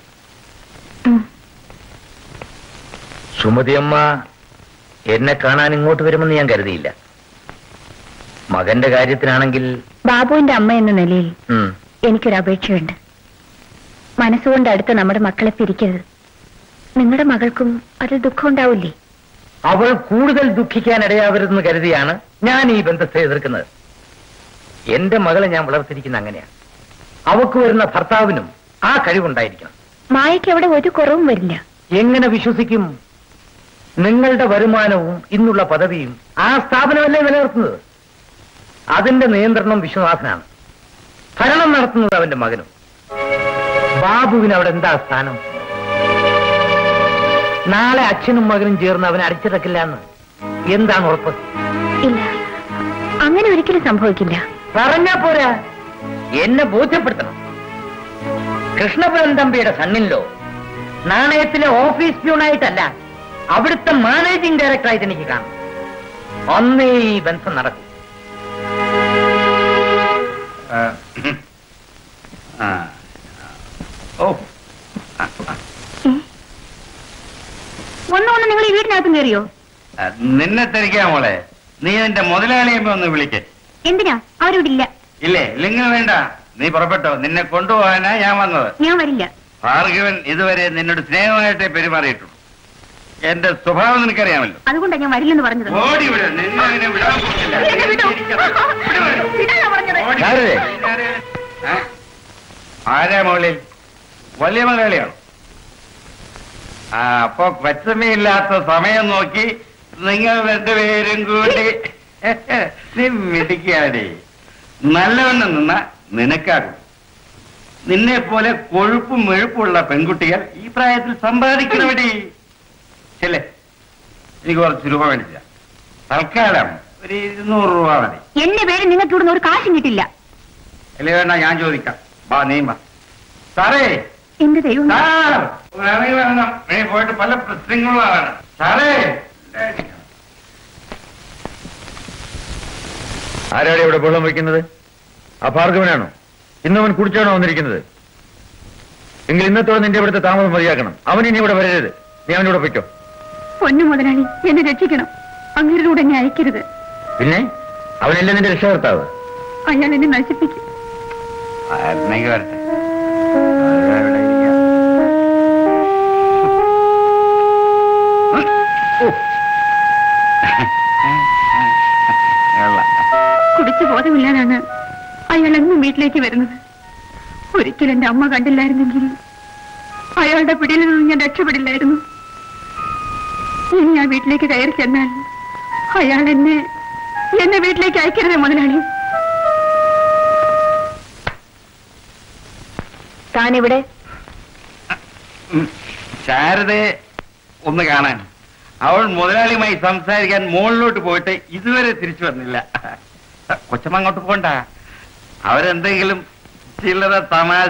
സുമതിയമ്മ എന്നെ കാണാൻ ഇങ്ങോട്ട് വരുമെന്ന് ഞാൻ കരുതിയില്ല. മകന്റെ കാര്യത്തിനാണെങ്കിൽ ബാബുവിന്റെ അമ്മ എന്ന നിലയിൽ എനിക്കൊരു അപേക്ഷയുണ്ട്. മനസ്സുകൊണ്ട് അടുത്ത് നമ്മുടെ മക്കളെ പിരിക്കരുത്. നിങ്ങളുടെ മകൾക്കും അതിൽ ദുഃഖം ഉണ്ടാവില്ലേ? അവൾ കൂടുതൽ ദുഃഖിക്കാൻ ഇടയാവരുതെന്ന് കരുതിയാണ് ഞാൻ ഈ ബന്ധത്തെ എതിർക്കുന്നത്. എന്റെ മകളെ ഞാൻ വളർത്തിരിക്കുന്ന അങ്ങനെയാണ്. അവക്ക് വരുന്ന ഭർത്താവിനും ആ കഴിവുണ്ടായിരിക്കണം. മായയ്ക്ക് അവിടെ ഒരു കുറവും വരില്ല. എങ്ങനെ വിശ്വസിക്കും? നിങ്ങളുടെ വരുമാനവും ഇന്നുള്ള പദവിയും ആ സ്ഥാപനമല്ലേ നിലനിർത്തുന്നത്. അതിന്റെ നിയന്ത്രണം വിശ്വനാഥനാണ്. ഭരണം നടത്തുന്നത് അവന്റെ മകനും. ബാബുവിന് അവിടെ എന്താ സ്ഥാനം? നാളെ അച്ഛനും മകനും ചേർന്ന് അവനെ അടിച്ചിറക്കില്ല എന്ന് എന്താണ് ഉറപ്പ്? ഇല്ല, അങ്ങനെ ഒരിക്കലും സംഭവിക്കില്ല. പറഞ്ഞാ പോരാ, എന്നെ ബോധ്യപ്പെടുത്തണം. കൃഷ്ണപുരം തമ്പിയുടെ സണ്ണിലോ നാണയത്തിലെ ഓഫീസ് പ്യൂണായിട്ടല്ല, അവിടുത്തെ മാനേജിംഗ് ഡയറക്ടറായിട്ട് എനിക്ക് കാണും. അന്നേ ഈ ബന്ധം നടക്കും. ഒന്നുകൊണ്ട് നിങ്ങൾ ഈ വീടിനകത്തും കയറിയോ? നിന്നെ തിരിക്കാൻ മോളെ. നീ എന്റെ മുതലാളിയമ്മ ഒന്ന് വിളിക്കേ. എന്തിനാ? അവരിവിടെ ഇല്ല. ഇല്ലേ? ഇല്ലെങ്കിൽ വേണ്ട, നീ പുറപ്പെട്ടോ. നിന്നെ കൊണ്ടുപോകാനാ ഞാൻ വന്നത്. ഞാൻ വരില്ല. ഭാർഗവൻ ഇതുവരെ നിന്നോട് സ്നേഹമായിട്ടേ പെരുമാറിയിട്ടുള്ളൂ. എന്റെ സ്വഭാവം നിനക്കറിയാമല്ലോ. അതുകൊണ്ടാണ് ഞാൻ വരില്ലെന്ന് പറഞ്ഞത്. ഓടി വിട. നിന്നെ അങ്ങനെ വിടാൻ പോകില്ല. ആരാ മോളിൽ? വലിയ മലയാളിയാണോ? അപ്പൊ പച്ചമയില്ലാത്ത സമയം നോക്കി നിങ്ങൾ രണ്ടുപേരും കൂടി നീ മിടിക്കാടി. നല്ലവണ്ണം നിന്ന നിനക്കാകും. നിന്നെ പോലെ കൊഴുപ്പും മെഴുപ്പുള്ള പെൺകുട്ടികൾ ഈ പ്രായത്തിൽ സമ്പാദിക്കണവടി. അല്ലേ? എനിക്ക് കുറച്ച് രൂപ മേടിച്ച തൽക്കാലം ഒരു 200 രൂപ മതി. എന്റെ പേര് നിങ്ങൾക്ക് ഇവിടുന്ന് ഒരു കാശും കിട്ടില്ല. അല്ലേ? വേണ്ട, ഞാൻ ചോദിക്കാം. വാ, നീ വാ. സാറേ, എന്റെ ദൈവം, ഇറങ്ങി വരണം. പോയിട്ട് പല പ്രശ്നങ്ങളാണ്. സാറേ, ആരാടെ ഇവിടെ വെള്ളം വയ്ക്കുന്നത്? ആ ഭാർഗവനാണോ? ഇന്നവൻ കുടിച്ചാണോ വന്നിരിക്കുന്നത്? എങ്കിൽ ഇന്നത്തോടെ നിന്റെ ഇവിടുത്തെ താമസം മതിയാക്കണം. അവൻ ഇനി ഇവിടെ വരരുത്. നീ അവനോട് പൊയ്ക്കോ. പൊന്നു മുതലാളി, എന്നെ രക്ഷിക്കണം. അങ്ങേരുടെ എന്നെ അയക്കരുത്. പിന്നെ അവനല്ലേ നിന്റെ രക്ഷകർത്താവ്? അയാൾ എന്നെ നശിപ്പിക്കും. വരട്ടെ. കുടിച്ചു ബോധമില്ലാതാണ് അയാൾ എന്നും വീട്ടിലേക്ക് വരുന്നത്. ഒരിക്കലും എന്റെ അമ്മ കണ്ടില്ലായിരുന്നെങ്കിൽ അയാളുടെ പിടിയിൽ നിന്ന് ഞാൻ രക്ഷപ്പെടില്ലായിരുന്നു. ഇനി ഞാൻ വീട്ടിലേക്ക് കയറി ചെന്നാൽ അയാൾ എന്നെ വീട്ടിലേക്ക് അയക്കരുത് മുതലാളി. താനിവിടെ? ശാരദയെ ഒന്ന് കാണാൻ. അവൾ മുതലാളിയുമായി സംസാരിക്കാൻ മുകളിലോട്ട് പോയിട്ട് ഇതുവരെ തിരിച്ചു വന്നില്ല. കൊച്ചമ്മ അങ്ങോട്ട് പോണ്ട. അവരെന്തെങ്കിലും ചില്ലറ തമാശ.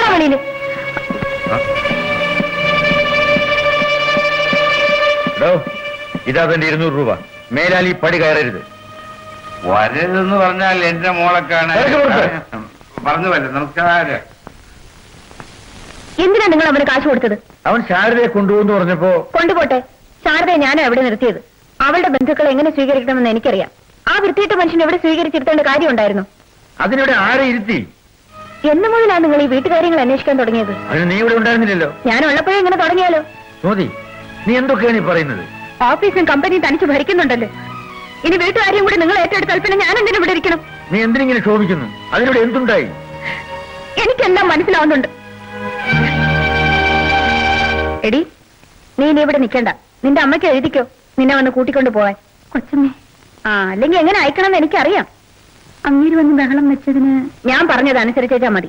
ഇതാ തന്റെ 200 രൂപ. മേലാൽ ഈ പടി കയറരുത്. വരരുതെന്ന് പറഞ്ഞാൽ എന്റെ മോളെ കാണാൻ പറഞ്ഞുവല്ലേ. നമസ്കാരം. എന്തിനാ നിങ്ങൾ അവന് കാശ് കൊടുത്തത്? അവൻ ശാരദയെ കൊണ്ടുപോകുന്നു പറഞ്ഞപ്പോ. കൊണ്ടുപോട്ടെ. ശാരദയെ ഞാനാ എവിടെ നിർത്തിയത്. അവളുടെ ബന്ധുക്കളെ എങ്ങനെ സ്വീകരിക്കണമെന്ന് എനിക്കറിയാം. ആ വൃത്തിയിട്ട മനുഷ്യൻ എവിടെ സ്വീകരിച്ചിരുത്തേണ്ട കാര്യം ഉണ്ടായിരുന്നു? അതിനിവിടെ ആരെ ഇരുത്തി? എന്ന് മുതലാണ് നിങ്ങൾ ഈ വീട്ടുകാര്യങ്ങൾ അന്വേഷിക്കാൻ തുടങ്ങിയത്? അതിന് നീ ഇവിടെ ഉണ്ടായിരുന്നില്ലല്ലോ. ഞാൻ ഉള്ളപ്പോഴേ ഇങ്ങനെ തുടങ്ങിയാലോ? മോദി, നീ എന്തൊക്കെയാണ് ഈ പറയുന്നത്? ഓഫീസും കമ്പനിയും തനിച്ച് ഭരിക്കുന്നുണ്ടല്ലോ. ഇനി വീട്ടുകാര്യം കൂടി നിങ്ങൾ ഏറ്റെടുത്താൽ പിന്നെ ഞാൻ എന്തിനും ഇവിടെ ഇരിക്കണം? നീ എന്തിനിങ്ങനെ ശോഭിക്കുന്നു? അതിനിവിടെ എന്തുണ്ടായി? എനിക്കെല്ലാം മനസ്സിലാവുന്നുണ്ട്. എടി, നീ ഇനി ഇവിടെ നിൽക്കണ്ട. നിന്റെ അമ്മയ്ക്ക് എഴുതിക്കോ നിന്നെ വന്ന് കൂട്ടിക്കൊണ്ട് പോവാൻ. കൊച്ചമ്മേ, അല്ലെങ്കിൽ എങ്ങനെ അയക്കണമെന്ന് എനിക്കറിയാം. അങ്ങേര് വന്ന് ബഹളം വെച്ചതിന് ഞാൻ പറഞ്ഞത് അനുസരിച്ചാ മതി.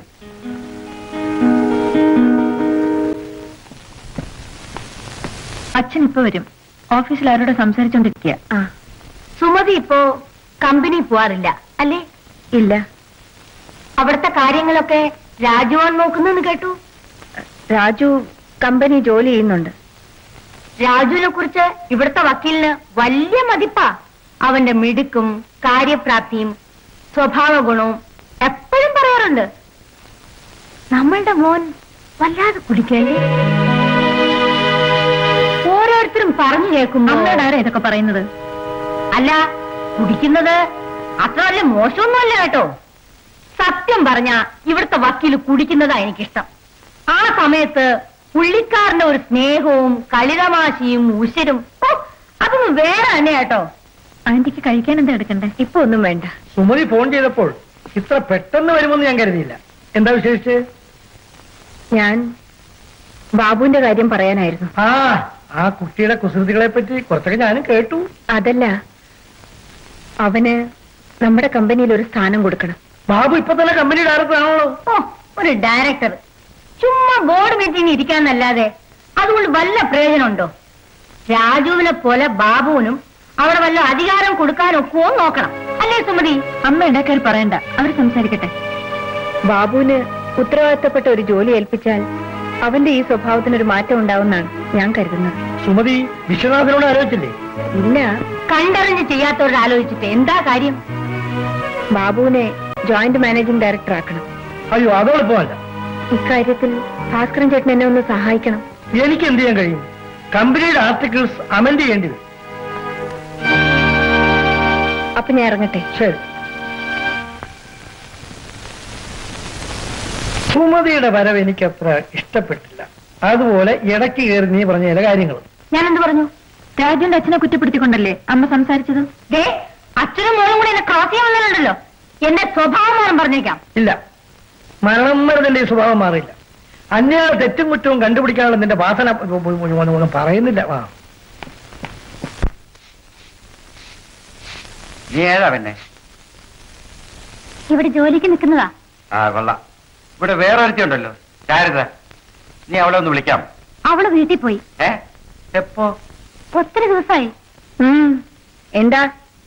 അച്ഛൻ ഇപ്പൊ വരും. ഓഫീസിൽ ആരോട് സംസാരിച്ചോണ്ടിരിക്കുക. സുമതി ഇപ്പോ കമ്പനി പോവാറില്ല അല്ലേ? ഇല്ല. അവിടുത്തെ കാര്യങ്ങളൊക്കെ രാജുവാൻ നോക്കുന്നെന്ന് കേട്ടു. രാജു കമ്പനി ജോലി ചെയ്യുന്നുണ്ട്. രാജുവിനെ കുറിച്ച് ഇവിടുത്തെ വക്കീലിന് വലിയ മതിപ്പാ. അവന്റെ മിടുക്കും കാര്യപ്രാപ്തിയും സ്വഭാവ ഗുണവും എപ്പോഴും പറയാറുണ്ട്. നമ്മളുടെ മോൻ വല്ലാതെ കുടിക്കല്ലേ. ഓരോരുത്തരും പറഞ്ഞു കേൾക്കും. അമ്മയോടാരാ ഇതൊക്കെ പറയുന്നത്? അല്ല, കുടിക്കുന്നത് അത്ര വലിയ മോശമൊന്നുമല്ല കേട്ടോ. സത്യം പറഞ്ഞ ഇവിടുത്തെ വക്കീല് കുടിക്കുന്നതാ എനിക്കിഷ്ടം. ആ സമയത്ത് പുള്ളിക്കാരന്റെ ഒരു സ്നേഹവും കളിതമാശയും ഉശരും അതൊന്നും വേറെ തന്നെ കേട്ടോ. ആന്റിക്ക് കഴിക്കാൻ എന്താ എടുക്കണ്ടേ? ഇപ്പൊ ഒന്നും വേണ്ട. സുമതി ഫോൺ ചെയ്തപ്പോൾ ഇത്ര പെട്ടെന്ന് വരുമെന്ന് ഞാൻ കരുതിയില്ല. എന്താ വിശേഷിച്ച്? ഞാൻ ബാബുവിന്റെ കാര്യം പറയാനായിരുന്നു. ആ കുട്ടിയുടെ കുസൃതികളെ പറ്റി കുറച്ചൊക്കെ ഞാനും കേട്ടു. അതല്ല, അവന് നമ്മുടെ കമ്പനിയിൽ ഒരു സ്ഥാനം കൊടുക്കണം. ബാബു ഇപ്പൊ തന്നെ കമ്പനി ഡയറക്ടർ ആണല്ലോ. ഒരു ഡയറക്ടർ ചുമ്മാ ബോർഡ് മീറ്റിംഗ് ഇരിക്കാന്നല്ലാതെ അതുകൊണ്ട് വല്ല പ്രയോജനമുണ്ടോ? രാജുവിനെ പോലെ ബാബുവിനും അവിടെ വല്ല അധികാരം കൊടുക്കാനൊക്കെയോ നോക്കണം. അല്ലേ സുമതി? അമ്മ ഉണ്ടാക്കാൻ പറയണ്ട, അവർ സംസാരിക്കട്ടെ. ബാബുവിന് ഉത്തരവാദിത്തപ്പെട്ട ഒരു ജോലി ഏൽപ്പിച്ചാൽ അവന്റെ ഈ സ്വഭാവത്തിനൊരു മാറ്റം ഉണ്ടാവുമെന്നാണ് ഞാൻ കരുതുന്നത്. സുമതി വിശ്വനാഥനോട് ആലോചിച്ചില്ലേ? ഇല്ല. കണ്ടറിഞ്ഞ് ചെയ്യാത്തവരോട് ആലോചിച്ചിട്ട് എന്താ കാര്യം? ബാബുവിനെ ജോയിന്റ് മാനേജിംഗ് ഡയറക്ടർ ആക്കണം. അയ്യോ, അതെളുപ്പമല്ല. ഇക്കാര്യത്തിൽ ഭാസ്കരൻ ചേട്ടൻ എന്നെ ഒന്ന് സഹായിക്കണം. എനിക്ക് എന്ത് ചെയ്യാൻ കഴിയും? കമ്പനിയുടെ ആർട്ടിക്കിൾസ് അമെൻഡ് ചെയ്യേണ്ടി വരും. അപ്പൊ ഞാൻ ഇറങ്ങട്ടെ. ശരി. സുമതിയുടെ വരവ് എനിക്കത്ര ഇഷ്ടപ്പെട്ടില്ല. അതുപോലെ ഇടയ്ക്ക് കയറി നീ പറഞ്ഞ ചില കാര്യങ്ങൾ. ഞാൻ എന്ത് പറഞ്ഞു? രാജുവിന്റെ അച്ഛനെ കുറ്റപ്പെടുത്തിക്കൊണ്ടല്ലേ അമ്മ സംസാരിച്ചത്? അച്ഛനും മോളും കൂടി എന്നെ ക്രോസ് ചെയ്യാൻ എന്റെ സ്വഭാവം പറഞ്ഞേക്കാം. ഇല്ല, മരണം വരെ സ്വഭാവം മാറിയില്ല. അന്യരുടെ തെറ്റും കുറ്റവും കണ്ടുപിടിക്കാനുള്ള നിന്റെ വാസന ഒന്നും പറയുന്നില്ല. നീ ഏതാ പിന്നെ? ഇവിടെ ജോലിക്ക് നിൽക്കുന്നതാ. കൊള്ളാം. ഇവിടെ വേറെ ഒരുത്തിയുണ്ടല്ലോ, ശാരദ. നീ അവളെ ഒന്ന് വിളിക്കാം. അവള് വീട്ടിൽ പോയി. എപ്പോ? ഒത്തിരി ദിവസമായി. എന്താ?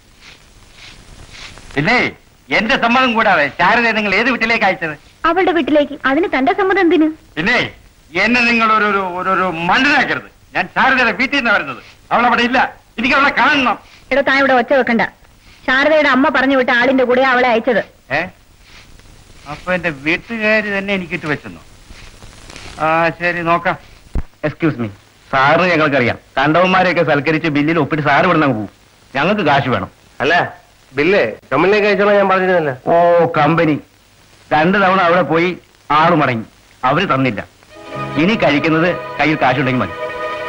പിന്നെ എന്റെ സമ്മതം കൂടാതെ ശാരദയെ നിങ്ങൾ ഏത് വീട്ടിലേക്ക് അയച്ചത്? അവളുടെ വീട്ടിലേക്ക്. അതിന് തന്റെ സമ്മതം എന്തിന്? പിന്നെ എന്നെ നിങ്ങൾ ഒരു മണ്ടനാക്കരുത്. ഞാൻ ശാരദയുടെ വീട്ടിൽ നിന്ന് വരുന്നത്. അവളവിടെ ഇല്ല. എനിക്ക് അവളെ കാണണം. എടോ, താൻ ഇവിടെ ഒച്ച വെക്കണ്ട. ശാരദയുടെ അമ്മ പറഞ്ഞു വിട്ട ആളിന്റെ കൂടെ അവളെ അയച്ചത്. അപ്പൊ എന്റെ വീട്ടുകാര് തന്നെ എനിക്കിട്ട് വെച്ചെന്നു. ശരി, നോക്കാം. എക്സ്ക്യൂസ് മീ, സാറ് ഞങ്ങൾക്കറിയാം. കണ്ടവന്മാരെയൊക്കെ സൽക്കരിച്ച് ബില്ലിൽ ഒപ്പിട്ട് സാറ് ഇവിടെ നിന്ന് പോകും. ഞങ്ങൾക്ക് കാശ് വേണം. അല്ല, ബില്ല് കമ്പനിയിലേക്ക് അയച്ചോളാം ഞാൻ പറഞ്ഞിരുന്നല്ലോ. കമ്പനി 2 തവണ അവിടെ പോയി ആള് മടങ്ങി. അവര് തന്നില്ല. ഇനി കഴിക്കുന്നത് കയ്യിൽ കാശുണ്ടെങ്കിൽ മതി.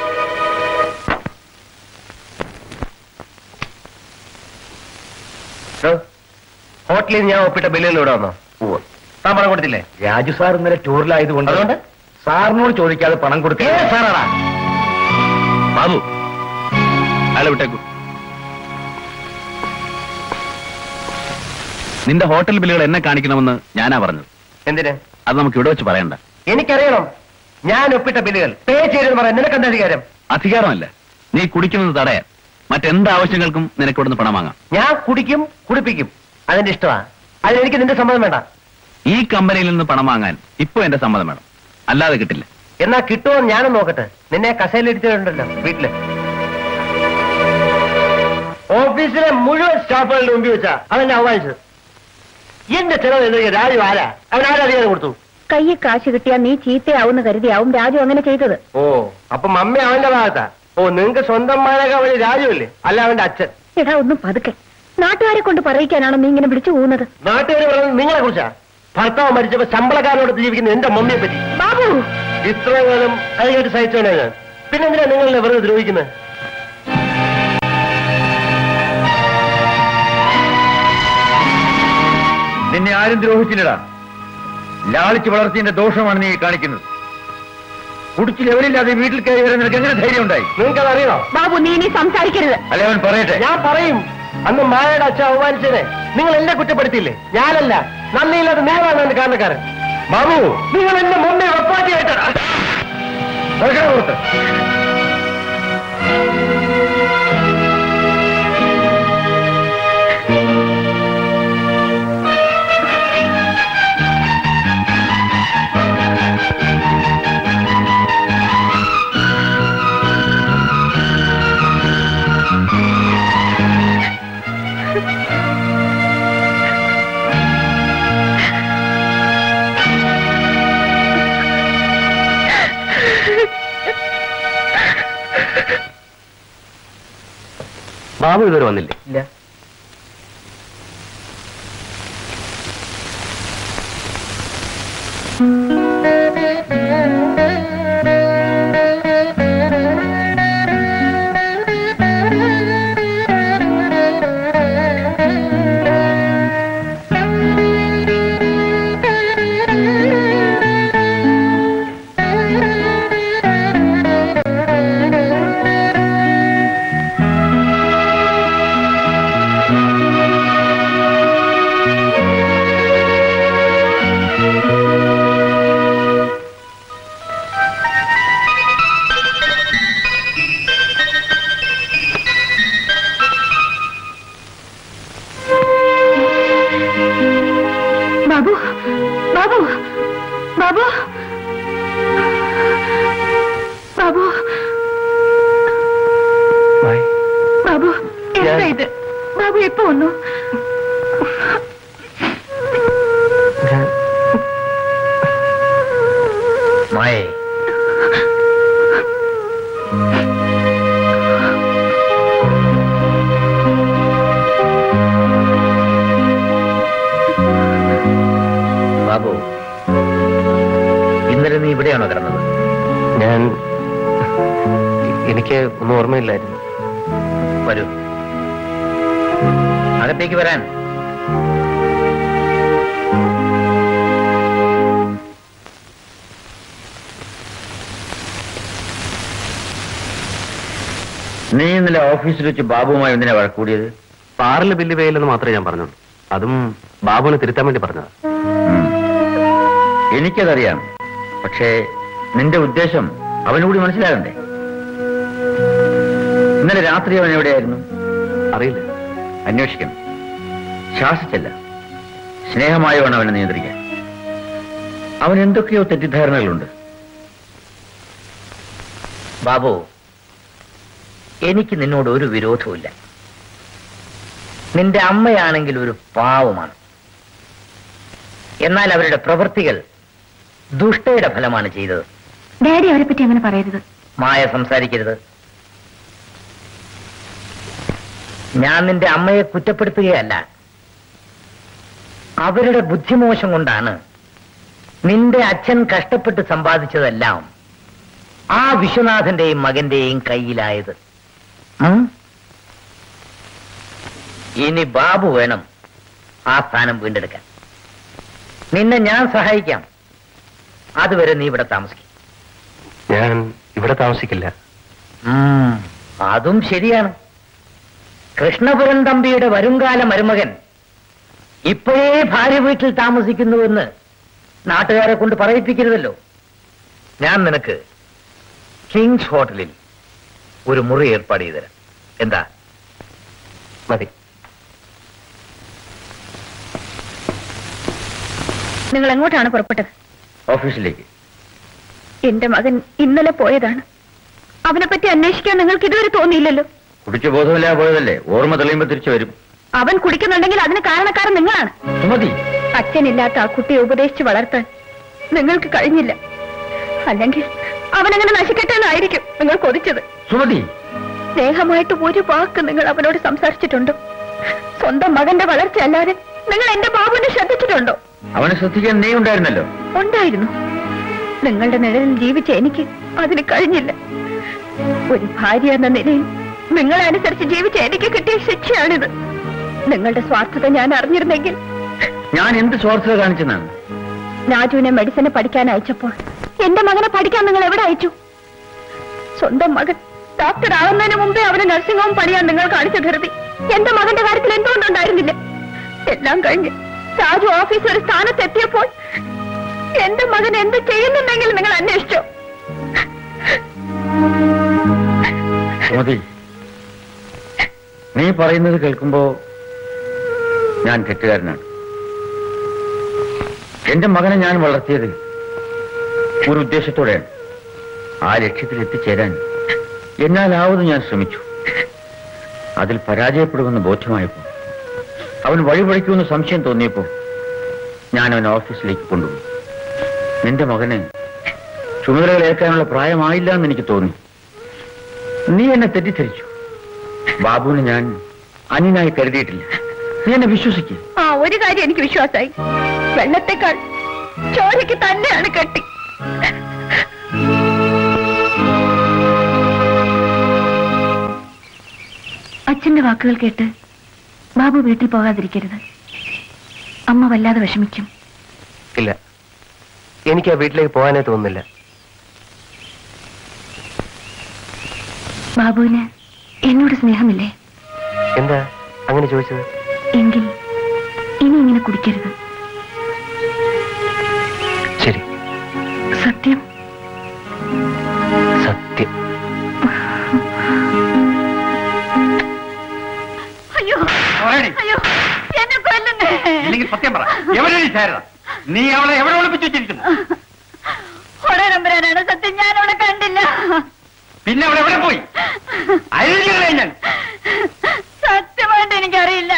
ഹോട്ടലിൽ ഞാൻ ഒപ്പിട്ട ബില്ലിൽ ഇവിടെ വന്നോ? താൻ പണം കൊടുത്തില്ലേ? രാജു സാർ ഇന്നലെ ടൂറിലായതുകൊണ്ട് അതുകൊണ്ട് സാറിനോട് ചോദിക്കാതെ പണം കൊടുത്തേ. സാറാടാ ബാബു, അയാളെ വിട്ടേക്കൂ. നിന്റെ ഹോട്ടൽ ബില്ലുകൾ എന്നെ കാണിക്കണമെന്ന് ഞാനാ പറഞ്ഞത്. എന്തിന്? അത് നമുക്ക് ഇവിടെ വെച്ച് പറയണ്ട. എനിക്കറിയണം. ഞാൻ ഒപ്പിട്ട ബില്ലുകൾ പേ ചെയ്തെന്ന് പറയാൻ നിനക്കെന്താ അധികാരം? അധികാരമല്ല, നീ കുടിക്കുന്നത് തടയാൻ. മറ്റെന്ത് ആവശ്യങ്ങൾക്കും നിനക്ക് ഇവിടുന്ന് പണം വാങ്ങാം. ഞാൻ കുടിക്കും, കുടിപ്പിക്കും. അതെന്റെ ഇഷ്ടമാണ്. അതിനെനിക്ക് നിന്റെ സമ്മതം വേണ്ട. ഈ കമ്പനിയിൽ നിന്ന് പണം വാങ്ങാൻ ഇപ്പൊ എന്റെ സമ്മതം വേണം, അല്ലാതെ കിട്ടില്ല. എന്നാ കിട്ടുമോ ഞാനും നോക്കട്ടെ. നിന്നെ കസേലിടിച്ചിട്ടുണ്ടല്ലോ വീട്ടില്. ഓഫീസിലെ മുഴുവൻ സ്റ്റാഫുകളുടെ മുമ്പിൽ വെച്ചാ അവനെ അവമാനിച്ചത്. എന്റെ ചെലവ് എന്തെങ്കിലും രാജു ആരാ? അവൻ ആരധികാരം കൊടുത്തു? കയ്യിൽ കാശ് കിട്ടിയാൽ നീ ചീത്തയാവുന്ന കരുതിയാവും രാജു അങ്ങനെ ചെയ്തത്. അപ്പൊ മമ്മി അവന്റെ ഭാഗത്താ. നിങ്ങക്ക് സ്വന്തം മകനൊക്കെ അവന് രാജു അല്ലേ, അല്ല അവന്റെ അച്ഛൻ. എടാ, ഒന്നും പതുക്കെ. നാട്ടുകാരെ കൊണ്ട് പറയിക്കാനാണോ നീ ഇങ്ങനെ വിളിച്ചു പോകുന്നത്? നാട്ടുകാർ പറയുന്നത് നിങ്ങളെ കുറിച്ചാ. ഭർത്താവ് മരിച്ചപ്പോ ശമ്പളക്കാരോട് ജീവിക്കുന്ന എന്റെ മമ്മിയെ പറ്റി. ബാബു, ഇത്ര കാലം അതിനായിട്ട് സഹിച്ചോനെ ഞാൻ. പിന്നെന്തിനാ നിങ്ങളെ വെറുതെ ദ്രോഹിക്കുന്നത്? നിന്നെ ആരും ദ്രോഹിച്ചില്ലടാ. ലാളിച്ച് വളർത്തിയതിന്റെ ദോഷമാണ് നീ കാണിക്കുന്നത്. കുടിച്ച് ലെവലില്ലാതെ വീട്ടിൽ കയറി വരാൻ നിനക്ക് എങ്ങനെ ധൈര്യം ഉണ്ടായി? നിങ്ങൾക്കത് അറിയണോ? ബാബു, നീ ഇനി സംസാരിക്കരുത്. അല്ലെ അവൻ പറയട്ടെ. ഞാൻ പറയും. അന്ന് മായയുടെ അച്ഛൻ അവമാനിച്ചതിനെ നിങ്ങൾ എന്നെ കുറ്റപ്പെടുത്തിയില്ലേ? ഞാനല്ല, നന്ദിയില്ലാതെ നിങ്ങളാണ് എന്റെ കാരണക്കാരൻ. ബാബു, നിങ്ങൾ എന്റെ മുന്നേ വെപ്പാറ്റിയായിട്ടാ. ബാബു ഇതുവരെ വന്നില്ലേ? ഇല്ല. ബാബു, ഇന്നലെ നീ ഇവിടെയാണോ കിടന്നത്? എനിക്ക് ഒന്നും ഓർമ്മയില്ലായിരുന്നു. വരൂ, അകത്തേക്ക് വരാൻ. നീ ഇന്നലെ ഓഫീസിൽ വെച്ച് ബാബുവുമായി എന്തിനാ വഴക്കൂടിയത്? പാറിൽ ബില്ല് പേയില്ലെന്ന് മാത്രമേ ഞാൻ പറഞ്ഞുള്ളൂ. അതും ബാബുവിനെ തിരുത്താൻ വേണ്ടി പറഞ്ഞതാ. എനിക്കതറിയാം. പക്ഷേ നിന്റെ ഉദ്ദേശം അവനുകൂടി മനസ്സിലാകണ്ടേ? ഇന്നലെ രാത്രി അവൻ എവിടെയായിരുന്നു? അറിയില്ല. അന്വേഷിക്കണം. ശാസിച്ചല്ല, സ്നേഹമായി വേണം അവനെ നിയന്ത്രിക്കാൻ. അവൻ എന്തൊക്കെയോ തെറ്റിദ്ധാരണകളുണ്ട്. ബാബു, എനിക്ക് നിന്നോട് ഒരു വിരോധവുമില്ല. നിന്റെ അമ്മയാണെങ്കിൽ ഒരു പാവമാണ്. എന്നാൽ അവരുടെ പ്രവൃത്തികൾ ദുഷ്ടയുടെ ഫലമാണ് ചെയ്തത്. ഡാഡി അവരെ പറ്റി അങ്ങനെ പറയരുത്. മായ സംസാരിക്കരുത്. ഞാൻ നിന്റെ അമ്മയെ കുറ്റപ്പെടുത്തുകയല്ല. അവരുടെ ബുദ്ധിമോശം കൊണ്ടാണ് നിന്റെ അച്ഛൻ കഷ്ടപ്പെട്ട് സമ്പാദിച്ചതെല്ലാം ആ വിശ്വനാഥന്റെയും മകന്റെയും കയ്യിലായത്. ഇനി ബാബു വേണം ആ സ്ഥാനം വീണ്ടെടുക്കാൻ. നിന്നെ ഞാൻ സഹായിക്കാം. അതുവരെ നീ ഇവിടെ താമസിക്കും. ഞാൻ ഇവിടെ താമസിക്കില്ല. അതും ശരിയാണ്. കൃഷ്ണപുരം തമ്പിയുടെ വരുംകാല മരുമകൻ ഇപ്പോഴേ ഭാര്യ വീട്ടിൽ താമസിക്കുന്നുവെന്ന് നാട്ടുകാരെ കൊണ്ട് പറയിപ്പിക്കരുതല്ലോ. ഞാൻ നിനക്ക് കിങ്സ് ഹോട്ടലിൽ ഒരു മുറി ഏർപ്പാട് ചെയ്തു തരാം. എന്താ? മതി. നിങ്ങൾ എങ്ങോട്ടാണ് പുറപ്പെട്ടത്? ഓഫീസിലേക്ക്. എന്റെ മകൻ ഇന്നലെ പോയതാണ്. അവനെ പറ്റി അന്വേഷിക്കാൻ നിങ്ങൾക്ക് ഇതുവരെ തോന്നിയില്ലല്ലോ. കുടിച്ചു ബോധമില്ലാതെ പോയതല്ലേ? ഓർമ്മ തെളിയുമ്പോ തിരിച്ചു വരും. അവൻ കുടിക്കുന്നുണ്ടെങ്കിൽ അതിന് കാരണക്കാരൻ നിങ്ങളാണ്. സുമതി, അച്ഛനില്ലാത്ത ആ കുട്ടിയെ ഉപദേശിച്ച് വളർത്താൻ നിങ്ങൾക്ക് കഴിഞ്ഞില്ല. അല്ലെങ്കിൽ അവനങ്ങനെ നശിക്കട്ടെ എന്നായിരിക്കും നിങ്ങൾ കൊതിച്ചത്. സുമതി, സ്നേഹമായിട്ട് ഒരു വാക്ക് നിങ്ങൾ അവനോട് സംസാരിച്ചിട്ടുണ്ടോ? സ്വന്തം മകന്റെ വളർച്ച അല്ലാതെ നിങ്ങൾ എന്റെ ബാബുവിനെ ശ്രദ്ധിച്ചിട്ടുണ്ടോ? അവനെ ശ്രദ്ധിക്കാൻ നീ ഉണ്ടായിരുന്നല്ലോ. ഉണ്ടായിരുന്നു. നിങ്ങളുടെ നിഴലിൽ ജീവിച്ച എനിക്ക് അതിന് കഴിഞ്ഞില്ല. ഒരു ഭാര്യ എന്ന നിലയിൽ നിങ്ങളെ അനുസരിച്ച് ജീവിച്ച എനിക്ക് കിട്ടിയ ശിക്ഷയാണിത്. നിങ്ങളുടെ സ്വാർത്ഥത ഞാൻ അറിഞ്ഞിരുന്നെങ്കിൽ. ഞാൻ എന്ത് സ്വാർത്ഥത കാണിച്ചെന്നാണ്? രാജുവിനെ മെഡിസിന് പഠിക്കാൻ അയച്ചപ്പോൾ എന്റെ മകനെ പഠിക്കാൻ നിങ്ങൾ എവിടെ അയച്ചു? സ്വന്തം മകൻ ഡോക്ടർ ആവുന്നതിന് മുമ്പേ അവന് നഴ്സിംഗ് ഹോം പണിയാൻ നിങ്ങൾ കാണിച്ച ധൃതി എന്റെ മകന്റെ കാര്യത്തിൽ എന്തുകൊണ്ടുണ്ടായിരുന്നില്ല? എല്ലാം കഴിഞ്ഞ് രാജു ഓഫീസ് ഒരു സ്ഥാനത്തെത്തിയപ്പോൾ എന്റെ മകൻ എന്ത് ചെയ്യുന്നുണ്ടെങ്കിൽ നിങ്ങൾ അന്വേഷിച്ചോ? സുമതി, നീ പറയുന്നത് കേൾക്കുമ്പോ ഞാൻ തെറ്റുകാരനാണ്. എന്റെ മകനെ ഞാൻ വളർത്തിയത് ഒരു ഉദ്ദേശത്തോടെയാണ്. ആ ലക്ഷ്യത്തിൽ എത്തിച്ചേരാൻ എന്നാലാവത് ഞാൻ ശ്രമിച്ചു. അതിൽ പരാജയപ്പെടുമെന്ന് ബോധ്യമായപ്പോൾ, അവൻ വഴിപഴിക്കുമെന്ന് സംശയം തോന്നിയപ്പോൾ ഞാൻ അവനെ ഓഫീസിലേക്ക് കൊണ്ടുപോയി. നിന്റെ മകന് ചുമതലകൾ ഏൽക്കാനുള്ള പ്രായമായില്ല എന്ന് എനിക്ക് തോന്നി. നീ എന്നെ തെറ്റിദ്ധരിച്ചു. ബാബുവിന് ഞാൻ അന്യനായി കരുതിയിട്ടില്ല. നീ എന്നെ വിശ്വസിക്കും. ആ ഒരു കാര്യം എനിക്ക് വിശ്വാസമായി. വെള്ളത്തെക്കാൾ ചോരയ്ക്ക് തന്നെയാണ് കെട്ടി. അച്ഛന്റെ വാക്കുകൾ കേട്ട് ബാബു വീട്ടിൽ പോകാതിരിക്കരുത്. അമ്മ വല്ലാതെ വിഷമിക്കും. ഇല്ല, എനിക്ക് ആ വീട്ടിലേക്ക് പോകാനേ തോന്നുന്നില്ല. ബാബുവിന് എന്നോട് സ്നേഹമില്ലേ? എന്താ അങ്ങനെ ചോദിച്ചത്? എങ്കിൽ ഇനി ഇങ്ങനെ കുടിക്കരുത്. ശരി. സത്യം? സത്യം. അയ്യോ അയ്യോ, എന്നെ കൊല്ലുന്നേ. ഇല്ലെങ്കിൽ സത്യം പറ, എവിടെയാണ് ശാരദ? നീ അവളെ എവിടെ ഒളിപ്പിച്ചു വെച്ചിരിക്കുന്നു? നമ്പരാനാണ് സത്യം, ഞാൻ അവളെ കണ്ടില്ല. പിന്നെ അവൾ എവിടെ പോയി? ഞാൻ സത്യമായിട്ട് എനിക്കറിയില്ല.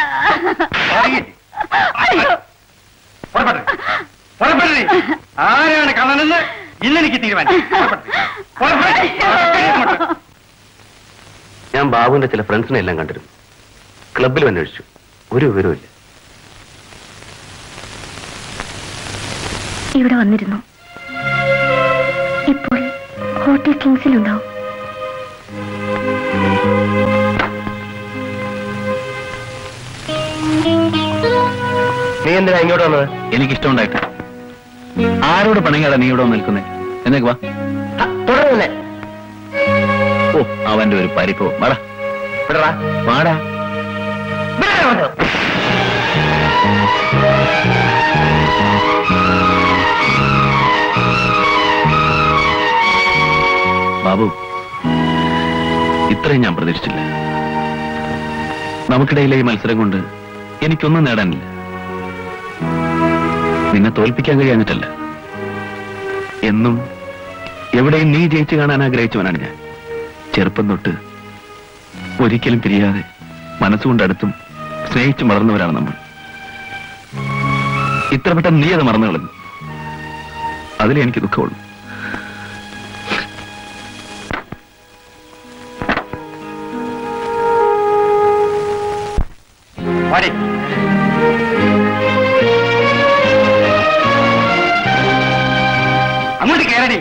ആരാണ് കള്ളനെന്ന് ഇന്നെനിക്ക് തീരുമാനിക്കും. ഞാൻ ബാബുവിന്റെ ചില ഫ്രണ്ട്സിനെ എല്ലാം കണ്ടിരുന്നു. ക്ലബിൽ അന്വേഷിച്ചു, ഒരു വിവരവുമില്ല. ഇവിടെ വന്നിരുന്നു. ഇപ്പോൾ ഹോട്ടൽ കിങ്സിലുണ്ടാവും. നീ എന്തിനാ ഇങ്ങോട്ട് വന്നത്? എനിക്കിഷ്ടമുണ്ടായിട്ട്. ആരോട് പണങ്ങാടാ നീ ഇവിടെ നിൽക്കുന്നേ? എന്നേക്ക് വാ. തുടരുന്നേ. ഓ, അവന്റെ ഒരു പരിപ്പോ. വാടാ വിടറാ, വാടാ. ബാബു, ഇത്രയും ഞാൻ പ്രതീക്ഷിച്ചില്ല. നമുക്കിടയിലെ ഈ മത്സരം കൊണ്ട് എനിക്കൊന്നും നേടാനില്ല. നിന്നെ തോൽപ്പിക്കാൻ കഴിയാഞ്ഞിട്ടല്ല. എന്നും എവിടെയും നീ ജയിച്ചു കാണാൻ ആഗ്രഹിച്ചവനാണ് ഞാൻ. ചെറുപ്പം തൊട്ട് ഒരിക്കലും പിരിയാതെ മനസ്സുകൊണ്ടടുത്തും സ്നേഹിച്ചു വളർന്നവരാണ് നമ്മൾ. ഇത്ര പെട്ടെന്ന് നീ അത് മറന്നു കളഞ്ഞു. അതിലേ എനിക്ക് ദുഃഖമുള്ളൂ. അങ്ങോട്ട് കേരടി.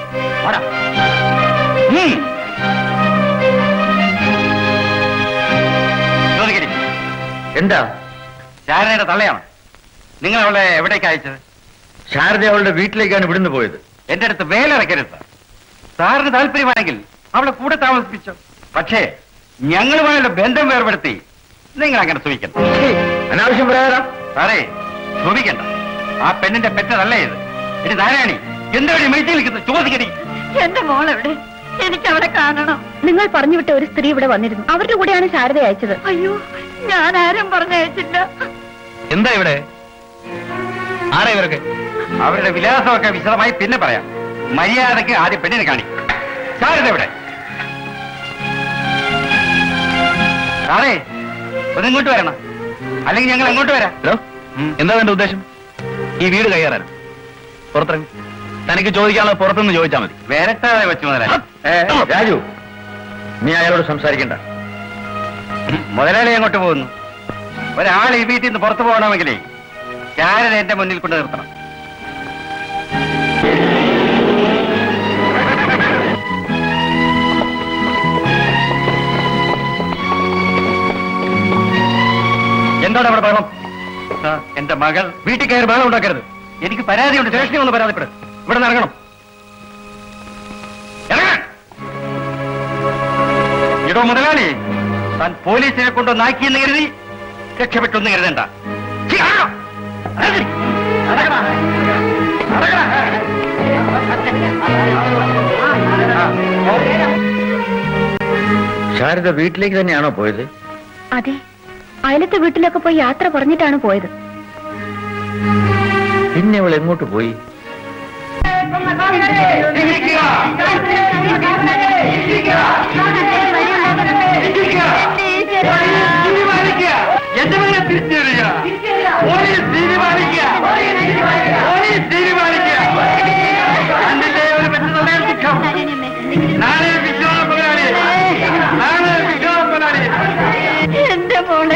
എന്താ? ശാരദയുടെ തള്ളയാണ്. നിങ്ങൾ അവളെ എവിടേക്ക് അയച്ചത്? ശാരദ അവളുടെ വീട്ടിലേക്കാണ് ഇവിടുന്ന് പോയത്. എന്റെ അടുത്ത് വേലിറക്കരുത്. സാറിന് താല്പര്യമാണെങ്കിൽ അവളെ കൂടെ താമസിപ്പിച്ചോ. പക്ഷേ ഞങ്ങളുമായുള്ള ബന്ധം വേർപെടുത്തി നിങ്ങൾ അങ്ങനെ സൂചിക്കണം. അനാവശ്യം പറയാം സാറേ, സൂചിക്കണ്ട. ആ പെണ്ണിന്റെ പെറ്റതല്ലേ ഇത്. ഇനി ധാരാണി എന്താണ് മെഴുത്തി നിൽക്കുന്നത്? ചോദിക്കടി. എന്റെ മോളെവിടെ? എനിക്ക് അവളെ കാണണം. നിങ്ങൾ പറഞ്ഞു വിട്ട ഒരു സ്ത്രീ ഇവിടെ വന്നിരുന്നു. അവരുടെ കൂടെയാണ് ശാരദ അയച്ചത്. അയ്യോ, ഞാൻ ആരും പറഞ്ഞയച്ചില്ല. എന്താ ഇവിടെ? ആരാ ഇവരൊക്കെ? അവരുടെ വിലാസമൊക്കെ വിശദമായി പിന്നെ പറയാം. മര്യാദക്ക് ആദ്യം പെണ്ണിനെ കാണി. ശാരദ എവിടെ? സാറേ, ഒന്നിങ്ങോട്ട് വരണം, അല്ലെങ്കിൽ ഞങ്ങൾ അങ്ങോട്ട് വരാം. എന്താ എന്റെ ഉദ്ദേശം? ഈ വീട് കയ്യേറാനും പുറത്തിറങ്ങി തനിക്ക് ചോദിക്കാനുള്ള പുറത്തുനിന്ന് ചോദിച്ചാൽ മതി. വരട്ടാതെ വെച്ച് മുതലാളി. രാജു, നീ അയാളോട് സംസാരിക്കണ്ട. മുതലാളി അങ്ങോട്ട് പോകുന്നു. ഒരാൾ ഈ വീട്ടിൽ നിന്ന് പുറത്തു പോകണമെങ്കിലേ ശാരദ എന്റെ മുന്നിൽ കൊണ്ട് നിർത്തണം. എന്താണ് അവിടെ ബഹളം? എന്റെ മകൾ വീട്ടിൽ കയറി ബഹളം ഉണ്ടാക്കരുത്. എനിക്ക് പരാതിയുണ്ട്. സ്റ്റേഷനിൽ ഒന്ന് പരാതിപ്പെടും. ഇവിടെ നിന്ന് ഇറങ്ങണം. ഇടോ മുതലാളി, താൻ പോലീസിനെ കൊണ്ട് നാക്കിയെന്ന് കരുതി രക്ഷപ്പെട്ടൊന്നും കരുതണ്ട. ശാരദ വീട്ടിലേക്ക് തന്നെയാണോ പോയത്? അതെ, അയലത്തെ വീട്ടിലൊക്കെ പോയി യാത്ര പറഞ്ഞിട്ടാണ് പോയത്. പിന്നെ അവൾ എങ്ങോട്ട് പോയി? എന്റെ മകനെ തിരിച്ചു വരിക. പോലീസ് തീരുമാനിക്കുക. പോലീസ് തീരുമാനിക്കുക. അതിന്റെ ഒരു പെട്ടെന്നുള്ള ദുഃഖം. നാളെ വിശ്വാസം പോരാളി. നാളെ വിശ്വാസം പോരാളി.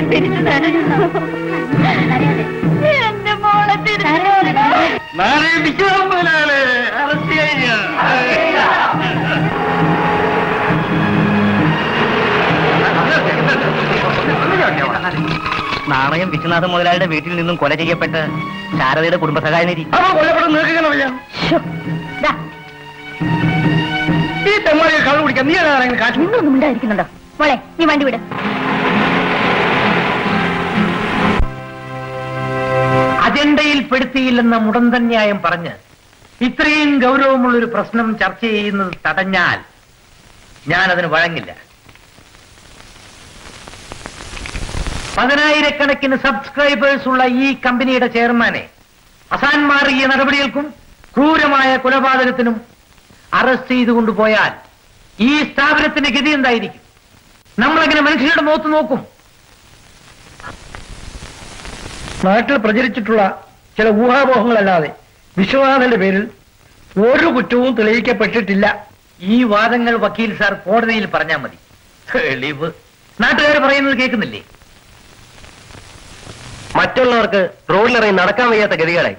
തിരിച്ചു തരണം. എന്റെ മോളെ തിരിച്ചു നാളെ വിശ്വാസമുതലാളെ അറസ്റ്റ് കഴിഞ്ഞ നാണയം വിശ്വനാഥ മുതലാളിയുടെ വീട്ടിൽ നിന്നും കൊല ചെയ്യപ്പെട്ട് ശാരദയുടെ കുടുംബസഹായനിധി കൊല്ലപ്പെട്ട് നിൽക്കണം വയ്യ. ഈ തെമ്മാടിയെ കള്ളു കുടിക്കാൻ നീ ആരെങ്കിലും കാശ് നിങ്ങളൊന്നും ഉണ്ടായിരിക്കുന്നുണ്ടോ? മോളെ നീ വണ്ടി വിട്. അജണ്ടയിൽ പെടുത്തിയില്ലെന്ന മുടന്തൻ ന്യായം പറഞ്ഞ് ഇത്രയും ഗൗരവമുള്ളൊരു പ്രശ്നം ചർച്ച ചെയ്യുന്നത് തടഞ്ഞാൽ ഞാനതിന് വഴങ്ങില്ല. 10,000-കണക്കിന് സബ്സ്ക്രൈബേഴ്സ് ഉള്ള ഈ കമ്പനിയുടെ ചെയർമാനെ അസാൻമാർഗീയ നടപടികൾക്കും ക്രൂരമായ കൊലപാതകത്തിനും അറസ്റ്റ് ചെയ്തു കൊണ്ടുപോയാൽ ഈ സ്ഥാപനത്തിന്റെ ഗതി എന്തായിരിക്കും? നമ്മളെങ്ങനെ മനുഷ്യരുടെ മുഖത്ത് നോക്കും? നാട്ടിൽ പ്രചരിച്ചിട്ടുള്ള ചില ഊഹാപോഹങ്ങളല്ലാതെ വിശ്വനാഥന്റെ പേരിൽ ഒരു കുറ്റവും തെളിയിക്കപ്പെട്ടിട്ടില്ല. ഈ വാദങ്ങൾ വക്കീൽ സാർ കോടതിയിൽ പറഞ്ഞാൽ മതി. തെളിവ് നാട്ടുകാർ പറയുന്നത് കേൾക്കുന്നില്ലേ? മറ്റുള്ളവർക്ക് റോഡിലിറങ്ങി നടക്കാൻ വയ്യാത്ത ഗതികളായി.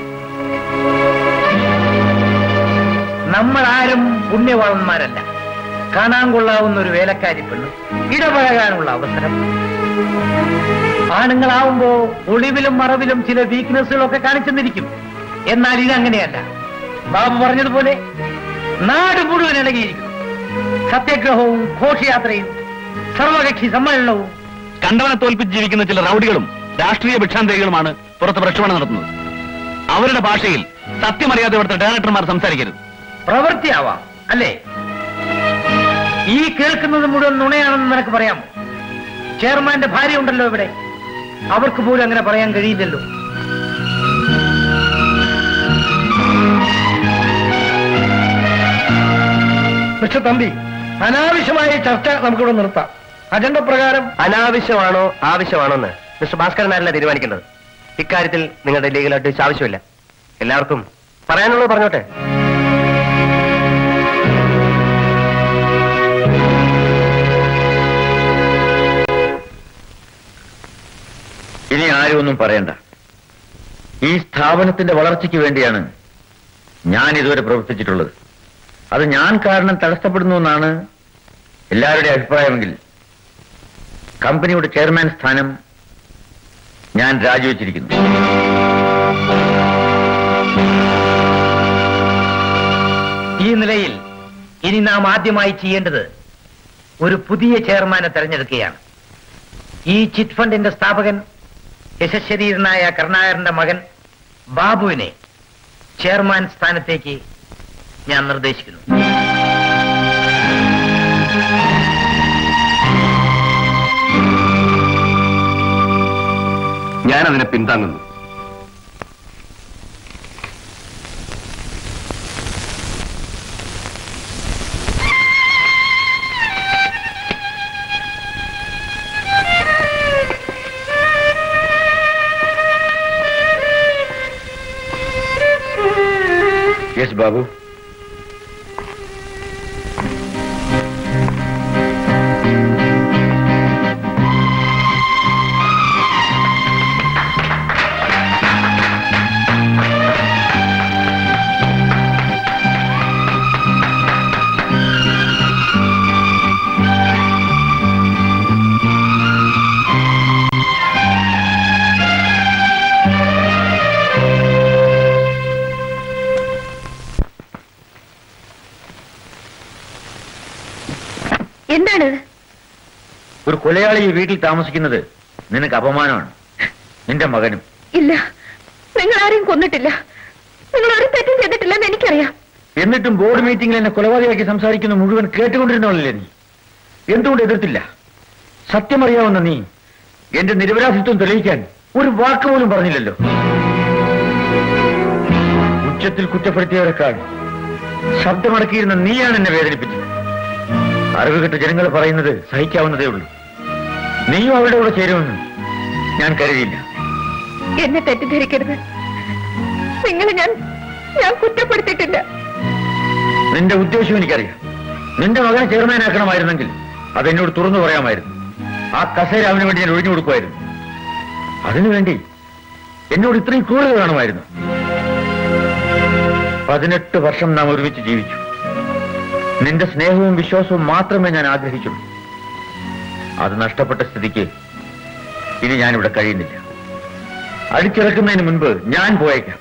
നമ്മൾ ആരും പുണ്യവാളന്മാരല്ല. കാണാൻ കൊള്ളാവുന്ന ഒരു വേലക്കാരി പെണ്ണ്, ഇടപഴകാനുള്ള അവസരം. ആണുങ്ങളാവുമ്പോ ഒളിവിലും മറവിലും ചില വീക്ക്നെസ്സുകളൊക്കെ കാണിച്ചെന്നിരിക്കും. എന്നാൽ ഇതങ്ങനെയല്ല. ബാബു പറഞ്ഞതുപോലെ നാട് മുഴുവൻ ഇടങ്ങിയിരിക്കുന്നു. സത്യാഗ്രഹവും ഘോഷയാത്രയും സർവകക്ഷി സമ്മേളനവും. കണ്ടവനെ തോൽപ്പിച്ച് ജീവിക്കുന്ന ചില റൗഡികളും രാഷ്ട്രീയ ഭിക്ഷാന്തരികളുമാണ് പുറത്ത് പ്രക്ഷോഭണം നടത്തുന്നത്. അവരുടെ ഭാഷയിൽ സത്യമറിയാതെ ഇവിടുത്തെ ഡയറക്ടർമാർ സംസാരിക്കരുത്. പ്രവൃത്തിയാവാം അല്ലേ? ഈ കേൾക്കുന്നത് മുഴുവൻ നുണയാണെന്ന് നിനക്ക് പറയാമോ? ചെയർമാന്റെ ഭാര്യ ഉണ്ടല്ലോ ഇവിടെ, അവർക്ക് പോലും അങ്ങനെ പറയാൻ കഴിയില്ലല്ലോ. പക്ഷെ തമ്പി, അനാവശ്യമായ ചർച്ച നമുക്കിവിടെ നിർത്താം. അജണ്ട പ്രകാരം അനാവശ്യമാണോ ആവശ്യമാണോ എന്ന് മിസ്റ്റർ ഭാസ്കരൻ നായരല്ല തീരുമാനിക്കേണ്ടത്. ഇക്കാര്യത്തിൽ നിങ്ങളുടെ ലീഗൽ അഡ്വൈസ് ആവശ്യമില്ല. എല്ലാവർക്കും പറയാനുള്ളത് പറഞ്ഞോട്ടെ. ഇനി ആരും ഒന്നും പറയണ്ട. ഈ സ്ഥാപനത്തിന്റെ വളർച്ചയ്ക്ക് വേണ്ടിയാണ് ഞാൻ ഇതുവരെ പ്രവർത്തിച്ചിട്ടുള്ളത്. അത് ഞാൻ കാരണം തടസ്സപ്പെടുന്നു എന്നാണ് എല്ലാവരുടെയും അഭിപ്രായമെങ്കിൽ കമ്പനിയുടെ ചെയർമാൻ സ്ഥാനം ഞാൻ രാജിവെച്ചിരിക്കുന്നു. ഈ നിലയിൽ ഇനി നാം ആദ്യമായി ചെയ്യേണ്ടത് ഒരു പുതിയ ചെയർമാനെ തെരഞ്ഞെടുക്കുകയാണ്. ഈ ചിറ്റ് ഫണ്ടിന്റെ സ്ഥാപകൻ യശസ്വരീരനായ കരുണാകരന്റെ മകൻ ബാബുവിനെ ചെയർമാൻ സ്ഥാനത്തേക്ക് ഞാൻ നിർദ്ദേശിക്കുന്നു. ഞാനതിനെ പിന്താങ്ങുന്നു. യെസ് ബാബു. എന്താണ്? ഒരു കൊലയാളി ഈ വീട്ടിൽ താമസിക്കുന്നത് നിനക്ക് അപമാനമാണ്. നിന്റെ മകനും. ഇല്ല, നിങ്ങൾ ആരെയും കൊന്നിട്ടില്ല. നിങ്ങൾ ഒരു തെറ്റും ചെയ്തിട്ടില്ലെന്ന് എനിക്കറിയാം. എന്നിട്ടും ബോർഡ് മീറ്റിംഗിൽ എന്നെ കൊലപാതകയാക്കി സംസാരിക്കുന്ന മുഴുവൻ കേട്ടുകൊണ്ടിരുന്നോളല്ലേ നീ? എന്തുകൊണ്ട് എതിർത്തില്ല? സത്യമറിയാവുന്ന നീ എന്റെ നിരപരാധിത്വം തെളിയിക്കാൻ ഒരു വാക്ക് പോലും പറഞ്ഞില്ലല്ലോ. ഉച്ചത്തിൽ കുറ്റപ്പെടുത്തിയവരെക്കാൾ ശബ്ദമടക്കിയിരുന്ന നീയാണ് എന്നെ വേദനിപ്പിച്ചത്. അറിവുകെട്ട ജനങ്ങൾ പറയുന്നത് സഹിക്കാവുന്നതേ ഉള്ളൂ. നീയും അവരുടെ കൂടെ ചേരുമെന്ന് ഞാൻ കരുതിയില്ല. എന്നെ തെറ്റിദ്ധരിക്കരുത്. നിങ്ങളെ ഞാൻ കുറ്റപ്പെടുത്തിയിട്ടില്ല. നിന്റെ ഉദ്ദേശം എനിക്കറിയാം. നിന്റെ മകനെ ചെയർമാനാക്കണമായിരുന്നെങ്കിൽ അതെന്നോട് തുറന്നു പറയാമായിരുന്നു. ആ കസേര അവന് വേണ്ടി ഞാൻ ഒഴിഞ്ഞു കൊടുക്കുമായിരുന്നു. അതിനുവേണ്ടി എന്നോട് ഇത്രയും ക്രൂരത കാണുമായിരുന്നു. 18 വർഷം നാം ഒരുമിച്ച് ജീവിച്ചു. നിന്റെ സ്നേഹവും വിശ്വാസവും മാത്രമേ ഞാൻ ആഗ്രഹിച്ചുള്ളൂ. അത് നഷ്ടപ്പെട്ട സ്ഥിതിക്ക് ഇനി ഞാനിവിടെ കഴിയുന്നില്ല. അടിച്ചിറക്കുന്നതിന് മുൻപ് ഞാൻ പോയേക്കാം.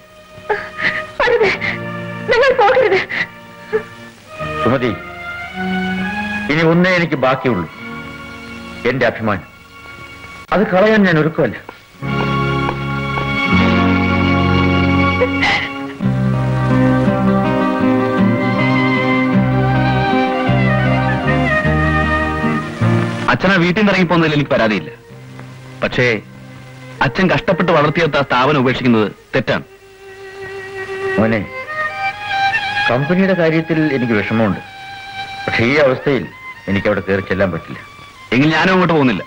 നിങ്ങൾ പോകരുത്. സുമതി, ഇനി ഒന്നേ എനിക്ക് ബാക്കിയുള്ളൂ, എന്റെ അഭിമാനം. അത് കളയാൻ ഞാൻ ഒരുക്കമല്ല. അച്ഛനാ വീട്ടിൽ നിന്ന് ഇറങ്ങിപ്പോന്നതിൽ എനിക്ക് പരാതിയില്ല. പക്ഷേ അച്ഛൻ കഷ്ടപ്പെട്ട് വളർത്തിയെടുത്ത ആ സ്ഥാപനം ഉപേക്ഷിക്കുന്നത് തെറ്റാണ്. മോനെ, കമ്പനിയുടെ കാര്യത്തിൽ എനിക്ക് വിഷമമുണ്ട്. പക്ഷെ ഈ അവസ്ഥയിൽ എനിക്ക് അവിടെ കയറി ചെല്ലാൻ പറ്റില്ല. എങ്കിൽ ഞാനും അങ്ങോട്ട് പോകുന്നില്ല.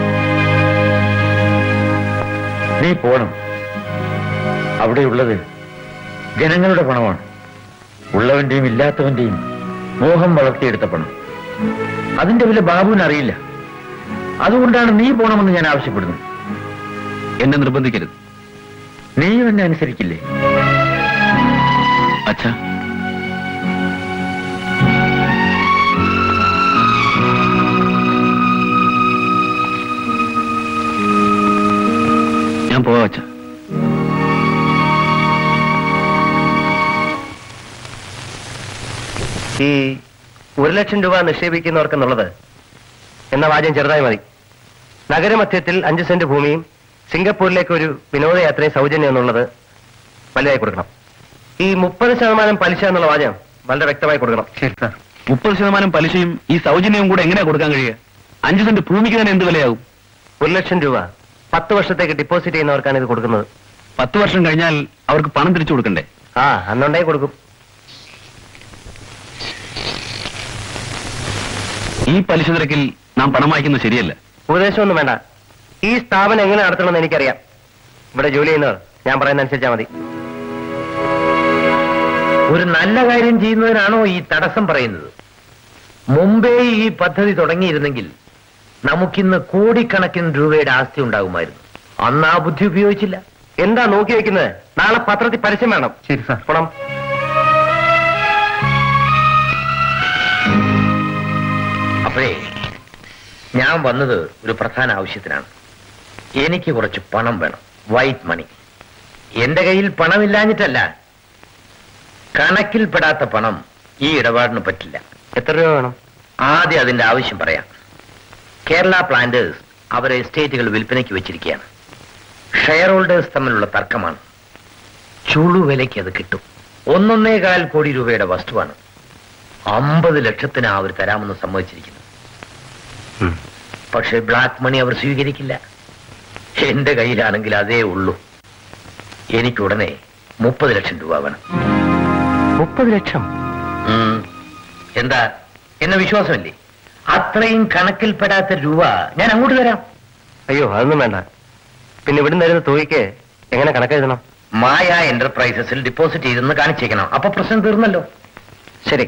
നീ പോണം. അവിടെയുള്ളത് ജനങ്ങളുടെ പണമാണ്. ഉള്ളവന്റെയും ഇല്ലാത്തവന്റെയും മോഹം വളർത്തിയെടുത്ത പണം. അതിന്റെ വില ബാബുവിന് അറിയില്ല. അതുകൊണ്ടാണ് നീ പോണമെന്ന് ഞാൻ ആവശ്യപ്പെടുന്നത്. എന്നെ നിർബന്ധിക്കരുത്. നീയും എന്നെ അനുസരിക്കില്ലേ? അച്ഛാ, ഞാൻ പോവാ അച്ഛാ. ഈ 1 ലക്ഷം രൂപ നിക്ഷേപിക്കുന്നവർക്കെന്നുള്ളത് എന്ന വാചകം ചെറുതായി മതി. നഗരമധ്യത്തിൽ 5 സെന്റ് ഭൂമിയും സിംഗപ്പൂരിലേക്ക് ഒരു വിനോദയാത്രയും സൗജന്യം എന്നുള്ളത് വലുതായി കൊടുക്കണം. ഈ 30% പലിശ എന്നുള്ള വാചകം വളരെ വ്യക്തമായി കൊടുക്കണം. 30% പലിശയും ഈ സൗജന്യവും കൂടെ എങ്ങനെയാ കൊടുക്കാൻ കഴിയുക? 5 സെന്റ് ഭൂമിക്ക് തന്നെ എന്ത് വിലയാവും? 1 ലക്ഷം രൂപ 10 വർഷത്തേക്ക് ഡിപ്പോസിറ്റ് ചെയ്യുന്നവർക്കാണ് ഇത് കൊടുക്കുന്നത്. 10 വർഷം കഴിഞ്ഞാൽ അവർക്ക് പണം തിരിച്ചു കൊടുക്കണ്ടേ? അന്നുണ്ടായി കൊടുക്കും. ഈ പലിശ നിരക്കിൽ നാം പണം വായിക്കുന്നത് ശരിയല്ല. ഉപദേശമൊന്നും വേണ്ട. ഈ സ്ഥാപനം എങ്ങനെ നടത്തണമെന്ന് എനിക്കറിയാം. ഇവിടെ ജോലി ചെയ്യുന്നവർ ഞാൻ പറയുന്ന അനുസരിച്ചാൽ മതി. ഒരു നല്ല കാര്യം ചെയ്യുന്നതിനാണോ ഈ തടസ്സം പറയുന്നത്? മുമ്പേ ഈ പദ്ധതി തുടങ്ങിയിരുന്നെങ്കിൽ നമുക്കിന്ന് കോടിക്കണക്കിന് രൂപയുടെ ആസ്തി ഉണ്ടാകുമായിരുന്നു. അന്ന് ആ ബുദ്ധി ഉപയോഗിച്ചില്ല. എന്താ നോക്കി വെക്കുന്നത്? നാളെ പത്രത്തിൽ പരസ്യം വേണം. ശരി സാർ. പണം അപ്പോഴേ ഞാൻ വന്നത് ഒരു പ്രധാന ആവശ്യത്തിനാണ്. എനിക്ക് കുറച്ച് പണം വേണം, വൈറ്റ് മണി. എന്റെ കയ്യിൽ പണമില്ലാഞ്ഞിട്ടല്ല, കണക്കിൽപ്പെടാത്ത പണം ഈ ഇടപാടിന് പറ്റില്ല. എത്ര രൂപ വേണം? ആദ്യം അതിന്റെ ആവശ്യം പറയാം. കേരള പ്ലാന്റേഴ്സ് അവരെ എസ്റ്റേറ്റുകൾ വിൽപ്പനയ്ക്ക് വെച്ചിരിക്കുകയാണ്. ഷെയർ ഹോൾഡേഴ്സ് തമ്മിലുള്ള തർക്കമാണ്. ചുളു വിലയ്ക്ക് അത് കിട്ടും. 1.25 കോടി രൂപയുടെ വസ്തുവാണ്. 50 ലക്ഷത്തിന് അവർ തരാമെന്ന് സമ്മതിച്ചിരിക്കുന്നു. പക്ഷെ ബ്ലാക്ക് മണി അവർ സ്വീകരിക്കില്ല. എന്റെ കയ്യിലാണെങ്കിൽ അതേ ഉള്ളൂ. എനിക്ക് ഉടനെ 30 ലക്ഷം രൂപ വേണം. 30 ലക്ഷം? എന്താ, എന്നെ വിശ്വാസമില്ലേ? അത്രയും കണക്കിൽപ്പെടാത്ത രൂപ ഞാൻ അങ്ങോട്ട് തരാം. അയ്യോ, അതൊന്നും വേണ്ട. പിന്നെ ഇവിടുന്ന് തരുന്ന തുകയ്ക്ക് എങ്ങനെ കണക്കെഴുതണം? മായ എന്റർപ്രൈസസിൽ ഡിപ്പോസിറ്റ് ചെയ്തെന്ന് കാണിച്ചേക്കണം. അപ്പൊ പ്രശ്നം തീർന്നല്ലോ. ശരി.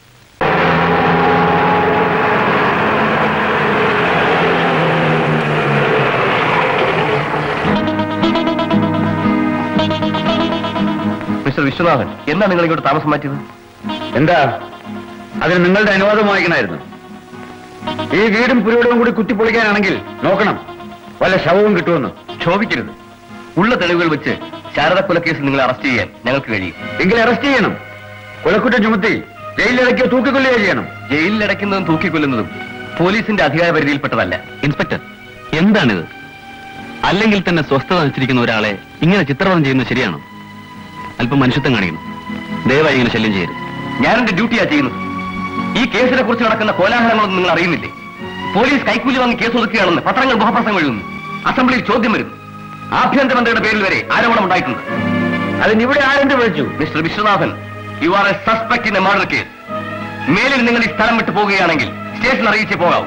മിസ്റ്റർ വിശ്വനാഥൻ, എന്നാ നിങ്ങൾ ഇങ്ങോട്ട് താമസം മാറ്റിയത്? എന്താ, അതിന് നിങ്ങളുടെ അനുവാദം വാങ്ങിക്കണമായിരുന്നു. ഈ വീടും പുരയിടവും കൂടി കുത്തിപ്പൊളിക്കാനാണെങ്കിൽ നോക്കണം, വല്ല ശവവും കിട്ടുമെന്ന്. ക്ഷോഭിക്കരുത്. ഉള്ള തെളിവുകൾ വെച്ച് ശാരദ കൊലക്കേസിൽ നിങ്ങളെ അറസ്റ്റ് ചെയ്യാൻ ഞങ്ങൾക്ക് കഴിയും. എങ്കിൽ അറസ്റ്റ് ചെയ്യണം. കൊലക്കുറ്റം ചുമത്തി ജയിലിലടക്കിയോ തൂക്കിക്കൊല്ലുകയോ ചെയ്യണം. ജയിലിലടയ്ക്കുന്നതും തൂക്കിക്കൊല്ലുന്നതും പോലീസിന്റെ അധികാര പരിധിയിൽപ്പെട്ടതല്ല. ഇൻസ്പെക്ടർ, എന്താണിത്? അല്ലെങ്കിൽ തന്നെ സ്വസ്ഥത വെച്ചിരിക്കുന്ന ഒരാളെ ഇങ്ങനെ ചിത്രവധം ചെയ്യുന്നത് ശരിയാണോ? അല്പം മനുഷ്യത്വം കാണിക്കണം. ദയവായി ഇങ്ങനെ ശല്യം ചെയ്യരുത്. ഞാൻ എന്റെ ഡ്യൂട്ടിയാ ചെയ്യുന്നത്. ഈ കേസിനെ കുറിച്ച് നടക്കുന്ന കോലാഹലങ്ങളൊന്നും നിങ്ങൾ അറിയുന്നില്ലേ? പോലീസ് കൈക്കൂലി വാങ്ങി കേസ് ഒതുക്കുകയാണെന്ന് പത്രങ്ങൾ മുഖപ്രസംഗം എഴുതുന്നു. അസംബ്ലിയിൽ ചോദ്യം വരുന്നു. ആഭ്യന്തരമന്ത്രിയുടെ പേരിൽ വരെ ആരോപണം ഉണ്ടായിട്ടുണ്ട്. അതിനിവിടെ ആരെന്ത് വിളിച്ചു? Mister Viswanathan, you are a suspect in a murder case. മേലിൽ നിങ്ങൾ ഈ സ്ഥലം വിട്ടു പോകുകയാണെങ്കിൽ സ്റ്റേഷൻ അറിയിച്ചേ പോകാവൂ.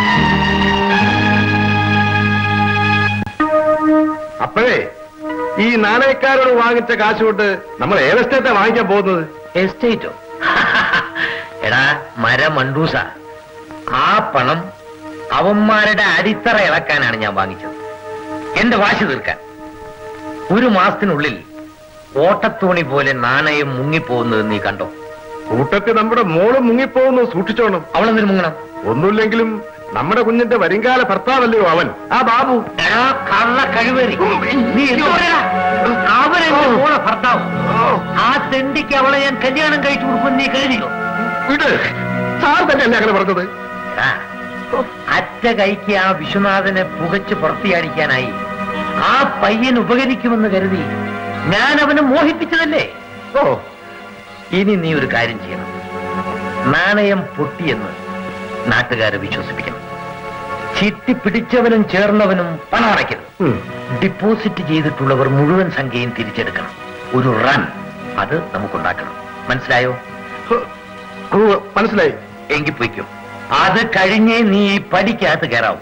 അപ്പോഴേ ഈ നാണയക്കാരോട് വാങ്ങിച്ച കാശ് കൊണ്ട് നമ്മൾ ഏത് എസ്റ്റേറ്റാ വാങ്ങിക്കാൻ പോകുന്നത്? എസ്റ്റേറ്റോ? എടാ മരമണ്ടൂസ, ആ പണം അവന്മാരുടെ അടിത്തറ ഇളക്കാനാണ് ഞാൻ വാങ്ങിച്ചത്, എന്റെ വാശി തീർക്കാൻ. ഒരു മാസത്തിനുള്ളിൽ ഓട്ടത്തോണി പോലെ നാണയം മുങ്ങിപ്പോകുന്നത് നീ കണ്ടോ? കൂട്ടത്തിൽ നമ്മുടെ മോള് മുങ്ങിപ്പോകുന്നു, സൂക്ഷിച്ചോണം. അവളെന്തിനു മുങ്ങണം? ഒന്നുമില്ലെങ്കിലും നമ്മുടെ കുഞ്ഞിന്റെ വരുംകാല ഭർത്താവല്ലയോ അവൻ, ആ ബാബു. കള്ള കഴിവേറി, നീ അവനെന്റെ മോളെ ഭർത്താവ്. ആ തെണ്ടിക്ക് അവളെ ഞാൻ കല്യാണം കഴിച്ചു കൊടുക്കും നീ കരുതിയോ? വീട് സാർ തന്നെയല്ലേ അങ്ങനെ പറഞ്ഞത്? അറ്റ കൈക്ക് ആ വിശ്വനാഥനെ പുകച്ച് പുറത്തിയാടിക്കാനായി ആ പയ്യൻ ഉപകരിക്കുമെന്ന് കരുതി ഞാൻ അവനെ മോഹിപ്പിച്ചതല്ലേ? ഓ, ഇനി നീ ഒരു കാര്യം ചെയ്യണം. നാണയം പൊട്ടിയെന്ന് നാട്ടുകാരെ വിശ്വസിപ്പിക്കണം. ചിട്ടി പിടിച്ചവനും ചേർന്നവനും പണം അടയ്ക്കരുത്. ഡിപ്പോസിറ്റ് ചെയ്തിട്ടുള്ളവർ മുഴുവൻ സംഖ്യയും തിരിച്ചെടുക്കണം. ഒരു റൺ അത് നമുക്കുണ്ടാക്കണം. മനസ്സിലായോ? മനസ്സിലായി. എങ്കിൽ പോയിക്കോ. അത് കഴിഞ്ഞേ നീ ഈ പടിക്കകത്ത് കയറാവും.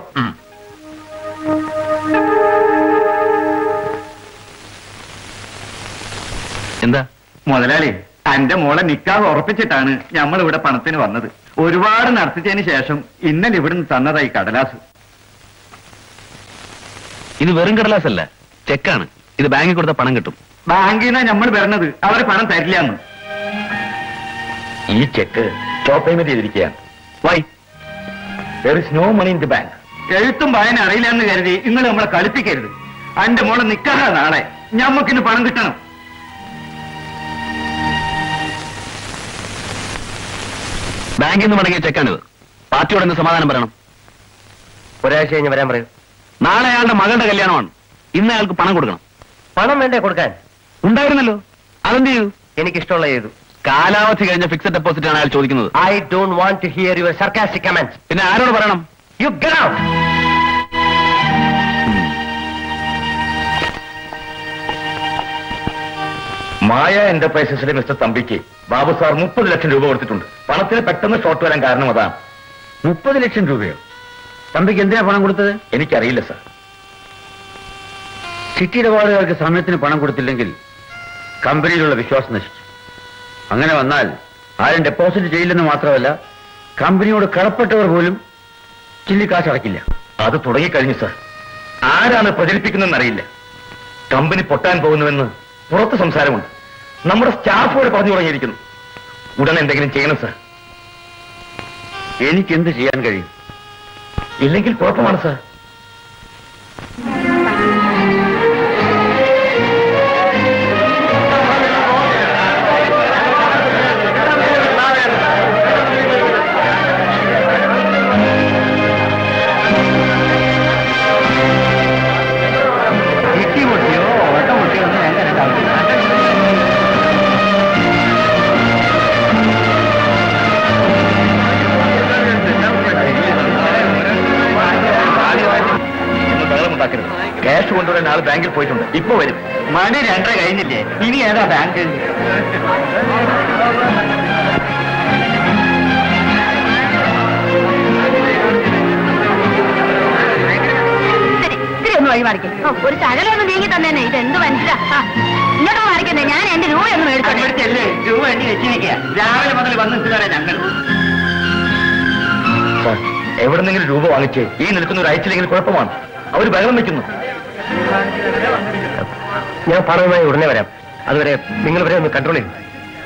എന്താ മുതലാളി, എന്റെ മോളെ നിക്കാഹ് ഉറപ്പിച്ചിട്ടാണ് നമ്മൾ ഇവിടെ പണത്തിന് വന്നത്. ഒരുപാട് നടത്തിച്ചതിന് ശേഷം ഇന്നലെ ഇവിടുന്ന് തന്നതായി കടലാസ്. ഇത് വെറും കടലാസല്ല, ചെക്കാണ്. ഇത് ബാങ്കിൽ കൊടുത്ത പണം കിട്ടും. ബാങ്കിൽ നിന്നാ നമ്മൾ വരണത്, അവർ പണം തരില്ലാന്ന്. ഈ ചെക്ക് സ്റ്റോപ്പ് പേയ്മെന്റ് ചെയ്തിരിക്കുകയാണ്. Why? there is no money in the bank. എഴുത്തും വായന അറിയില്ല എന്ന് കരുതി നിങ്ങൾ നമ്മളെ കളിപ്പിക്കരുത്. എന്റെ മോളെ നിക്കാഹ നാളെ, ഞമ്മക്കിന് പണം കിട്ടണം. ബാങ്കിൽ നിന്ന് മടങ്ങിയ ചെക്കാണിത്. പാർട്ടിയോട് എന്ന് സമാധാനം പറയണം. ഒരാഴ്ച കഴിഞ്ഞ് വരാൻ പറയൂ. നാളെ അയാളുടെ മകളുടെ കല്യാണമാണ്. ഇന്ന് അയാൾക്ക് പണം കൊടുക്കണം. പണം വേണ്ടേ കൊടുക്കാൻ? ഉണ്ടായിരുന്നല്ലോ, അതെന്ത് ചെയ്തു? എനിക്കിഷ്ടമുള്ള ചെയ്തു. കാലാവധി കഴിഞ്ഞ ഫിക്സഡ് ഡെപ്പോസിറ്റ് ആണ് അയാൾ ചോദിക്കുന്നത്. I don't want to hear your sarcastic comments. പിന്നെ ആരോട് പറയണം? You get out. മായ എന്റർപ്രൈസസിലെ മിസ്റ്റർ തമ്പിക്ക് ബാബു സാർ 30 ലക്ഷം രൂപ കൊടുത്തിട്ടുണ്ട്. പണത്തിന് പെട്ടെന്ന് ഷോർട്ട് വരാൻ കാരണം അതാണ്. 30 ലക്ഷം രൂപയോ? തമ്പിക്ക് എന്തിനാ പണം കൊടുത്തത്? എനിക്കറിയില്ല സാർ. സിറ്റി ഇടപാടുകാർക്ക് സമയത്തിന് പണം കൊടുത്തില്ലെങ്കിൽ കമ്പനിയിലുള്ള വിശ്വാസം നശിച്ചു. അങ്ങനെ വന്നാൽ ആരും ഡെപ്പോസിറ്റ് ചെയ്യില്ലെന്ന് മാത്രമല്ല, കമ്പനിയോട് കടപ്പെട്ടവർ പോലും ചില്ലിക്കാശ് അടക്കില്ല. അത് തുടങ്ങിക്കഴിഞ്ഞു സാർ. ആരാണ് പ്രചരിപ്പിക്കുന്നതെന്നറിയില്ല. കമ്പനി പൊട്ടാൻ പോകുന്നുവെന്ന് പുറത്ത് സംസാരമുണ്ട്. നമ്മുടെ സ്റ്റാഫോട് പറഞ്ഞു തുടങ്ങിയിരിക്കുന്നു. ഉടനെ എന്തെങ്കിലും ചെയ്യണം സാർ. എനിക്ക് എന്ത് ചെയ്യാൻ കഴിയും? ഇല്ലെങ്കിൽ കുഴപ്പമാണ് സാർ. ക്യാഷ് കൊണ്ടുവരാൻ ആൾ ബാങ്കിൽ പോയിട്ടുണ്ട്. ഇപ്പൊ വരും. മണി 2:30 കഴിഞ്ഞില്ലേ? ഇനി ഏതാ ബാങ്ക്? ഒന്ന് വഴി മാറിക്കേ. ഒരു ശകലൊന്ന് നീങ്ങി തന്നെ. ഇത് എന്ത് മനസ്സിലാ? ഇങ്ങോട്ട് മാറിക്കുന്നേ. ഞാൻ എന്റെ രൂപ ഒന്ന് മേടിച്ചോട്ടെ. രൂപ എണ്ണി വെച്ചിരിക്കുക. രാവിലെ മുതൽ വന്ന് നിൽക്കുന്നവരെ ഞങ്ങൾ. സാർ, എവിടെന്നെങ്കിലും രൂപ വാങ്ങിച്ച് ഈ നിൽക്കുന്നവർ അയച്ചില്ലെങ്കിൽ കുഴപ്പമാണ്. അവർ ബഹളം വയ്ക്കുന്നു. ഞാൻ പണവുമായി ഉടനെ വരാം. അതുവരെ നിങ്ങൾ വരെ ഒന്ന് കൺട്രോൾ ചെയ്യും.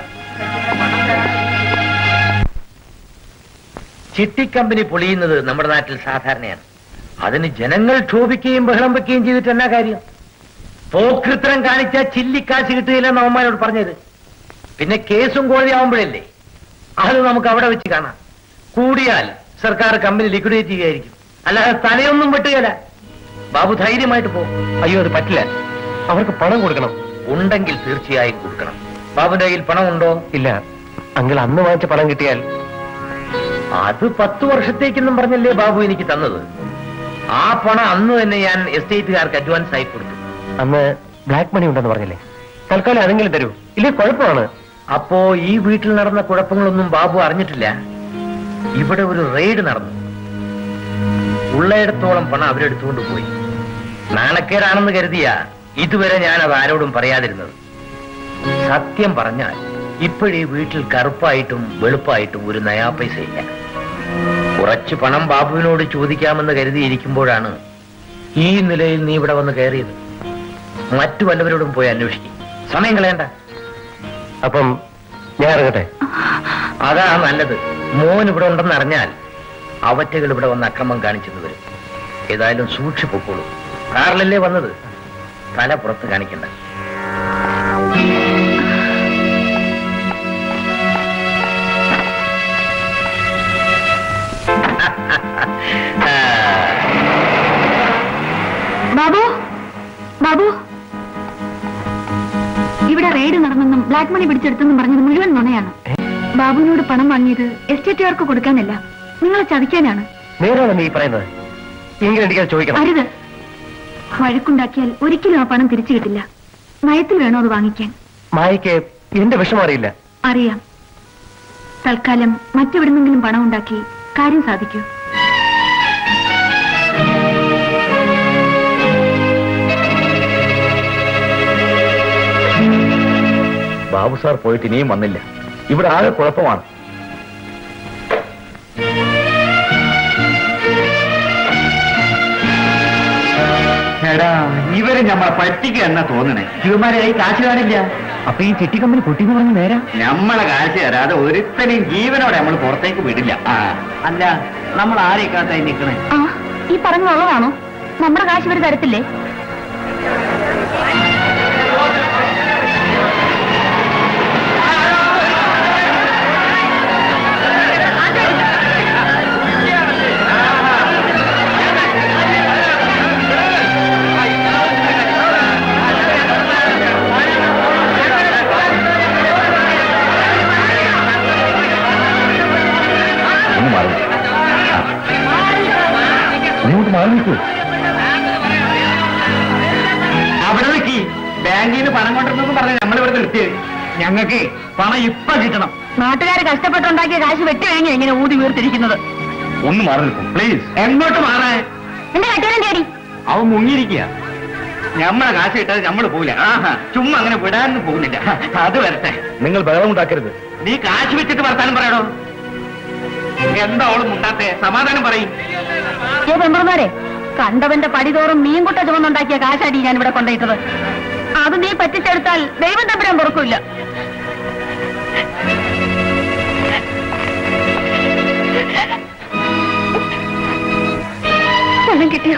ചിട്ടി കമ്പനി പൊളിയുന്നത് നമ്മുടെ നാട്ടിൽ സാധാരണയാണ്. അതിന് ജനങ്ങൾ ക്ഷോഭിക്കുകയും ബഹളം വെക്കുകയും ചെയ്തിട്ട് എന്നാ കാര്യം? പോക്കൃത്തരം കാണിച്ചാൽ ചില്ലിക്കാശ് കിട്ടുകയില്ലെന്ന് അവന്മാരോട് പറഞ്ഞത്. പിന്നെ കേസും കോടതി ആവുമ്പോഴല്ലേ? അത് നമുക്ക് അവിടെ വെച്ച് കാണാം. കൂടിയാൽ സർക്കാർ കമ്പനി ലിക്വിഡേറ്റ് ചെയ്യുകയായിരിക്കും. അല്ലാതെ തലയൊന്നും വെട്ടുകയില്ല. ബാബു ധൈര്യമായിട്ട് പോകും. അയ്യോ, അത് പറ്റില്ല. അവർക്ക് പണം കൊടുക്കണം. ഉണ്ടെങ്കിൽ തീർച്ചയായും കൊടുക്കണം. ബാബുന്റെ കയ്യിൽ പണം ഉണ്ടോ? ഇല്ല. അങ്കിൾ അന്ന് വാങ്ങിച്ച പണം കിട്ടിയാൽ അത് 10 വർഷത്തേക്കെന്നും പറഞ്ഞല്ലേ ബാബു എനിക്ക് തന്നത്. ആ പണം അന്ന് തന്നെ ഞാൻ എസ്റ്റേറ്റുകാർക്ക് അഡ്വാൻസ് ആയി കൊടുത്തു. അന്ന് ബ്ലാക്ക് മണി ഉണ്ടെന്ന് പറഞ്ഞില്ലേ? തൽക്കാലം അതെങ്കിലും തരൂ. ഇല്ലേ കുഴപ്പമാണ്. അപ്പോ ഈ വീട്ടിൽ നടന്ന കുഴപ്പങ്ങളൊന്നും ബാബു അറിഞ്ഞിട്ടില്ല. ഇവിടെ ഒരു റെയ്ഡ് നടന്നു. ഉള്ളയിടത്തോളം പണം അവരെടുത്തുകൊണ്ട് പോയി. നാണക്കേടാണെന്ന് കരുതിയ ഇതുവരെ ഞാൻ അത് ആരോടും പറയാതിരുന്നത്. സത്യം പറഞ്ഞാൽ ഇപ്പോഴീ വീട്ടിൽ കറുപ്പായിട്ടും വെളുപ്പായിട്ടും ഒരു നയാ പൈസ ഇല്ല. കുറച്ച് പണം ബാബുവിനോട് ചോദിക്കാമെന്ന് കരുതിയിരിക്കുമ്പോഴാണ് ഈ നിലയിൽ നീ ഇവിടെ വന്ന് കയറിയത്. മറ്റു വല്ലവരോടും പോയി അന്വേഷിക്കും. സമയം കളയണ്ട. അപ്പം ഞാൻ ഇറങ്ങട്ടെ? അതാ നല്ലത്. മോൻ ഇവിടെ ഉണ്ടെന്ന് അറിഞ്ഞാൽ അവറ്റകൾ ഇവിടെ വന്ന് അക്രമം കാണിച്ചെന്ന് വരും. ഏതായാലും സൂക്ഷിപ്പൊക്കോളൂ. കാറിലല്ലേ വന്നത്, തല പുറത്ത് കാണിക്കണ്ട. ബാബു, ബാബു, ഇവിടെ റെയ്ഡ് നടന്നെന്നും ബ്ലാക്ക് മണി പിടിച്ചെടുത്തെന്നും പറഞ്ഞത് മുഴുവൻ നുണയാണ്. ബാബുവിനോട് പണം വാങ്ങിയത് എസ്റ്റേറ്റുകാർക്ക് കൊടുക്കാനല്ല, നിങ്ങളെ ചതിക്കാനാണ്. നേരാണ് നീ പറയുന്നത്. എങ്കിലും എനിക്കത് ചോദിക്കണം. അരുത്. വഴക്കുണ്ടാക്കിയാൽ ഒരിക്കലും ആ പണം തിരിച്ചു കിട്ടില്ല. നയത്തിൽ വേണോ അത് വാങ്ങിക്കാൻ. മായയ്ക്ക് എന്റെ വിഷമം അറിയില്ല. അറിയാം. തൽക്കാലം മറ്റെവിടുന്നെങ്കിലും പണം ഉണ്ടാക്കി കാര്യം സാധിക്കൂ. ബാബു സാർ പോയിട്ട് ഇനിയും വന്നില്ല. ഇവിടെ ആകെ കുഴപ്പമാണ്. എടാ, ഇവര് നമ്മളെ പറ്റിക്കുക എന്നാ തോന്നണേ. ഇവന്മാരെ കാശ് കാണില്ല. അപ്പൊ ഈ ചിട്ടി കമ്പനി പൊട്ടിന്ന് പറഞ്ഞ് നേരാ? നമ്മളെ കാശ് തരാതെ ഒരുത്തനെയും ജീവനോടെ നമ്മൾ പുറത്തേക്ക് വിടില്ല. അല്ല, നമ്മൾ ആരെക്കാത്തായി നിൽക്കണേ? ആ, ഈ പറഞ്ഞുള്ളതാണോ? നമ്മുടെ കാശ് ഇവർ തരത്തില്ലേ? അവിടെ നിൽക്കി. ബാങ്കിൽ നിന്ന് പണം കൊണ്ടിരുന്നെന്ന് പറഞ്ഞ് നമ്മളിവിടെ നിർത്തിയത്. ഞങ്ങൾക്ക് പണം ഇപ്പൊ കിട്ടണം. നാട്ടുകാര് കഷ്ടപ്പെട്ടുണ്ടാക്കിയ കാശ് വെട്ടി കഴിഞ്ഞ എങ്ങനെ ഊതി വീർത്തിരിക്കുന്നത്? ഒന്ന് മാറി നിൽക്കും പ്ലീസ്. എങ്ങോട്ട് മാറാൻ? എന്റെ കെട്ടിയാലും തേടി അവൻ മുങ്ങിയിരിക്കുക. നമ്മളെ കാശ് കിട്ടാതെ നമ്മൾ പോവില്ല. ചുമ്മാ അങ്ങനെ വിടാനൊന്നും പോകുന്നില്ല. അത് വരട്ടെ. നിങ്ങൾ ബഹളം ഉണ്ടാക്കരുത്. നീ കാശ് വെച്ചിട്ട് വർത്താനം പറയണോ? എന്താ അവള് മുണ്ടാത്തെ? സമാധാനം പറയും. പെമ്പർമാരെ, കണ്ടവന്റെ പടിതോറും മീൻകുട്ട ചുമന്നുണ്ടാക്കിയ കാശാടി ഞാൻ ഇവിടെ കൊണ്ടുപോയിട്ടത്. അത് നീ പറ്റിച്ചെടുത്താൽ ദൈവം തമ്പുരാൻ പൊറുക്കില്ല. പണം കിട്ടിയോ?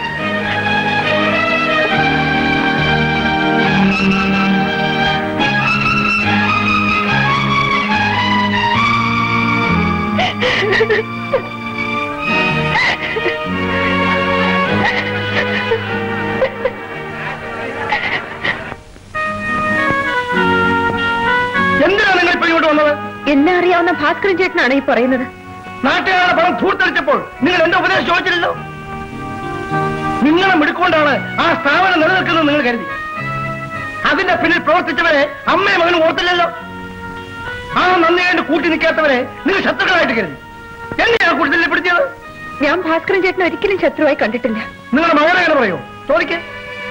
എന്തിനാണ് നിങ്ങൾ ഇപ്പൊ ഇങ്ങോട്ട് വന്നത്? എന്നെ അറിയാവുന്ന ഭാസ്കരൻ ചേട്ടനാണ് ഈ പറയുന്നത്. നാട്ടുകാരുടെ പണം ധൂർത്തടിച്ചപ്പോൾ നിങ്ങൾ എന്റെ ഉപദേശം ചോദിച്ചില്ലല്ലോ. നിങ്ങളെ മിടുക്കൊണ്ടാണ് ആ സ്ഥാപനം നിലനിൽക്കുന്നത് നിങ്ങൾ കരുതി. അതിന്റെ പിന്നിൽ പ്രവർത്തിച്ചവരെ അമ്മയും മകനും ഓർത്തില്ലല്ലോ. ആ നന്ദി വേണ്ടി കൂട്ടി നിൽക്കാത്തവരെ നിങ്ങൾ ശത്രുക്കളായിട്ട് കരുതി. എങ്ങനെയാണ് കൂടുതൽ പിടിച്ചത്? ഞാൻ ഭാസ്കരൻ ചേട്ടനെ ഒരിക്കലും ശത്രുവായി കണ്ടിട്ടില്ല. നിങ്ങളുടെ മകനെ എങ്ങനെ പറയോ? ചോദിക്കേ.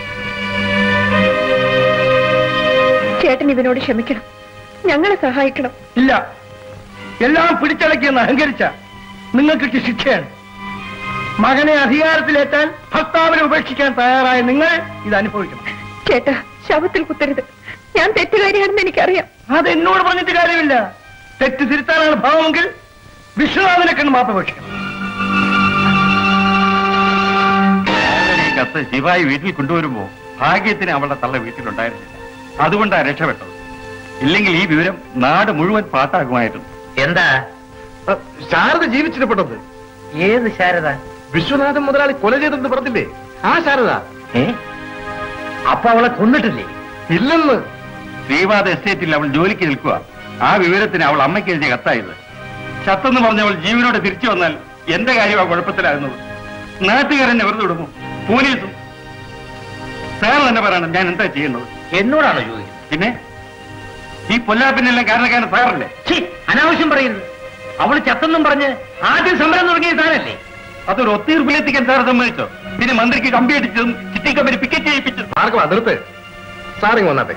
ചേട്ടൻ ഇവനോട് ക്ഷമിക്കണം, ഞങ്ങളെ സഹായിക്കണം. ഇല്ല, എല്ലാം പിടിച്ചടക്കിയെന്ന് അഹങ്കരിച്ച നിങ്ങൾക്ക് കിട്ടിയ ശിക്ഷയാണ്. മകനെ അധികാരത്തിലേറ്റാൻ ഭർത്താവിനെ ഉപേക്ഷിക്കാൻ തയ്യാറായ നിങ്ങൾ ഇത് അനുഭവിക്കണം. ചേട്ടാ, ശവത്തിൽ കുത്തരുത്. ഞാൻ തെറ്റുകാരിയാണെന്ന് എനിക്കറിയാം. അത് എന്നോട് പറഞ്ഞിട്ട് കാര്യമില്ല. തെറ്റ് തിരുത്താനാണ് ഭാവമെങ്കിൽ വിശ്വനാഥനെ കണ്ട് മാപ്പപേക്ഷിക്കണം. ഈ കത്ത് ശിവായി വീട്ടിൽ കൊണ്ടുവരുമ്പോ ഭാഗ്യത്തിന് അവളുടെ തള്ള വീട്ടിലുണ്ടായിരുന്നില്ല. അതുകൊണ്ടാണ് രക്ഷപ്പെട്ടത്. ഇല്ലെങ്കിൽ ഈ വിവരം നാട് മുഴുവൻ പാട്ടാകുമായിരുന്നു. എന്താ ശാരദ ജീവിച്ചിരിപ്പെട്ടത്? ഏത് ശാരദ? വിശ്വനാഥൻ മുതലാളി കൊല ചെയ്തെന്ന് പറഞ്ഞില്ലേ, ആ ശാരദ. അപ്പൊ അവളെ കൊന്നിട്ടില്ലേ? ഇല്ലെന്ന്. ശ്രീവാദ എസ്റ്റേറ്റിൽ അവൾ ജോലിക്ക് നിൽക്കുക. ആ വിവരത്തിന് അവൾ അമ്മയ്ക്ക് എഴുതിയ കത്തായത്. ചത്തെന്ന് പറഞ്ഞവൾ ജീവനോടെ തിരിച്ചു വന്നാൽ എന്റെ കാര്യമാണ് കുഴപ്പത്തിലാകുന്നത്. നാട്ടുകാരനെ വെറുതെ വിടുമോ? പോലീസും. സാർ തന്നെ പറയണം ഞാൻ എന്താ ചെയ്യേണ്ടത്. എന്നോടാണോ ചോദിക്കുന്നത്? പിന്നെ ഈ പൊല്ലാപ്പിനെല്ലാം കാരണക്കാരൻ സാറല്ലേ? അനാവശ്യം പറയുന്നത്. അവള് ചത്തെന്നും പറഞ്ഞ് ആദ്യം സമരം തുടങ്ങിയ താനല്ലേ? അതൊരു ഒത്തീർപ്പിലെത്തിക്കാൻ സാർ സമ്മതിച്ചോ? പിന്നെ മന്ത്രിക്ക് കമ്പിയടിച്ചതും ചിറ്റ ടി കമ്പനി പിക്കറ്റ് ചെയ്യിപ്പിച്ചു. ആർക്കും അതിർത്ത് സാറിങ് വന്നാട്ടെ.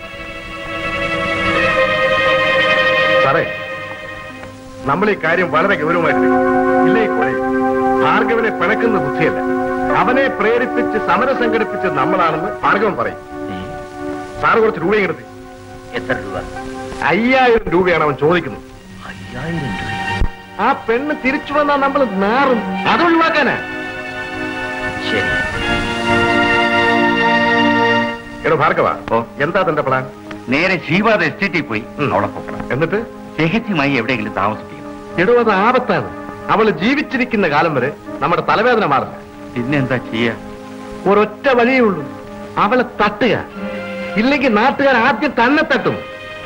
സാറേ, നമ്മൾ ഈ കാര്യം വളരെ ഗൗരവമായിട്ട് ഇല്ലേ കൊലേ ഭാർഗവനെ പിണക്കുന്ന ബുദ്ധിയല്ല, അവനെ പ്രേരിപ്പിച്ച് സമരം സംഘടിപ്പിച്ച് നമ്മളാണെന്ന് ഭാർഗവൻ പറയും. സാറ് കുറച്ച് രൂപ എടുത്ത്. എത്ര രൂപ? 5000 രൂപയാണ് അവൻ ചോദിക്കുന്നത്. 5000 രൂപ? ആ പെണ്ണ് തിരിച്ചു വന്നാൽ നമ്മൾ നാറും. അതൊഴിവാക്കാനാ. ശരി. എടോ ഭാർഗവ, എന്താ തന്റെ പ്ലാൻ? നേരെ ശ്രീപാദ എസ്റ്റേറ്റിൽ പോയി അവളെ പൊക്കണം. എന്നിട്ട് രഹസ്യമായി എവിടെയെങ്കിലും താമസിപ്പിക്കണം. എടോ, അത് ആപത്താണ്. അവള് ജീവിച്ചിരിക്കുന്ന കാലം വരെ നമ്മുടെ തലവേദന മാറില്ല. പിന്നെന്താ ചെയ്യാ? ഒരൊറ്റ വഴിയേ ഉള്ളൂ, അവളെ തട്ടുക. ഇല്ലെങ്കിൽ നാട്ടുകാർ ആദ്യം തന്നെ തട്ടും.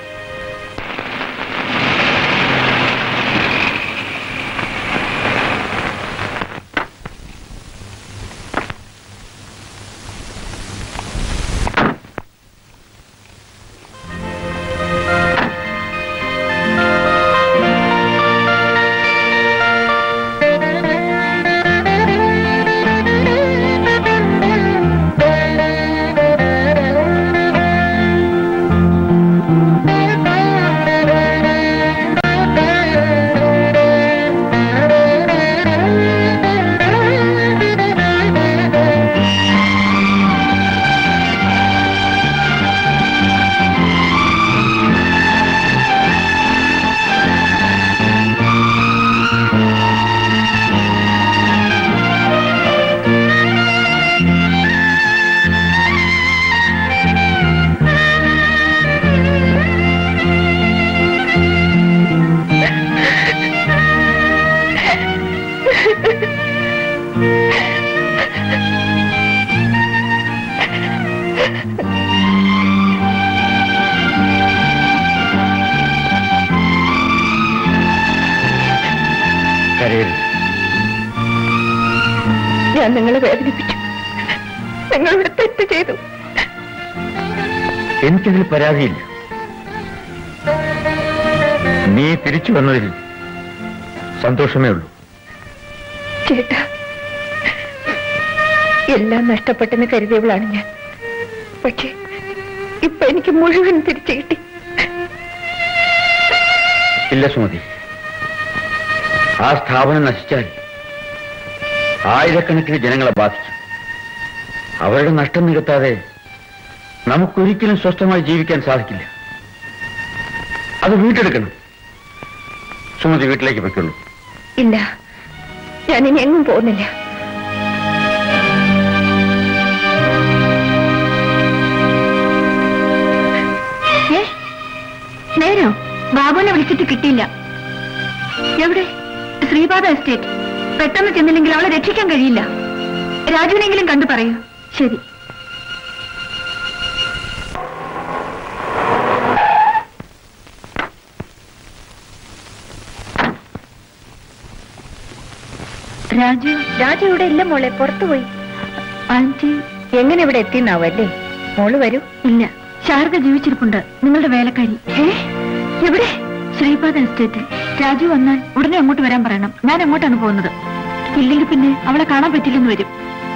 ഞാൻ നിങ്ങളെ വേദനിപ്പിച്ചു. നിങ്ങളിവിടെ തെറ്റ് ചെയ്തു. എനിക്കതിൽ പരാതിയില്ല. നീ തിരിച്ചു വന്നതിൽ സന്തോഷമേ ഉള്ളൂ. ചേട്ടാ, എല്ലാം നഷ്ടപ്പെട്ടെന്ന് കരുതിയവളാണ് ഞാൻ. പക്ഷേ ഇപ്പൊ എനിക്ക് മുഴുവൻ തിരിച്ചു കിട്ടി. ഇല്ല സുമതി, ആ സ്ഥാപനം നശിച്ചാൽ ആയിരക്കണക്കിന് ജനങ്ങളെ ബാധിക്കും. അവരുടെ നഷ്ടം നികത്താതെ നമുക്കൊരിക്കലും സ്വസ്ഥമായി ജീവിക്കാൻ സാധിക്കില്ല. അത് വീണ്ടെടുക്കണം. സുമതി വീട്ടിലേക്ക് വെക്കുള്ളൂ. ഇല്ല, ഞാനിനി എങ്ങും പോകുന്നില്ല. നേരോ ബാബുവിനെ വിളിച്ചിട്ട് കിട്ടിയില്ല. എവിടെ? ശ്രീപാദ എസ്റ്റേറ്റ്. പെട്ടെന്ന് ചെന്നില്ലെങ്കിൽ അവളെ രക്ഷിക്കാൻ കഴിയില്ല. രാജുവിനെങ്കിലും കണ്ടു പറയൂ. ശരി. രാജു ഇവിടെ ഇല്ല മോളെ, പുറത്തുപോയി. ആന്റി എങ്ങനെ ഇവിടെ എത്തിന്നാവല്ലേ? മോള് വരൂ. ഇല്ല, ശാരദ ജീവിച്ചിരിപ്പുണ്ട്, നിങ്ങളുടെ വേലക്കാരി. എവിടെ? ശ്രീപാദ എസ്റ്റേറ്റിൽ. രാജു വന്നാൽ ഉടനെ അങ്ങോട്ട് വരാൻ പറയണം. ഞാൻ അങ്ങോട്ടാണ് പോകുന്നത്. ഇല്ലെങ്കിൽ പിന്നെ അവളെ കാണാൻ പറ്റില്ലെന്ന് വരും.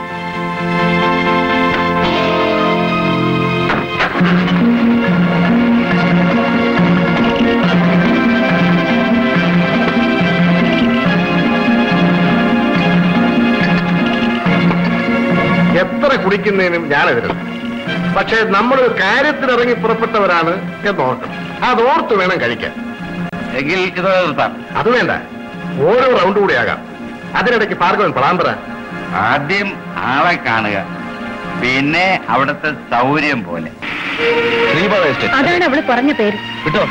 എത്ര കുടിക്കുന്നതിനും ഞാനെതിരുന്നു. പക്ഷേ നമ്മളൊരു കാര്യത്തിനിറങ്ങി പുറപ്പെട്ടവരാണ് എന്നോർക്കണം. അതോർത്ത് വേണം കഴിക്കാൻ. എങ്കിൽ അത് വേണ്ട, ഓരോ റൗണ്ട് കൂടി ആകാം. അതിനിടയ്ക്ക് ഭാർഗവൻ പളാന്തറ. ആദ്യം ആളെ കാണുക, പിന്നെ അവിടുത്തെ സൗകര്യം പോലെ. അതാണ് അവള് പറഞ്ഞ പേര്. കിട്ടോ?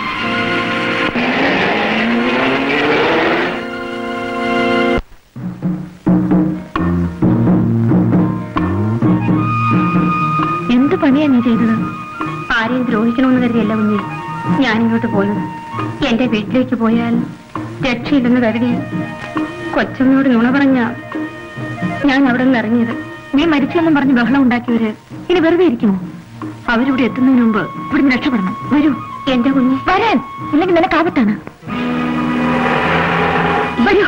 എന്ത് പണിയാ നീ ചെയ്തത്? ആരെയും ദ്രോഹിക്കണമെന്ന് കരുതിയല്ല കുഞ്ഞി ഞാനിങ്ങോട്ട് പോയത്. എന്റെ വീട്ടിലേക്ക് പോയാൽ രക്ഷയില്ലെന്ന് കരുതി കൊച്ചമ്മയോട് നുണ പറഞ്ഞ ഞാൻ അവിടെ നിന്ന് ഇറങ്ങിയത്. നീ മരിച്ചെന്നും പറഞ്ഞ് ബഹളം ഉണ്ടാക്കിയവര് ഇനി വെറുതെ ഇരിക്കുമോ? അവരിവിടെ എത്തുന്നതിന് മുമ്പ് ഇവിടുന്ന് രക്ഷപ്പെടണം. വരൂ എന്റെ കുഞ്ഞ്. വരാൻ, ഇല്ലെങ്കിൽ നിനക്ക് ആപത്താണ്. വരൂ.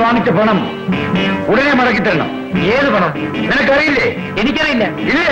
വാങ്ങിച്ച പണം ഉടനെ മടക്കി തരണം. ഏത് പണം? നിനക്കറിയില്ലേ? എനിക്കറിയില്ല. ഇല്ലേ?